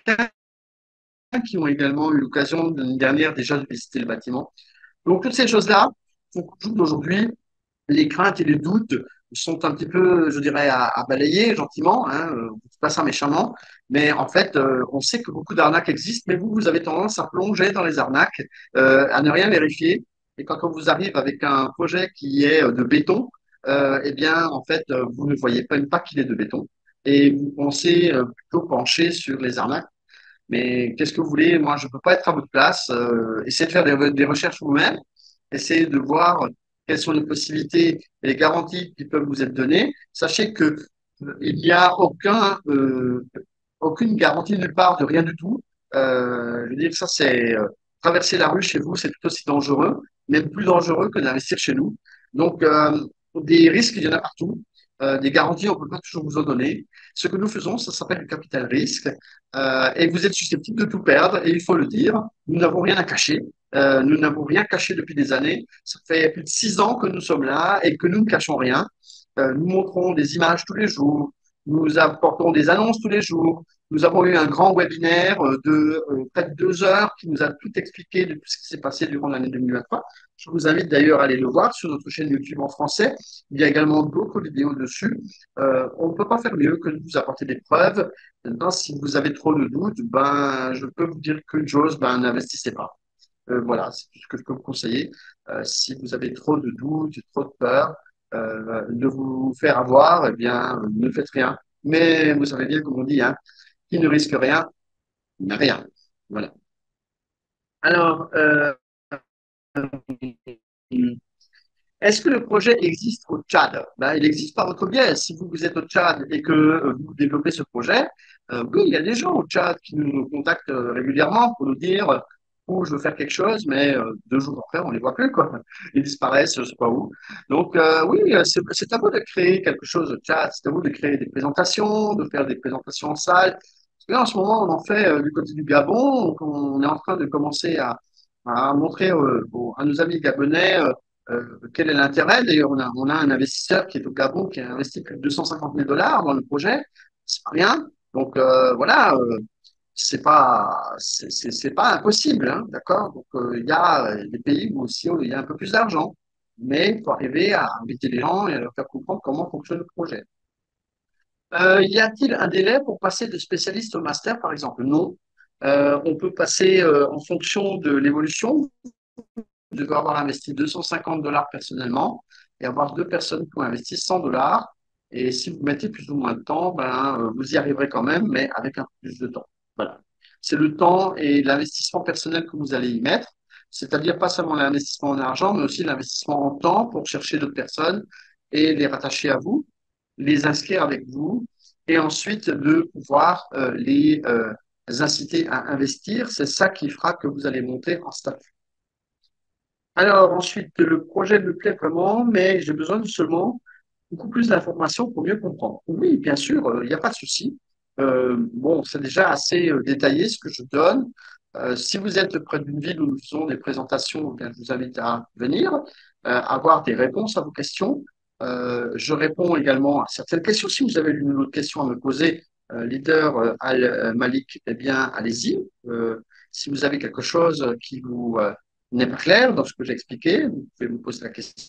S1: qui ont également eu l'occasion l'année dernière déjà de visiter le bâtiment. Donc, toutes ces choses-là font qu'aujourd'hui, les craintes et les doutes sont un petit peu, je dirais, à, à balayer gentiment, hein, euh, pas ça méchamment, mais en fait, euh, on sait que beaucoup d'arnaques existent, mais vous, vous avez tendance à plonger dans les arnaques, euh, à ne rien vérifier. Et quand on vous arrive avec un projet qui est euh, de béton, euh, eh bien, en fait, euh, vous ne voyez même pas qu'il est de béton. Et vous pensez euh, plutôt pencher sur les arnaques. Mais qu'est-ce que vous voulez? Moi, je ne peux pas être à votre place. Euh, essayez de faire des, des recherches vous-même. Essayez de voir quelles sont les possibilités et les garanties qui peuvent vous être données. Sachez que euh, il n'y a aucun, euh, aucune garantie nulle part de rien du tout. Euh, je veux dire, ça, c'est euh, traverser la rue chez vous, c'est tout aussi dangereux, même plus dangereux que d'investir chez nous. Donc, euh, des risques, il y en a partout. Euh, des garanties, on ne peut pas toujours vous en donner. Ce que nous faisons, ça s'appelle du capital risque. Euh, et vous êtes susceptible de tout perdre, et il faut le dire. Nous n'avons rien à cacher. Euh, nous n'avons rien caché depuis des années. Ça fait plus de six ans que nous sommes là et que nous ne cachons rien. Euh, nous montrons des images tous les jours. Nous apportons des annonces tous les jours. Nous avons eu un grand webinaire euh, de euh, près de deux heures qui nous a tout expliqué de tout ce qui s'est passé durant l'année deux mille vingt-trois. Je vous invite d'ailleurs à aller le voir sur notre chaîne YouTube en français. Il y a également d'autres vidéos dessus. Euh, on ne peut pas faire mieux que de vous apporter des preuves. Maintenant, si vous avez trop de doutes, ben, je peux vous dire qu'une chose, ben, n'investissez pas. Euh, voilà, c'est tout ce que je peux vous conseiller. Euh, si vous avez trop de doutes, trop de peur euh, de vous faire avoir, eh bien, ne faites rien. Mais vous savez bien, comme on dit, hein, qui ne risque rien, n'a rien. Voilà. Alors, euh, est-ce que le projet existe au Tchad? Ben, il existe par votre biais. Si vous, vous êtes au Tchad et que euh, vous développez ce projet, euh, oui, il y a des gens au Tchad qui nous contactent euh, régulièrement pour nous dire euh, oh, je veux faire quelque chose, mais euh, deux jours après, on les voit plus, quoi. Ils disparaissent, je sais pas où. Donc, euh, oui, euh, c'est c'est à vous de créer quelque chose au Tchad. C'est à vous de créer des présentations, de faire des présentations en salle. Parce que là, en ce moment, on en fait euh, du côté du Gabon. Donc on est en train de commencer à, à montrer euh, aux- à nos amis gabonais euh, euh, quel est l'intérêt? D'ailleurs, on a, on a un investisseur qui est au Gabon qui a investi plus de deux cent cinquante mille dollars dans le projet. C'est pas rien. Donc euh, voilà, euh, c'est pas c'est c'est- c'est pas impossible, hein, d'accord? Donc euh, il y a euh, des pays où aussi il y a un peu plus d'argent, mais il faut arriver à inviter les gens et à leur faire comprendre comment fonctionne le projet. Euh, y a-t-il un délai pour passer de spécialiste au master, par exemple? Non. Euh, on peut passer euh, en fonction de l'évolution. Vous devez avoir investi deux cent cinquante dollars personnellement et avoir deux personnes qui ont investi cent dollars. Et si vous mettez plus ou moins de temps, ben, euh, vous y arriverez quand même, mais avec un peu plus de temps. Voilà. C'est le temps et l'investissement personnel que vous allez y mettre, c'est-à-dire pas seulement l'investissement en argent, mais aussi l'investissement en temps pour chercher d'autres personnes et les rattacher à vous, les inscrire avec vous et ensuite de pouvoir euh, les euh, inciter à investir. C'est ça qui fera que vous allez monter en statut. Alors ensuite, le projet me plaît vraiment, mais j'ai besoin de seulement beaucoup plus d'informations pour mieux comprendre. Oui, bien sûr, euh, il n'y a pas de souci. Euh, bon, c'est déjà assez euh, détaillé ce que je donne. Euh, si vous êtes près d'une ville où nous faisons des présentations, eh bien, je vous invite à venir, euh, avoir des réponses à vos questions. Euh, je réponds également à certaines questions. Si vous avez une autre question à me poser, euh, leader euh, Al euh, Malik, eh bien, allez-y. Euh, si vous avez quelque chose qui vous euh, n'est pas clair dans ce que j'ai expliqué, vous pouvez me poser la question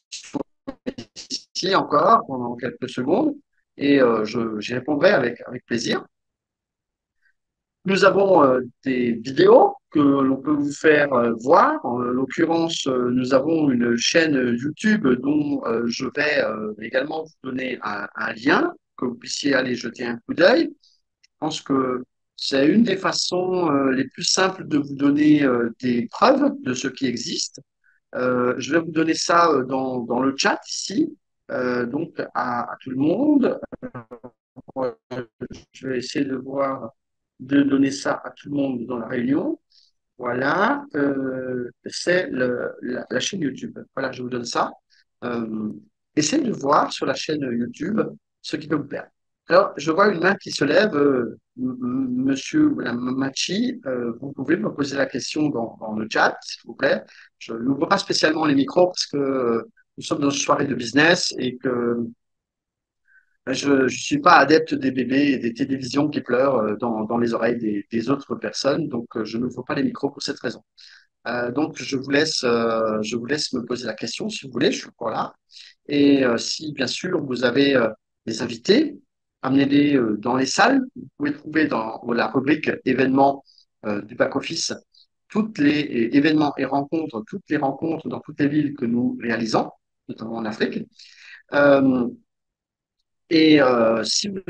S1: ici encore pendant quelques secondes et euh, je, j'y répondrai avec, avec plaisir. Nous avons euh, des vidéos que l'on peut vous faire euh, voir. En l'occurrence, euh, nous avons une chaîne YouTube dont euh, je vais euh, également vous donner un, un lien que vous puissiez aller jeter un coup d'œil. Je pense que c'est une des façons euh, les plus simples de vous donner euh, des preuves de ce qui existe. Euh, je vais vous donner ça euh, dans, dans le chat ici, euh, donc à, à tout le monde. Euh, Je vais essayer de voir. de donner ça à tout le monde dans la réunion. Voilà, euh, c'est le- la, la chaîne YouTube. Voilà, je vous donne ça. Euh, Essayez de voir sur la chaîne YouTube ce qui peut vous plaire. Alors, je vois une main qui se lève. Euh, m- m- Monsieur ou Madame Machi, euh, vous pouvez me poser la question dans, dans le chat, s'il vous plaît. Je n'ouvre pas spécialement les micros parce que euh, nous sommes dans une soirée de business et que je ne suis pas adepte des bébés et des télévisions qui pleurent euh, dans, dans les oreilles des, des autres personnes. Donc, euh, je n'ouvre pas les micros pour cette raison. Euh, donc, je vous laisse, euh, je vous laisse me poser la question si vous voulez, je suis encore là. Et euh, si, bien sûr, vous avez euh, des invités, amenez-les euh, dans les salles. Vous pouvez trouver dans la rubrique événements euh, du back-office toutes les événements et rencontres, toutes les rencontres dans toutes les villes que nous réalisons, notamment en Afrique. Euh, et euh, si vous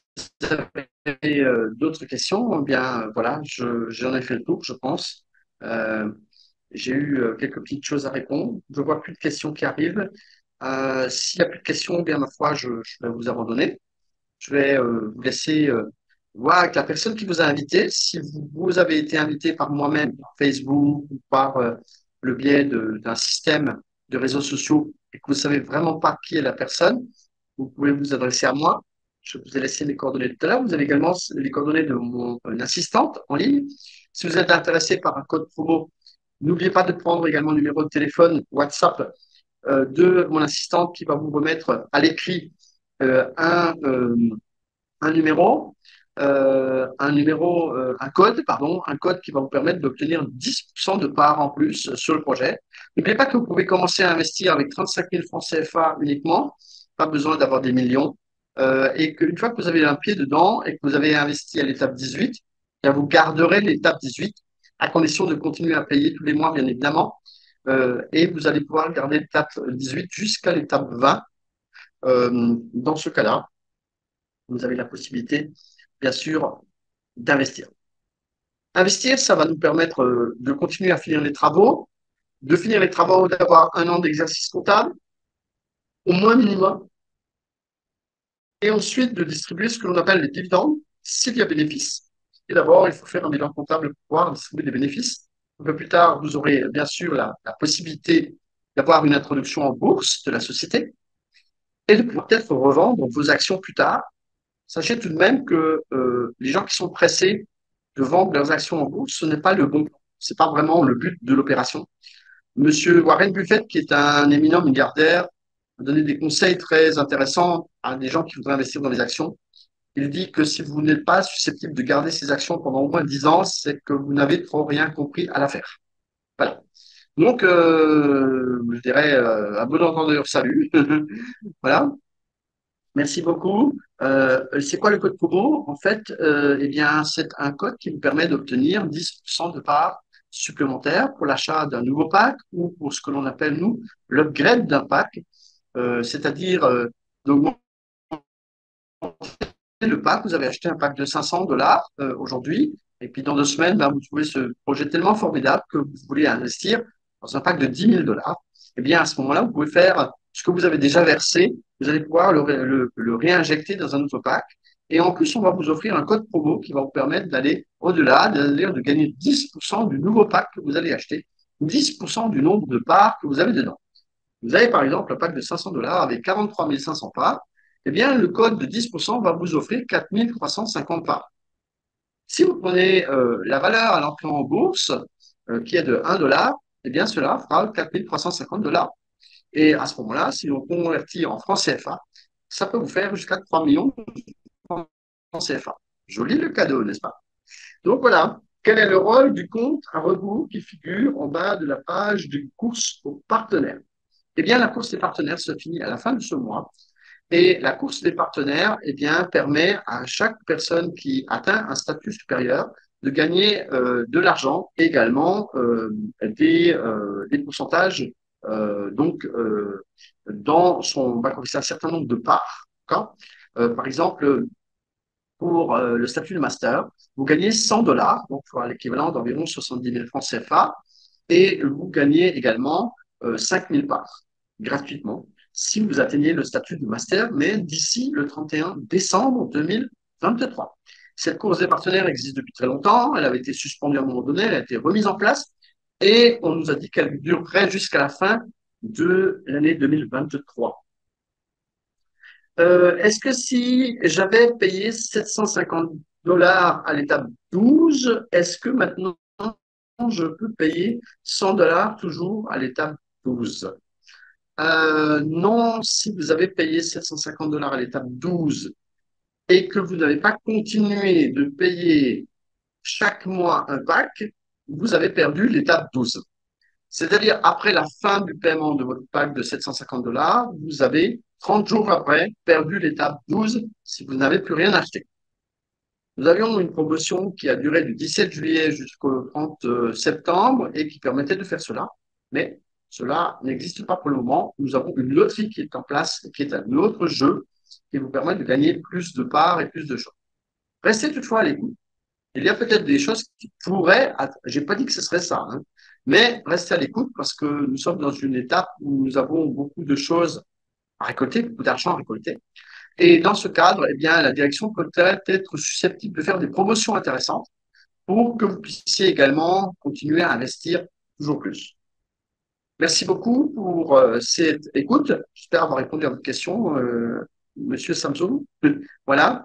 S1: avez euh, d'autres questions, eh bien, euh, voilà, je- j'en ai fait le tour, je pense. Euh, J'ai eu euh, quelques petites choses à répondre. Je vois plus de questions qui arrivent. Euh, s'il n'y a plus de questions, bien ma foi, je, je vais vous abandonner. Je vais euh, vous laisser euh, voir avec la personne qui vous a invité. Si vous, vous avez été invité par moi-même, par Facebook ou par euh, le biais de- d'un système de réseaux sociaux et que vous ne savez vraiment pas qui est la personne, vous pouvez vous adresser à moi. Je vous ai laissé les coordonnées tout à l'heure. Vous avez également les coordonnées de mon euh, assistante en ligne. Si vous êtes intéressé par un code promo, n'oubliez pas de prendre également le numéro de téléphone WhatsApp euh, de mon assistante qui va vous remettre à l'écrit euh, un, euh, un numéro, euh, un numéro, euh, un code, pardon, un code qui va vous permettre d'obtenir dix pour cent de parts en plus sur le projet. N'oubliez pas que vous pouvez commencer à investir avec trente-cinq mille francs C F A uniquement, pas besoin d'avoir des millions, euh, et qu'une fois que vous avez un pied dedans et que vous avez investi à l'étape dix-huit, eh bien, vous garderez l'étape dix-huit à condition de continuer à payer tous les mois, bien évidemment, euh, et vous allez pouvoir garder l'étape dix-huit jusqu'à l'étape vingt. Euh, dans ce cas-là, vous avez la possibilité, bien sûr, d'investir. Investir, ça va nous permettre euh, de continuer à finir les travaux, de finir les travaux, d'avoir un an d'exercice comptable, au moins minimum, et ensuite de distribuer ce que l'on appelle les dividendes, s'il y a bénéfice. Et d'abord, il faut faire un bilan comptable pour pouvoir distribuer des bénéfices. Un peu plus tard, vous aurez bien sûr la, la possibilité d'avoir une introduction en bourse de la société et de pouvoir peut-être revendre vos actions plus tard. Sachez tout de même que euh, les gens qui sont pressés de vendre leurs actions en bourse, ce n'est pas le bon plan. Ce n'est pas vraiment le but de l'opération. Monsieur Warren Buffett, qui est un éminent milliardaire, a donné des conseils très intéressants à des gens qui voudraient investir dans les actions. Il dit que si vous n'êtes pas susceptible de garder ces actions pendant au moins dix ans, c'est que vous n'avez trop rien compris à l'affaire. Voilà. Donc, euh, je dirais euh, à bon entendeur, salut. Voilà. Merci beaucoup. Euh, c'est quoi le code promo? En fait, euh, eh bien, c'est un code qui vous permet d'obtenir dix pour cent de parts supplémentaires pour l'achat d'un nouveau pack ou pour ce que l'on appelle, nous, l'upgrade d'un pack, euh, c'est-à-dire euh, d'augmenter le pack. Vous avez acheté un pack de cinq cents dollars euh, aujourd'hui, et puis dans deux semaines, ben, vous trouvez ce projet tellement formidable que vous voulez investir dans un pack de dix mille dollars. Eh bien, à ce moment-là, vous pouvez faire ce que vous avez déjà versé, vous allez pouvoir le, le, le réinjecter dans un autre pack. Et en plus, on va vous offrir un code promo qui va vous permettre d'aller au-delà, c'est-à-dire de gagner dix pour cent du nouveau pack que vous allez acheter, dix pour cent du nombre de parts que vous avez dedans. Vous avez par exemple un pack de cinq cents dollars avec quarante-trois mille cinq cents parts, eh bien, le code de dix pour cent va vous offrir quatre mille trois cent cinquante parts. Si vous prenez euh, la valeur à l'entrée en bourse, euh, qui est de un dollar, eh bien, cela fera quatre mille trois cent cinquante dollars. Et à ce moment-là, si on convertit en francs C F A, ça peut vous faire jusqu'à trois millions de francs C F A. Joli le cadeau, n'est-ce pas? Donc voilà, quel est le rôle du compte à rebours qui figure en bas de la page d'une course aux partenaires? Eh bien, la course des partenaires se finit à la fin de ce mois. Et la course des partenaires, eh bien, permet à chaque personne qui atteint un statut supérieur de gagner euh, de l'argent et également euh, des, euh, des pourcentages euh, donc, euh, dans son bac-office, un certain nombre de parts. Euh, par exemple, pour euh, le statut de master, vous gagnez cent dollars, donc pour l'équivalent d'environ soixante-dix mille francs C F A, et vous gagnez également euh, cinq mille parts gratuitement si vous atteignez le statut de master, mais d'ici le trente et un décembre deux mille vingt-trois. Cette course des partenaires existe depuis très longtemps. Elle avait été suspendue à un moment donné, elle a été remise en place et on nous a dit qu'elle durerait jusqu'à la fin de l'année deux mille vingt-trois. Euh, est-ce que si j'avais payé sept cent cinquante dollars à l'étape douze, est-ce que maintenant je peux payer cent dollars toujours à l'étape douze? Euh, non, si vous avez payé sept cent cinquante dollars à l'étape douze et que vous n'avez pas continué de payer chaque mois un pack, vous avez perdu l'étape douze. C'est-à-dire, après la fin du paiement de votre pack de sept cent cinquante dollars, vous avez trente jours après perdu l'étape douze si vous n'avez plus rien acheté. Nous avions une promotion qui a duré du dix-sept juillet jusqu'au trente septembre et qui permettait de faire cela. Mais cela n'existe pas pour le moment. Nous avons une loterie qui est en place, qui est un autre jeu qui vous permet de gagner plus de parts et plus de choses. Restez toutefois à l'écoute. Il y a peut-être des choses qui pourraient, j'ai pas dit que ce serait ça, hein, mais restez à l'écoute parce que nous sommes dans une étape où nous avons beaucoup de choses à récolter, beaucoup d'argent à récolter. Et dans ce cadre, eh bien, la direction peut être susceptible de faire des promotions intéressantes pour que vous puissiez également continuer à investir toujours plus. Merci beaucoup pour euh, cette écoute. J'espère avoir répondu à votre question, euh, Monsieur Samsung. Voilà.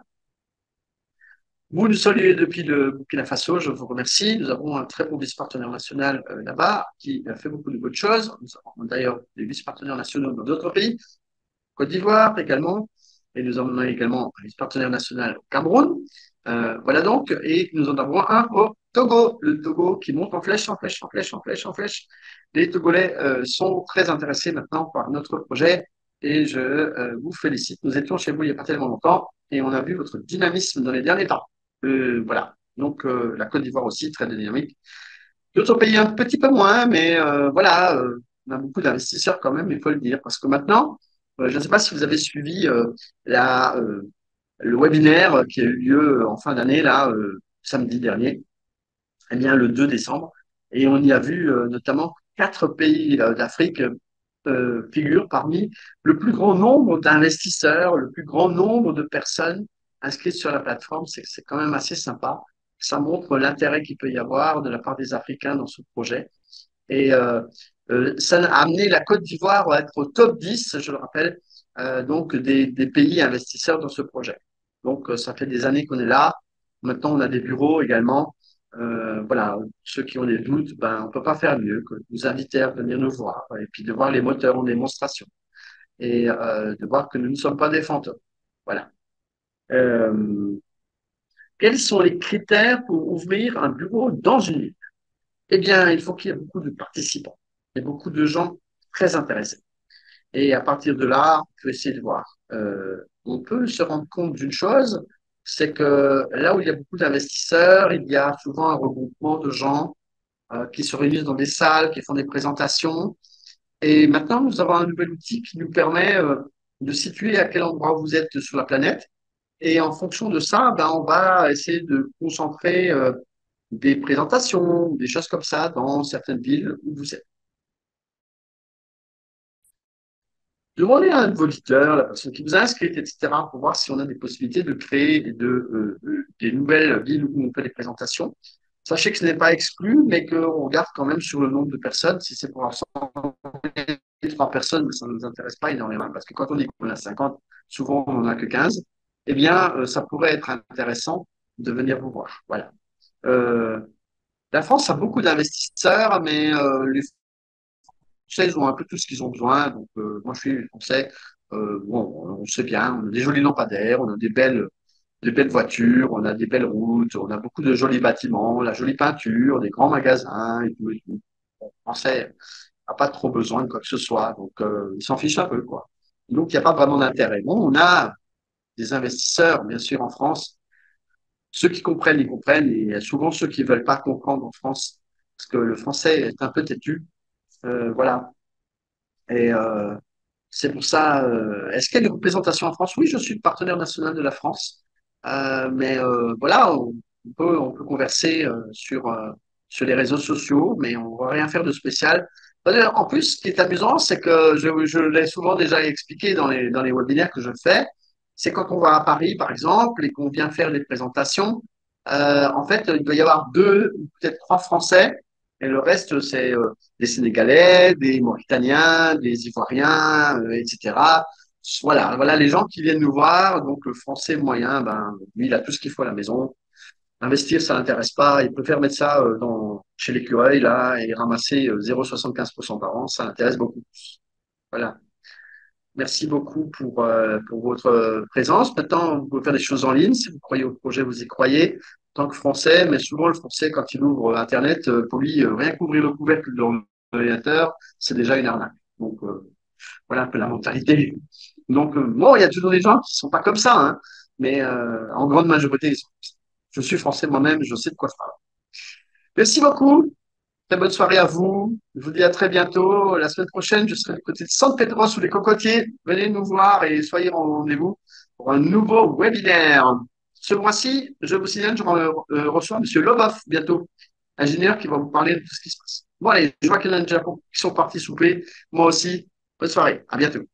S1: Vous nous saluez depuis le Burkina Faso, je vous remercie. Nous avons un très bon vice-partenaire national euh, là-bas qui a fait beaucoup de bonnes choses. Nous avons d'ailleurs des vice-partenaires nationaux dans d'autres pays, Côte d'Ivoire également, et nous avons également un vice-partenaire national au Cameroun. Euh, voilà donc, et nous en avons un au Togo, le Togo qui monte en flèche, en flèche, en flèche, en flèche, en flèche. Les Togolais euh, sont très intéressés maintenant par notre projet et je euh, vous félicite. Nous étions chez vous il n'y a pas tellement longtemps et on a vu votre dynamisme dans les derniers temps. Euh, voilà. Donc, euh, la Côte d'Ivoire aussi, très dynamique. D'autres pays un petit peu moins, mais euh, voilà, euh, on a beaucoup d'investisseurs quand même, il faut le dire. Parce que maintenant, euh, je ne sais pas si vous avez suivi euh, la, euh, le webinaire qui a eu lieu en fin d'année, là, euh, samedi dernier, eh bien, le deux décembre. Et on y a vu euh, notamment quatre pays euh, d'Afrique euh, figurent parmi le plus grand nombre d'investisseurs, le plus grand nombre de personnes inscrites sur la plateforme. C'est c'est quand même assez sympa. Ça montre l'intérêt qu'il peut y avoir de la part des Africains dans ce projet. Et euh, euh, ça a amené la Côte d'Ivoire à être au top dix, je le rappelle, euh, donc des, des pays investisseurs dans ce projet. Donc, euh, ça fait des années qu'on est là. Maintenant, on a des bureaux également. Euh, voilà, ceux qui ont des doutes, ben, on peut pas faire mieux que de vous inviter à venir nous voir et puis de voir les moteurs en démonstration et euh, de voir que nous ne sommes pas des fantômes. Voilà. Euh, quels sont les critères pour ouvrir un bureau dans une ville? Eh bien, il faut qu'il y ait beaucoup de participants et beaucoup de gens très intéressés. Et à partir de là, on peut essayer de voir. Euh, on peut se rendre compte d'une chose, c'est que là où il y a beaucoup d'investisseurs, il y a souvent un regroupement de gens euh, qui se réunissent dans des salles, qui font des présentations. Et maintenant, nous avons un nouvel outil qui nous permet euh, de situer à quel endroit vous êtes sur la planète. Et en fonction de ça, ben, on va essayer de concentrer euh, des présentations, des choses comme ça dans certaines villes où vous êtes. Demandez à un de vos leaders, la personne qui vous a inscrit, et cetera, pour voir si on a des possibilités de créer de, euh, euh, des nouvelles villes où on fait des présentations. Sachez que ce n'est pas exclu, mais qu'on regarde quand même sur le nombre de personnes. Si c'est pour rassembler trois personnes, ça ne nous intéresse pas énormément, parce que quand on dit qu'on a cinquante, souvent on n'en a que quinze, eh bien, euh, ça pourrait être intéressant de venir vous voir. Voilà. Euh, la France a beaucoup d'investisseurs, mais euh, les Français, ils ont un peu tout ce qu'ils ont besoin. Donc, euh, moi, je suis français. Euh, bon, on sait bien, on a des jolis lampadaires, on a des belles, des belles voitures, on a des belles routes, on a beaucoup de jolis bâtiments, la jolie peinture, des grands magasins et tout. Et tout. Bon, le Français n'a pas trop besoin de quoi que ce soit. Donc, euh, il s'en fiche un peu, quoi. Donc, il n'y a pas vraiment d'intérêt. Bon, on a des investisseurs, bien sûr, en France. Ceux qui comprennent, ils comprennent. Et il y a souvent ceux qui ne veulent pas comprendre en France, parce que le français est un peu têtu. Euh, voilà. Et euh, c'est pour ça. Euh, est-ce qu'il y a des représentations en France? Oui, je suis partenaire national de la France. Euh, mais euh, voilà, on, on peut, on peut converser euh, sur, euh, sur les réseaux sociaux, mais on ne va rien faire de spécial. D'ailleurs, en plus, ce qui est amusant, c'est que je, je l'ai souvent déjà expliqué dans les, dans les webinaires que je fais. c'est quand on va à Paris, par exemple, et qu'on vient faire des présentations. Euh, en fait, il doit y avoir deux, ou peut-être trois Français, et le reste, c'est euh, des Sénégalais, des Mauritaniens, des Ivoiriens, euh, et cetera. Voilà, voilà les gens qui viennent nous voir. Donc, le français moyen, ben, lui, il a tout ce qu'il faut à la maison. Investir, ça l'intéresse pas. Il préfère mettre ça euh, dans, chez l'écureuil, là, et ramasser euh, zéro virgule soixante-quinze pour cent par an. Ça l'intéresse beaucoup. Voilà. Merci beaucoup pour, euh, pour votre euh, présence. Maintenant, vous pouvez faire des choses en ligne. Si vous croyez au projet, vous y croyez. En tant que Français, mais souvent le Français, quand il ouvre Internet, euh, pour lui, euh, rien qu'ouvrir le couvercle de l'ordinateur, c'est déjà une arnaque. Donc, euh, voilà un peu la mentalité. Donc, euh, bon, il y a toujours des gens qui sont pas comme ça, hein, mais euh, en grande majorité, ils sont comme ça. Je suis Français moi-même, je sais de quoi je parle. Merci beaucoup. Très bonne soirée à vous. Je vous dis à très bientôt. La semaine prochaine, je serai du côté de San Pedro sous les cocotiers. Venez nous voir et soyez au rendez-vous pour un nouveau webinaire. Ce mois-ci, je vous signale, je re- euh, reçois M. Lobov bientôt, ingénieur qui va vous parler de tout ce qui se passe. Bon, allez, je vois qu'il y en a déjà qui sont partis souper. Moi aussi. Bonne soirée. À bientôt.